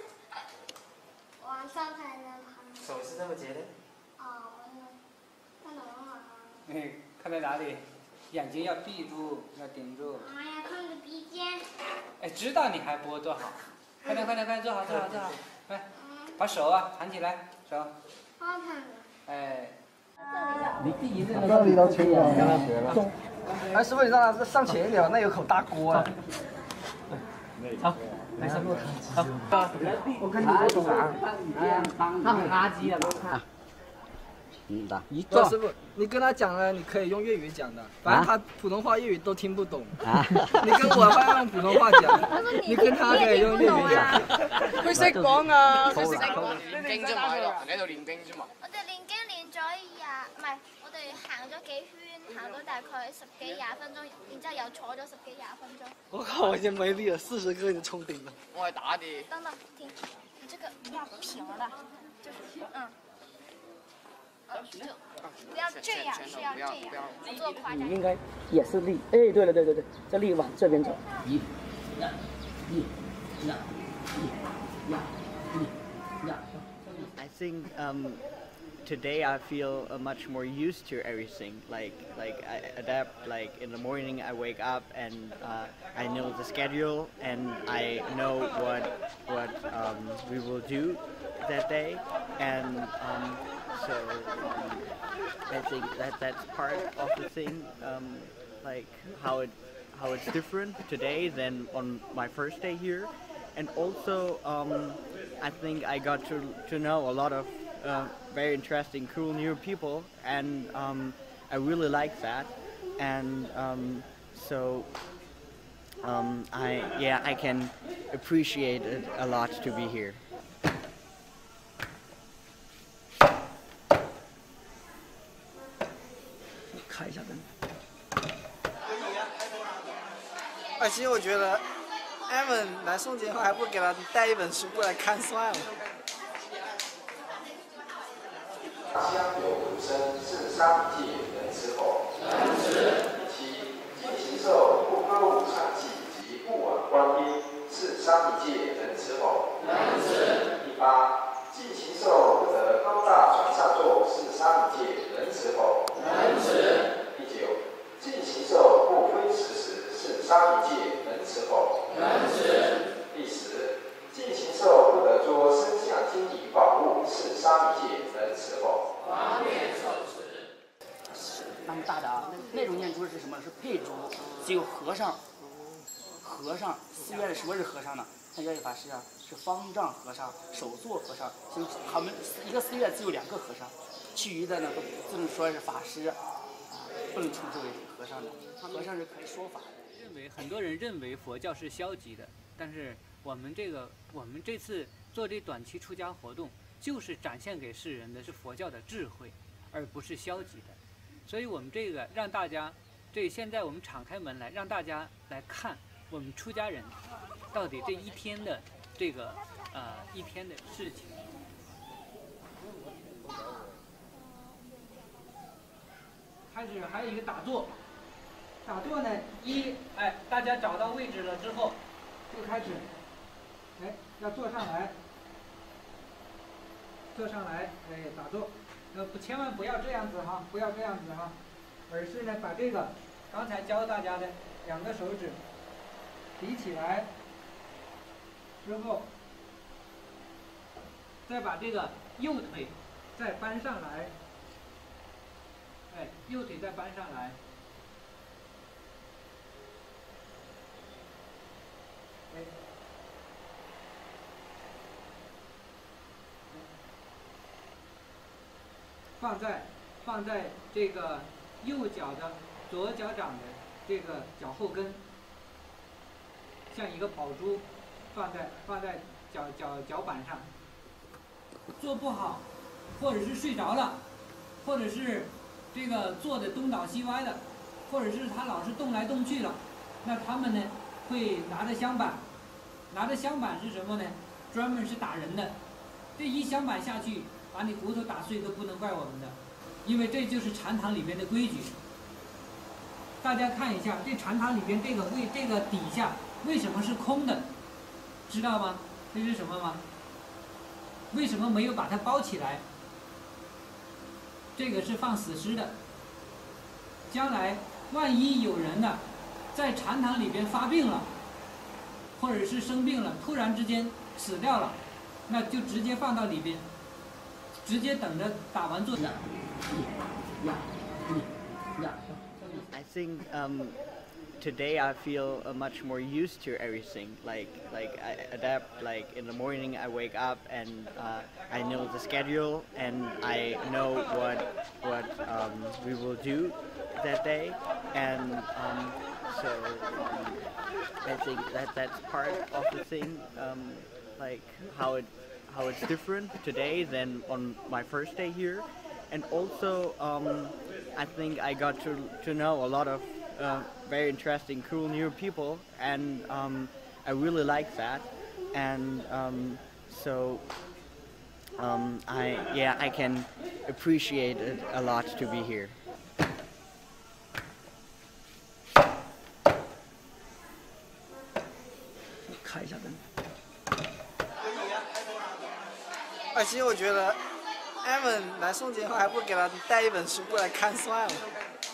Speaker 3: 晚上才能看。
Speaker 4: 手是这么结的。
Speaker 3: 哦，看懂了。
Speaker 4: 嗯，看在哪里？眼睛要闭住，要顶住。
Speaker 3: 哎呀，看着鼻尖。
Speaker 4: 哎，知道你还不做好，快点快点快点，做好做好做好，来，把手啊弹起来，手。
Speaker 3: 好看的。
Speaker 4: 哎。
Speaker 1: 你第一任的力都缺了，跟他学了。哎，师傅，你让他上前一点，那有口大锅啊。
Speaker 4: 好，来上路。好，
Speaker 1: 我跟你多懂啊。
Speaker 4: 他很垃圾啊，都看。
Speaker 9: 嗯的。
Speaker 1: 一做师傅，你跟他讲了，你可以用粤语讲的，反正他普通话、粤语都听不懂。你跟我会用普通话讲，你跟他可以用粤语讲。
Speaker 17: 佢識講啊，佢識
Speaker 10: 講。念經啫嘛，喺度，你喺度念經啫嘛。
Speaker 3: 我哋練經練咗廿，唔係，我哋行咗幾圈，行咗大概十幾廿分鐘，然之後又坐咗十幾廿分鐘。
Speaker 17: 我靠，我已經沒力了，四十個已經衝頂了。
Speaker 10: 我係打的。
Speaker 3: 等等，停，你這個要平了，就是嗯。就不要这样，是要这样，不做夸张。
Speaker 5: 你应该也是力，哎，对了对对对，这力往这边走。一，呀，一，呀，一，呀，一，呀。
Speaker 9: I think um, today I feel uh, much more used to everything. Like like I adapt. Like in the morning I wake up and uh, I know the schedule and I know what what um, we will do that day, and um, so um, I think that that's part of the thing. Um, like how it how it's different today than on my first day here, and also um, I think I got to to know a lot of uh, very interesting, cool new people, and um, I really like that, and um, so um, I yeah I can appreciate it a lot to be here.
Speaker 1: 看一下灯。哎，其实我觉得艾文来送节的话，还不给他带一本书过来看算了。
Speaker 6: 香有无声，是三界人之否？人之。七，尽形寿，不歌舞唱戏及不往观音，是三界人之否？人之。第八，尽形寿不得高大船上坐，是三界人之否？人之。第九，尽形寿不非时时，是三界人之否？人之。第十，尽形寿不得捉身相金银宝物，是三界人之否？
Speaker 5: 那么大的啊，那种念珠是什么？是佩珠，只有和尚，和尚寺院什么是和尚呢？像药师法师啊，是方丈和尚、首座和尚，就他们一个寺院只有两个和尚，其余的呢都不能说是法师，啊，不能称之为和尚的。和尚是可以说法的。
Speaker 4: 认为很多人认为佛教是消极的，但是我们这个我们这次做这短期出家活动，就是展现给世人的是佛教的智慧，而不是消极的。所以我们这个让大家，这现在我们敞开门来，让大家来看我们出家人到底这一天的这个呃一天的事情。开始还有一个打坐， 打坐呢，一，哎，大家找到位置了之后，就开始，哎，要坐上来，坐上来，哎，打坐，呃，不，千万不要这样子哈，不要这样子哈，而是呢，把这个刚才教大家的两个手指比起来之后，再把这个右腿再搬上来，哎，右腿再搬上来。放在放在这个右脚的左脚掌的这个脚后跟，像一个宝珠，放在放在脚脚脚板上。做不好，或者是睡着了，或者是这个坐的东倒西歪的，或者是他老是动来动去了，那他们呢会拿着香板，拿着香板是什么呢？专门是打人的，这一香板下去，把你骨头打碎都不能怪我们的，因为这就是禅堂里边的规矩。大家看一下，这禅堂里边这个位这个底下为什么是空的？知道吗？这是什么吗？为什么没有把它包起来？这个是放死尸的。将来万一有人呢，在禅堂里边发病了，或者是生病了，突然之间死掉了，那就直接放到里边，直接等着打完坐。
Speaker 9: I think um, today I feel uh, much more used to everything. Like like I adapt. Like in the morning I wake up and uh, I know the schedule and I know what what um, we will do that day, and um, so um, I think that that's part of the thing. Um, like how it how it's different today than on my first day here, and also um, I think I got to to know a lot of uh, very interesting, cool new people, and um, I really like that, and um, so um, I yeah I can appreciate it a lot to be here.
Speaker 1: 开一下灯。哎，其实我觉得艾文来送节后还不给他带一本书过来看算了。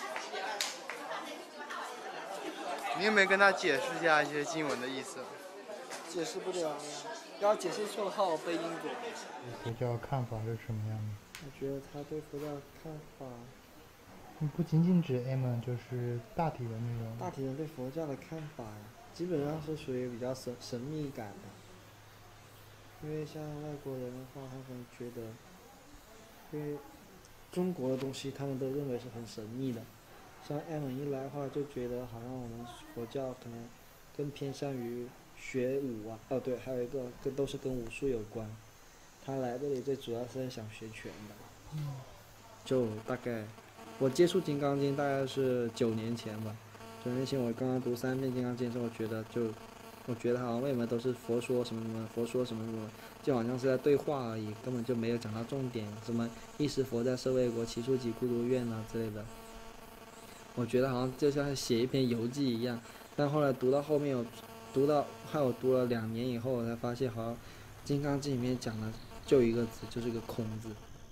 Speaker 13: 你有没有跟他解释一下一些经文的意思？
Speaker 1: 解释不了呀，要解释错的话我背因果。
Speaker 13: 佛教看法是什么样的？
Speaker 1: 我觉得他对佛教看法，
Speaker 13: 不仅仅指 M， 就是大体的那种。
Speaker 1: 大体人对佛教的看法呀，基本上是属于比较神神秘感的。因为像外国人的话，他们觉得，因为中国的东西他们都认为是很神秘的。像 M 一来的话，就觉得好像我们佛教可能更偏向于学武啊，哦对，还有一个跟都是跟武术有关。他来这里最主要是想学拳的。
Speaker 13: 嗯。
Speaker 1: 就大概，我接触《金刚经》大概是九年前吧。九年前我刚刚读三遍《金刚经》之后，我觉得就，我觉得好像为什么都是佛说什么什么，佛说什么什么，就好像是在对话而已，根本就没有讲到重点，什么一时佛在舍卫国，其处即孤独院啊之类的。我觉得好像就像写一篇游记一样，但后来读到后面，我读到还有读了两年以后，我才发现好像《金刚经》里面讲的就一个字，就是个空字。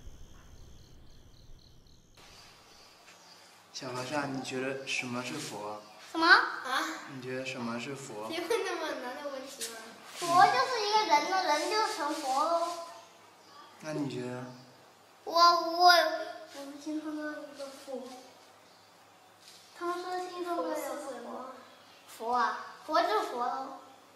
Speaker 2: 小和尚，你觉得什么是佛？
Speaker 3: 什么啊？
Speaker 2: 你觉得什么是佛？
Speaker 3: 谁问那么难的问题吗？佛就是一个人了，人就成佛喽。
Speaker 2: 那你觉得？
Speaker 3: 我我我们经常到一个佛。他们说心中会有佛，佛啊，佛就佛喽。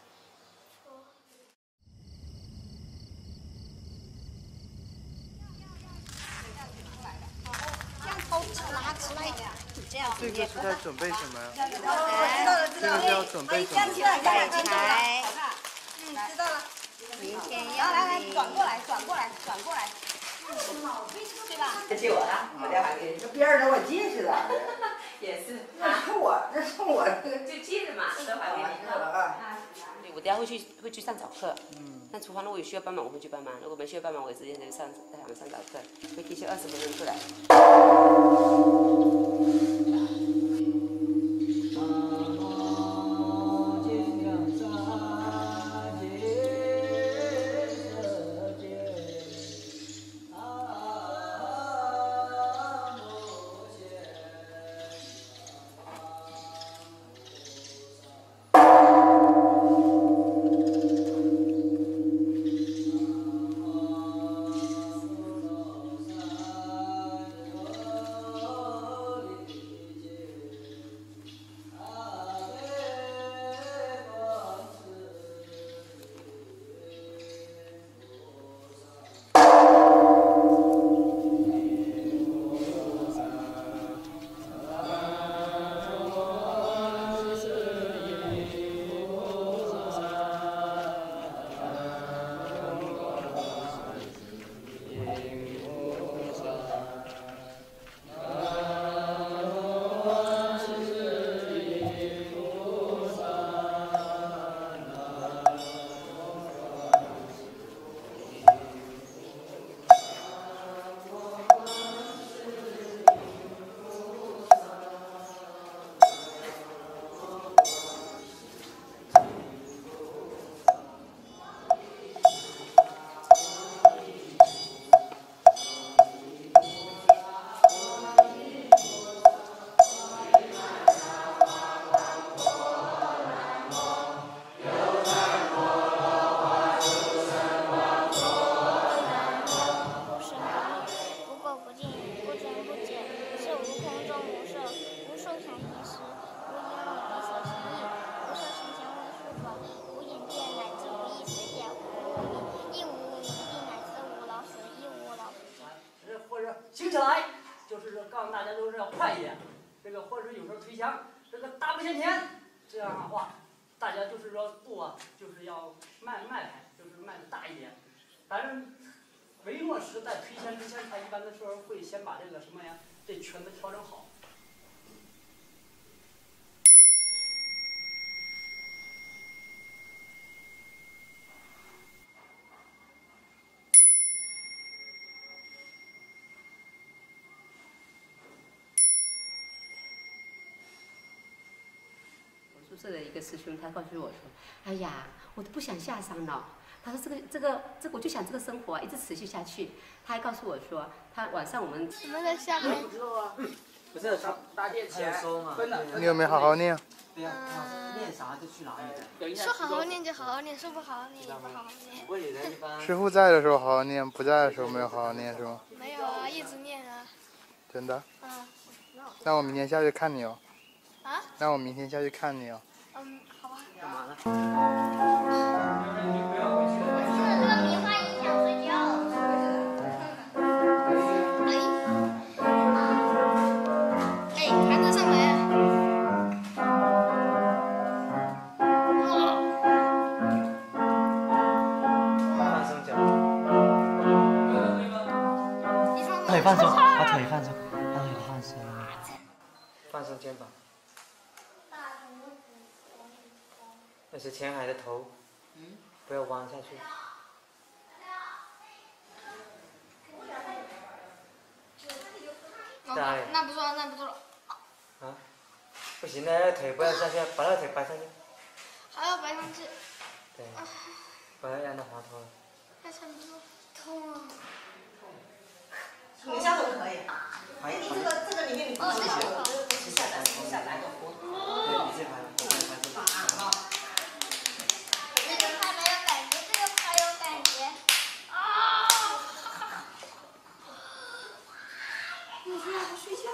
Speaker 18: 这样头拿出来，这样
Speaker 13: 这个是在准备什么呀？
Speaker 18: 哎，
Speaker 13: 这个是要准备什么？
Speaker 18: 摆台。嗯，知道了。明天要来来转过来，转过来，转过来。对吧？
Speaker 15: 借我的，我这还给这边儿的我借去了。也是，那是我，那是我这个就借的嘛，都还给你了。
Speaker 20: 对，我等下会去会去上早课。嗯。那厨房如果有需要帮忙，我会去帮忙；如果没需要帮忙，我直接就上带他们上早课，会提前二十分钟出来。
Speaker 5: 这样的话，大家就是说步啊，就是要迈迈开，就是迈的大一点。反正维诺师在推前之前，他一般的时候会先把这个什么呀，这拳的调整好。
Speaker 11: 宿舍的一个师兄，他告诉我说：“哎呀，我都不想下山了。”他说：“这个这个这个，我就想这个生活啊，一直持续下去。”他还告诉我说：“他晚上我们
Speaker 3: 你们在下面。”
Speaker 5: 不是搭搭建前收嘛？
Speaker 13: 你有没有好好念？
Speaker 5: 对呀，念啥就去哪里。
Speaker 3: 说好好念就好好念，说不好好念也不好好念。
Speaker 13: 师傅在的时候好好念，不在的时候没有好好念是吗？
Speaker 3: 没有啊，一直念啊。
Speaker 13: 真的？
Speaker 3: 嗯。
Speaker 13: 那我明天下去看你哦。
Speaker 3: 啊？
Speaker 13: 那我明天下去看你哦。
Speaker 3: 嗯，好吧。
Speaker 5: 干嘛呢？
Speaker 3: 这个棉花影响睡觉。哎，还能上来。
Speaker 1: 放松脚。
Speaker 5: 腿放松，把腿放松，把腿放松。
Speaker 1: 放松肩膀。那是前海的头，不要弯下去。在。
Speaker 3: 那不错，那不错。
Speaker 1: 啊，不行，那个腿不要下去，把那个腿摆上去。
Speaker 3: 还要摆上去。
Speaker 1: 对，不要让它滑脱了。
Speaker 3: 太沉不住，痛啊！
Speaker 15: 你下都可以。哎，你这个这个里面你不是下来下来的活。
Speaker 1: 对，你这排，我这排是。
Speaker 15: 啊。
Speaker 3: 这个拍没有感觉，这个拍有感觉。啊！
Speaker 15: 你这样不睡觉？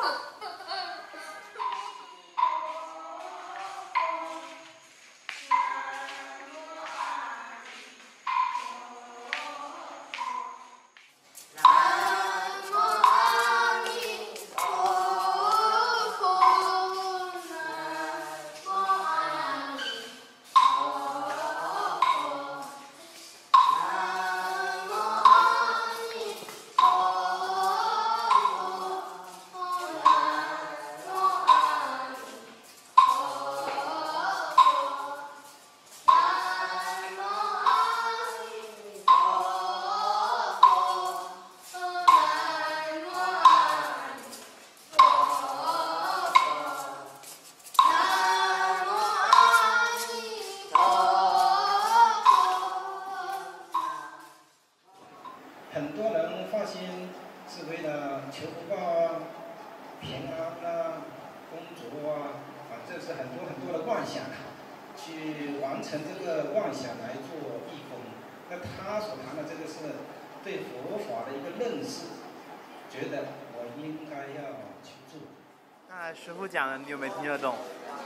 Speaker 6: 很多人发心是为了求福报啊、平安啊、工作啊，反正是很多很多的妄想，去完成这个妄想来做义工。那他所谈的这个是对佛法的一个认识，觉得我应该要去做。
Speaker 13: 刚才师傅讲的，你有没有听得懂？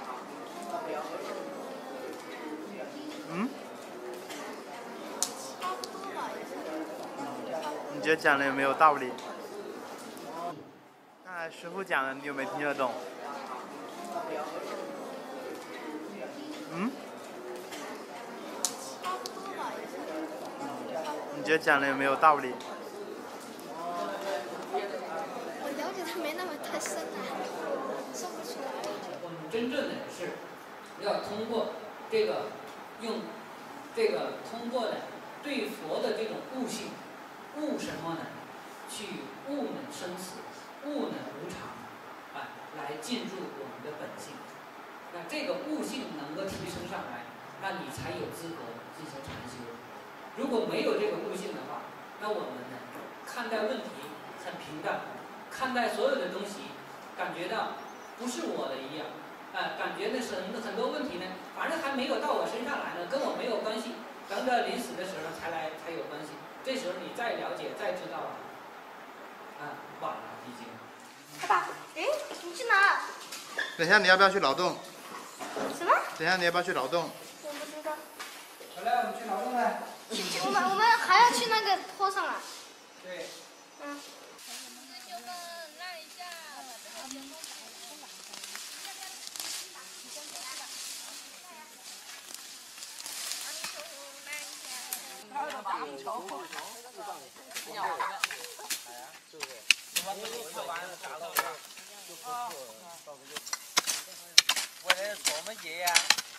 Speaker 13: 嗯？你觉得讲的有没有道理？刚才师傅讲的，你有没有听得懂？嗯？你觉得讲的有没有道理？
Speaker 3: 我了解他没那么太深啊，说不出来。
Speaker 4: 真正的是要通过这个用这个通过的对佛的这种悟性。悟什么呢？去悟呢生死，悟呢无常，啊，来进入我们的本性。那这个悟性能够提升上来，那你才有资格进行禅修。如果没有这个悟性的话，那我们呢看待问题很平淡，看待所有的东西感觉到不是我的一样，啊，感觉那是很很多问题呢，反正还没有到我身上来呢，跟我没有关系，等着临死的时候才来才有关系。这时候你再了解再知道了，啊，晚了已经。
Speaker 3: 爸爸，哎，你去哪？
Speaker 13: 等一下你要不要去劳动？
Speaker 3: 什么？
Speaker 13: 等一下你要不要去劳动？
Speaker 3: 我不知道。
Speaker 4: 好了，我们去劳动了。
Speaker 3: 去去，我们我们还要去那个坡上啊。
Speaker 4: 对。
Speaker 3: 嗯。
Speaker 18: 打不着。
Speaker 4: 我这做么节呀？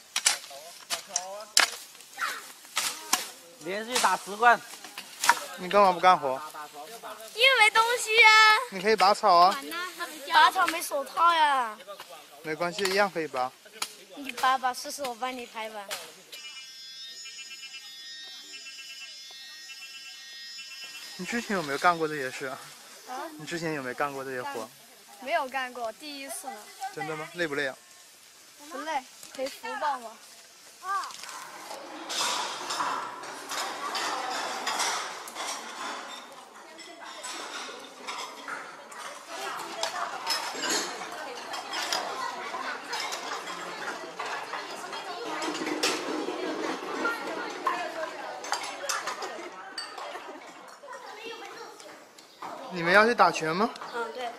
Speaker 4: 连续打十罐。
Speaker 13: 你干嘛不干活？
Speaker 3: 因为没东西呀、
Speaker 13: 你可以拔草啊。
Speaker 3: 拔草没手套呀。
Speaker 13: 没关系，一样可以拔。
Speaker 3: 你拔吧，试试我帮你拍吧。
Speaker 13: 你之前有没有干过这些事啊？
Speaker 3: 啊？
Speaker 13: 你之前有没有干过这些活？
Speaker 3: 没有干过，第一次呢。
Speaker 13: 真的吗？累不累啊？
Speaker 3: 不累，可以扶抱吗？啊。
Speaker 13: 你们要去打拳吗？
Speaker 3: 嗯，对。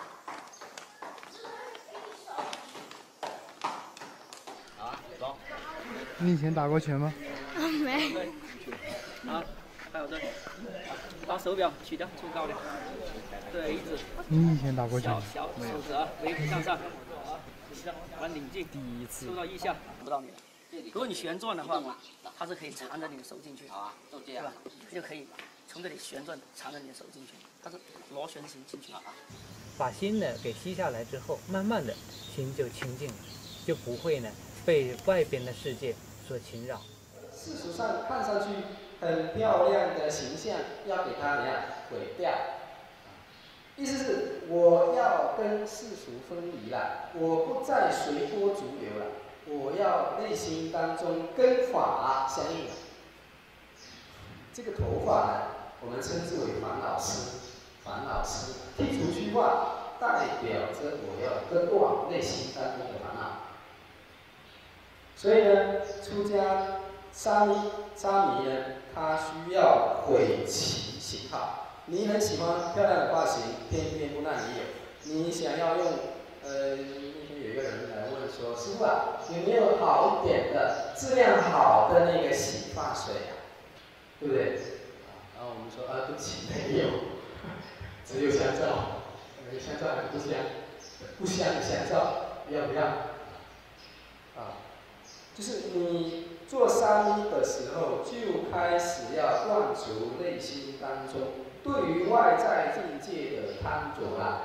Speaker 13: 你以前打过拳吗？
Speaker 3: 嗯，没。
Speaker 21: 啊，还有这，把手表取掉，出高点。对，一指。
Speaker 13: 你以前打过拳？
Speaker 21: 小小手指啊，微幅向上，往拧进，第一次，收到腋下，不到你。如果你旋转的话，它是可以缠着你的手进去，啊，对吧？它就可以从这里旋转，缠着你的手进去，它是螺旋形进去啊。
Speaker 22: 把心呢给吸下来之后，慢慢的心就清净了，就不会呢被外边的世界所侵扰。
Speaker 6: 世俗上看上去很漂亮的形象，要给它怎样毁掉？意思是我要跟世俗分离了，我不再随波逐流了，我要内心当中跟法相应了。这个头发呢，我们称之为烦恼丝。烦恼丝剔除虚幻，代表着我要根断内心当中的烦恼。所以呢，出家沙弥沙弥呢，他需要毁其形号。你很喜欢漂亮的发型，偏偏不让你有。你想要用，呃，那天有一个人来问说，师傅啊，有没有好一点的、质量好的那个洗发水啊？对不对？然后我们说，啊，对不起，没有，只有香皂，呃，香皂还不香，不香的香皂，要不要？啊，就是你做沙弥的时候，就开始要断除内心当中对于外在境界的贪着了。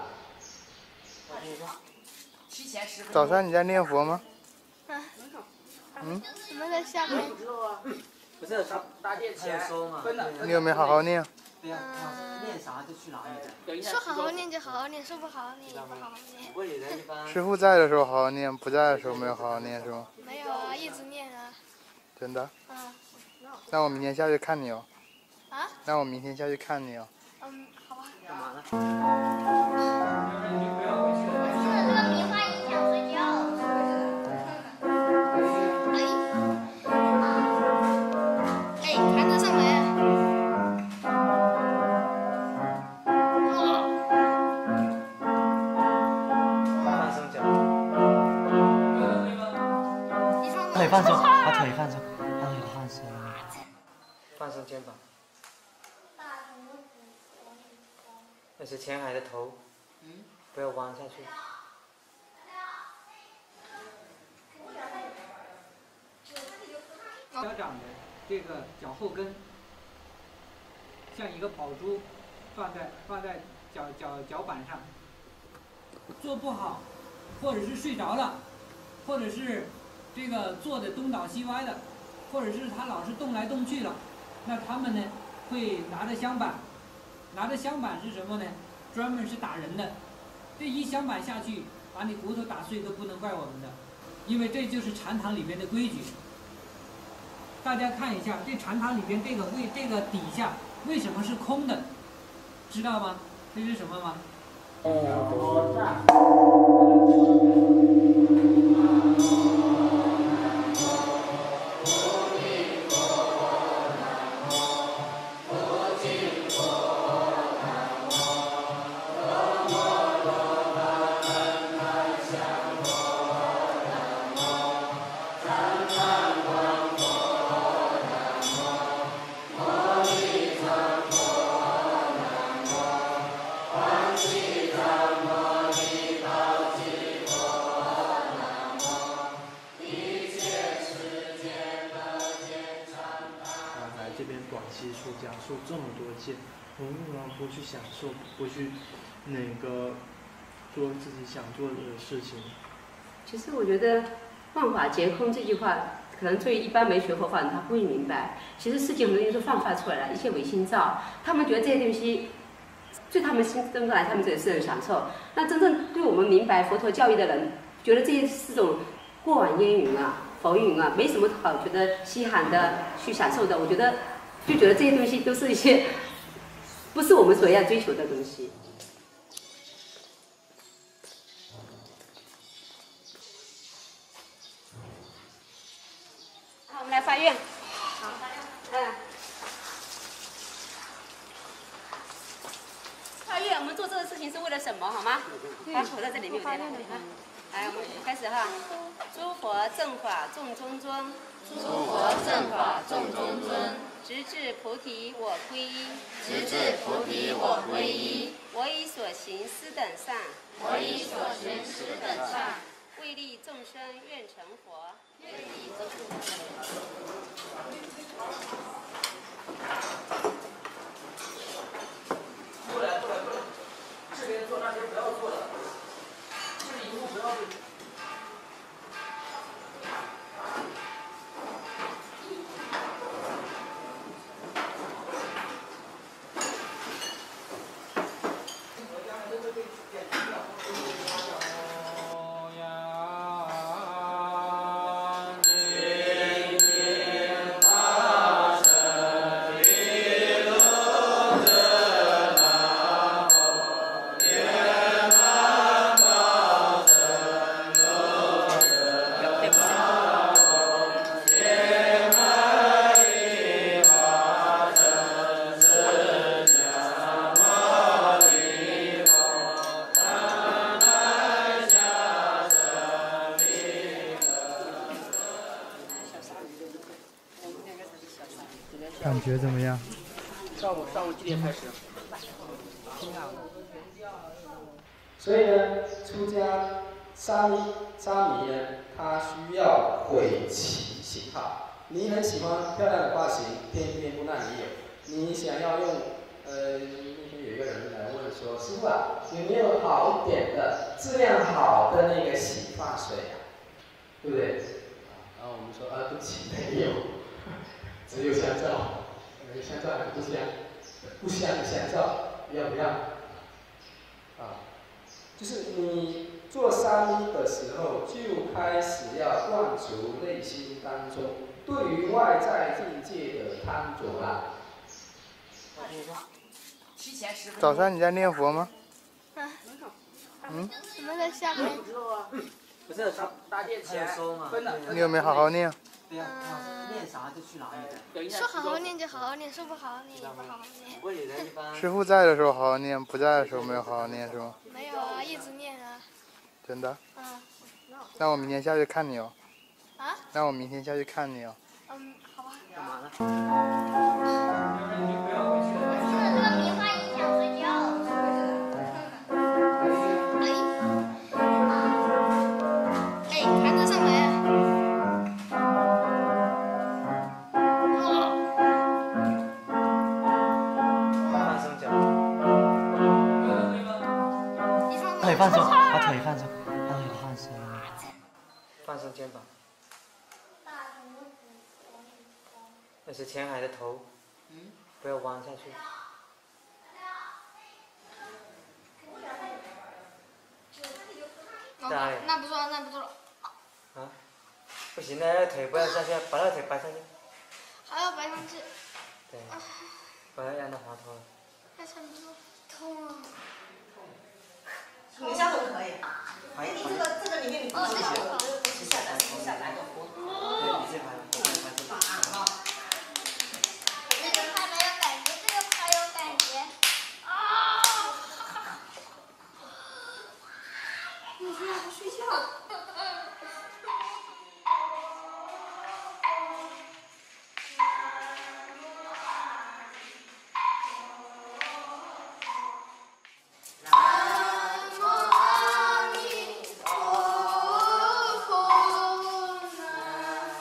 Speaker 13: 早上你在念佛吗？
Speaker 3: 啊。
Speaker 13: 嗯。
Speaker 3: 我们在下面。
Speaker 21: 不是他搭建起来收嘛？
Speaker 13: 你有没有好好念？
Speaker 21: 对呀，念啥就去哪里。
Speaker 3: 说好好念就好好念，说不好好念也不好好念。
Speaker 13: 师父在的时候好好念，不在的时候没有好好念是吗？
Speaker 3: 没有啊，一直念啊。
Speaker 13: 真的？
Speaker 3: 嗯。
Speaker 13: 那我明天下去看你哦。
Speaker 3: 啊？
Speaker 13: 那我明天下去看你哦。
Speaker 3: 嗯，好吧。
Speaker 21: 干嘛呢？
Speaker 3: 这个棉花影响睡觉。哎，弹得上来。
Speaker 21: 腿放松，把腿放松，把腿放松，放松肩膀。那是前海的头，不要弯下去。
Speaker 4: 脚掌的这个脚后跟像一个宝珠，放在放在脚脚脚板上。做不好，或者是睡着了，或者是这个坐的东倒西歪的，或者是他老是动来动去了，那他们呢会拿着香板，拿着香板是什么呢？专门是打人的。这一香板下去，把你骨头打碎都不能怪我们的，因为这就是禅堂里面的规矩。大家看一下，这禅堂里边这个位这个底下为什么是空的？知道吗？这是什么吗？
Speaker 3: 我
Speaker 2: 西出家，受这么多戒，我们为什么不去享受，不去那个做自己想做的事情？
Speaker 11: 其实我觉得“万法皆空”这句话，可能对于一般没学佛法人他不会明白。其实世界很多东西是放发出来的，一切唯心造，他们觉得这些东西对他们心中来，他们也是很享受。那真正对我们明白佛陀教义的人，觉得这些是种过往烟云啊、浮云啊，没什么好觉得稀罕的去享受的。我觉得就觉得这些东西都是一些不是我们所要追求的东西。好，我们来发愿。好，嗯。发愿，我们做这个事情是为了什么？好吗？把口在这里面，对了，啊。来，我们开始哈。诸佛正法众中尊，
Speaker 8: 诸佛正法众中尊，
Speaker 11: 直至菩提我归依，
Speaker 8: 直至菩提我归依。
Speaker 11: 我以所行斯等善，
Speaker 8: 我以所行斯等善，
Speaker 11: 为利众生愿成佛，
Speaker 8: 为利众生。
Speaker 5: 过来过来过来，这边做那些不要做了，这里以后不要做。
Speaker 13: 感觉怎么样？
Speaker 5: 上午上午几点开始？
Speaker 13: 挺好的。
Speaker 6: 所以呢，出家沙弥沙弥呢，他需要毁其形号。你很喜欢漂亮的发型，偏偏不让你有。你想要用，呃，那天有一个人来问说，师傅啊，有没有好一点的、质量好的那个洗发水啊？对不对？然后我们说啊，对不起，没有，只有香皂，呃，香皂还不香，不香的香皂，要不要？啊，就是你做沙弥的时候，就开始要断除内心当中对于外在境界的贪着啦。
Speaker 13: 早上你在念佛吗？
Speaker 3: 啊。
Speaker 13: 嗯。
Speaker 3: 我们在下面。
Speaker 5: 不是搭建前收嘛？
Speaker 13: 你有没有好好念？
Speaker 5: 对呀，念啥就去哪里。
Speaker 3: 说好好念就好好念，说不好好念也不好好念。
Speaker 13: 师傅在的时候好好念，不在的时候没有好好念是吗？
Speaker 3: 没有啊，一直念啊。
Speaker 13: 真的？
Speaker 3: 嗯。
Speaker 13: 那我明天下去看你哦。
Speaker 3: 啊？
Speaker 13: 那我明天下去看你哦。
Speaker 3: 嗯，好吧。
Speaker 5: 干嘛呢？
Speaker 3: 这个棉花影响睡觉。哎，还能上来啊？
Speaker 12: 放松脚。腿放松，把腿放松，把腿放松，放松肩膀。那是前海的头，不要弯下去。在哪里？
Speaker 3: 那不错，那不错。
Speaker 12: 啊，不行，那个腿不要下去，把那个腿摆上去。
Speaker 3: 还要摆上去。
Speaker 12: 对，不要让它滑脱了。
Speaker 3: 还差不多。痛啊！
Speaker 18: 你下手可以。哎，你这个这个里面你不是下来，不是下来，不是下来的。
Speaker 12: 对，你这排，我这排是。
Speaker 18: 啊。
Speaker 3: 这个拍没有感觉，这个拍有感觉。啊！
Speaker 18: 你这样不睡觉？
Speaker 3: 南无阿弥陀佛，南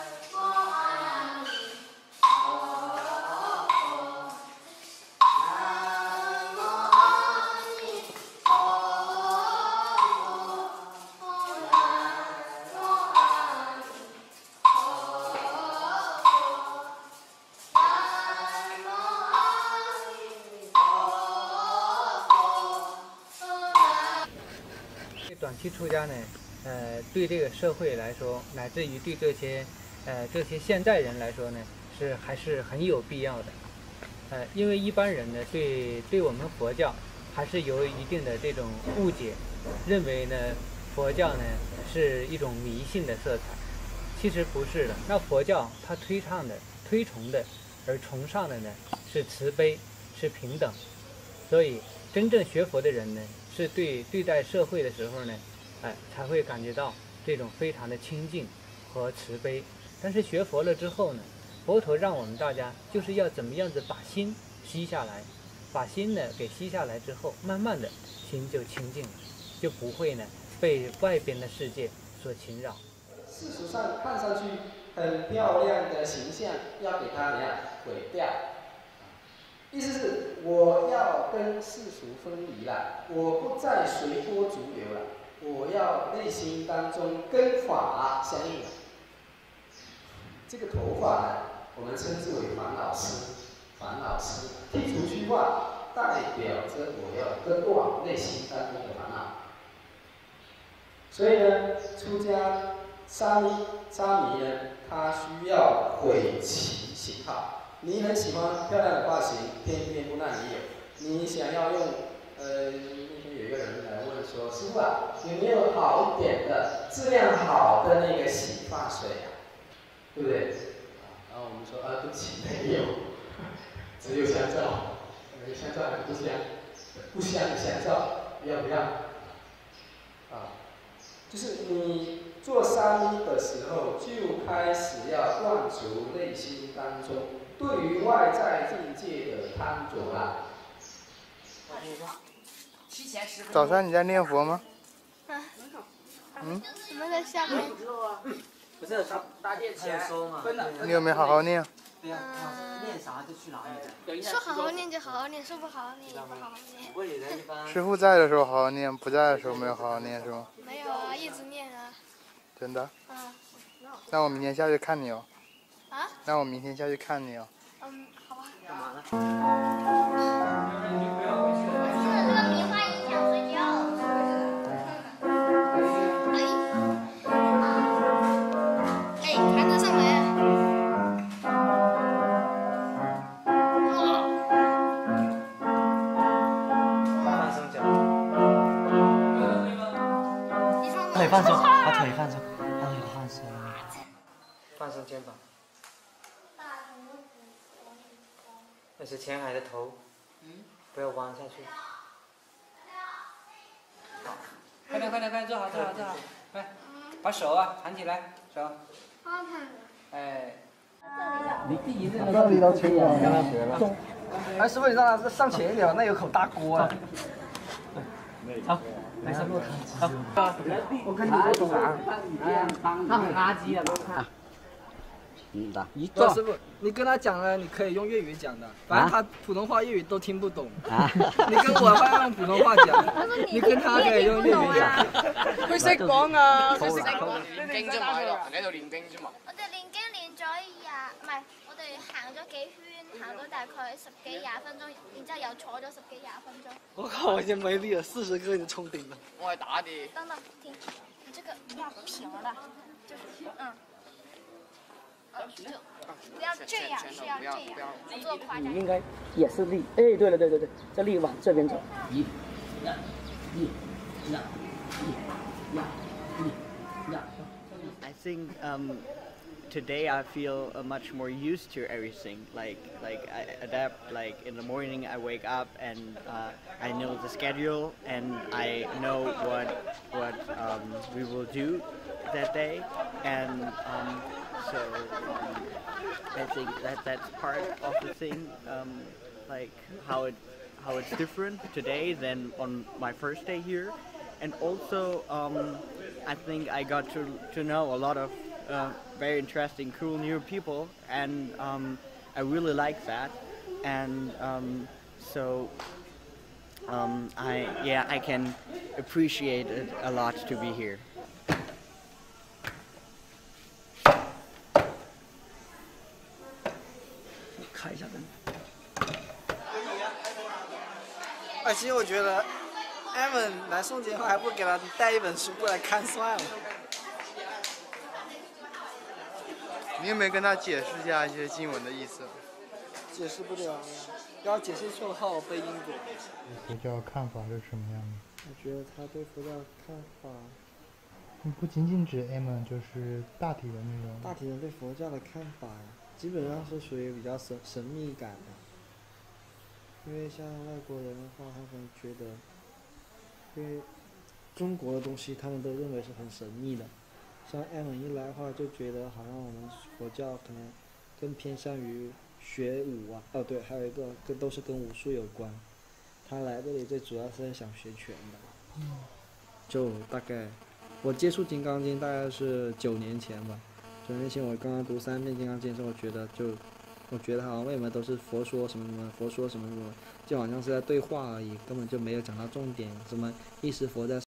Speaker 22: 短期出家呢，呃，对这个社会来说，乃至于对这些呃这些现代人来说呢，是还是很有必要的。呃，因为一般人呢，对对我们佛教还是有一定的这种误解，认为呢，佛教呢是一种迷信的色彩。其实不是的，那佛教它推倡的、推崇的，而崇尚的呢是慈悲，是平等。所以，真正学佛的人呢，是对对待社会的时候呢，哎，才会感觉到这种非常的清净和慈悲。但是学佛了之后呢，佛陀让我们大家就是要怎么样子把心吸下来，把心呢给吸下来之后，慢慢的心就清净了，就不会呢被外边的世界所侵扰。
Speaker 6: 世俗上看上去很漂亮的形象，要给它怎样毁掉？意思是我要跟世俗分离了，我不再随波逐流了，我要内心当中跟法相应了。这个头发呢，我们称之为烦恼丝，烦恼丝剔除虚幻，代表着我要根断内心当中的烦恼。所以呢，出家沙弥沙弥呢，他需要毁其形号。你很喜欢漂亮的发型，偏偏不让你有。你想要用，呃，那天有一个人来问说，师傅啊，有没有好一点的、质量好的那个洗发水啊？对不对？然后我们说，啊，对不起，没有，只有香皂，呃，香皂很不香，不香的香皂，要不要？啊，就是你做沙弥的时候，就开始要断除内心当中对于外在境界的贪着啦。
Speaker 13: 早上你在念佛吗？
Speaker 3: 啊。
Speaker 13: 嗯。
Speaker 3: 我们在下面。
Speaker 12: 不是搭电前说嘛？
Speaker 13: 你有没有好好念？
Speaker 12: 对呀，念啥就去哪里。
Speaker 3: 说好好念就好好念，说不好好念也不好好念。
Speaker 13: 师傅在的时候好好念，不在的时候没有好好念是吗？
Speaker 3: 没有啊，一直念啊。
Speaker 13: 真的？
Speaker 3: 啊。
Speaker 13: 那我明天下去看你哦。
Speaker 3: 啊？
Speaker 13: 那我明天下去看你哦。
Speaker 3: 嗯，好吧。
Speaker 12: 干嘛呢？
Speaker 3: 这个棉花影响睡觉。哎，还能上来。
Speaker 12: 腿放松，把腿放松，把腿放松，放松肩膀。那是前海的头，不要弯下去。快点快点快点，坐好坐好坐好，快，把手啊弹起来，手。哎。
Speaker 17: 你第一任这里都前面跟他学了。哎，师傅，你让他上前一点吧，那有口大锅啊。好。来上路，好。我跟你不懂啊。他很垃圾的嘛。嗯的。一坐。师傅，你跟他讲了，你可以用粤语讲的，反正他普通话、粤语都听不懂。啊。你跟我话用普通话讲，你跟他可以用粤语讲。佢識講啊，佢識講。
Speaker 10: 練經啫嘛，喺度，喺度練經啫嘛。
Speaker 3: 我哋練經練咗廿，唔係，我哋行咗幾圈，行咗大概十幾廿分鐘，然之後又坐咗十幾廿分鐘。
Speaker 17: 我靠，我已經沒力了，四十個已經衝頂了。
Speaker 10: 我係打的。
Speaker 3: 等等，停，你這個要平了，就是嗯，嗯，就不要這樣，是要這樣，不做夸张。
Speaker 5: 你應該也是力，哎，對了對對對，這力往這邊走。一，一，一，一，一，一，一。
Speaker 9: I think um, today I feel uh, much more used to everything. Like like I adapt. Like in the morning I wake up and uh, I know the schedule and I know what what um, we will do that day, and um, so um, I think that that's part of the thing. Um, like how it how it's different today than on my first day here, and also. Um, I think I got to to know a lot of uh, very interesting, cool new people, and um, I really like that. And um, so um, I yeah I can appreciate it a lot to be here.
Speaker 17: 开一下灯。哎，其实我觉得
Speaker 1: 艾文来诵经的话，还不给他带一本书过来看算了。
Speaker 13: 你有没有跟他解释一下一些经文的意思？
Speaker 1: 解释不了，要解释错的话，我背因果。
Speaker 13: 佛教看法是什么样的？
Speaker 1: 我觉得他对佛教看法，
Speaker 13: 不仅仅指 M， 就是大体的那种。
Speaker 1: 大体人对佛教的看法呀，基本上是属于比较神神秘感的。因为像外国人的话，他们觉得，因为中国的东西他们都认为是很神秘的。像 M 一来的话，就觉得好像我们佛教可能更偏向于学武啊，哦对，还有一个跟都是跟武术有关。他来这里最主要是想学拳的。
Speaker 13: 嗯。
Speaker 1: 就大概，我接触《金刚经》大概是九年前吧。九年前我刚刚读三遍《金刚经》的时候，我觉得就，我觉得好像为什么都是佛说什么什么，佛说什么什么，就好像是在对话而已，根本就没有讲到重点，什么一时佛在。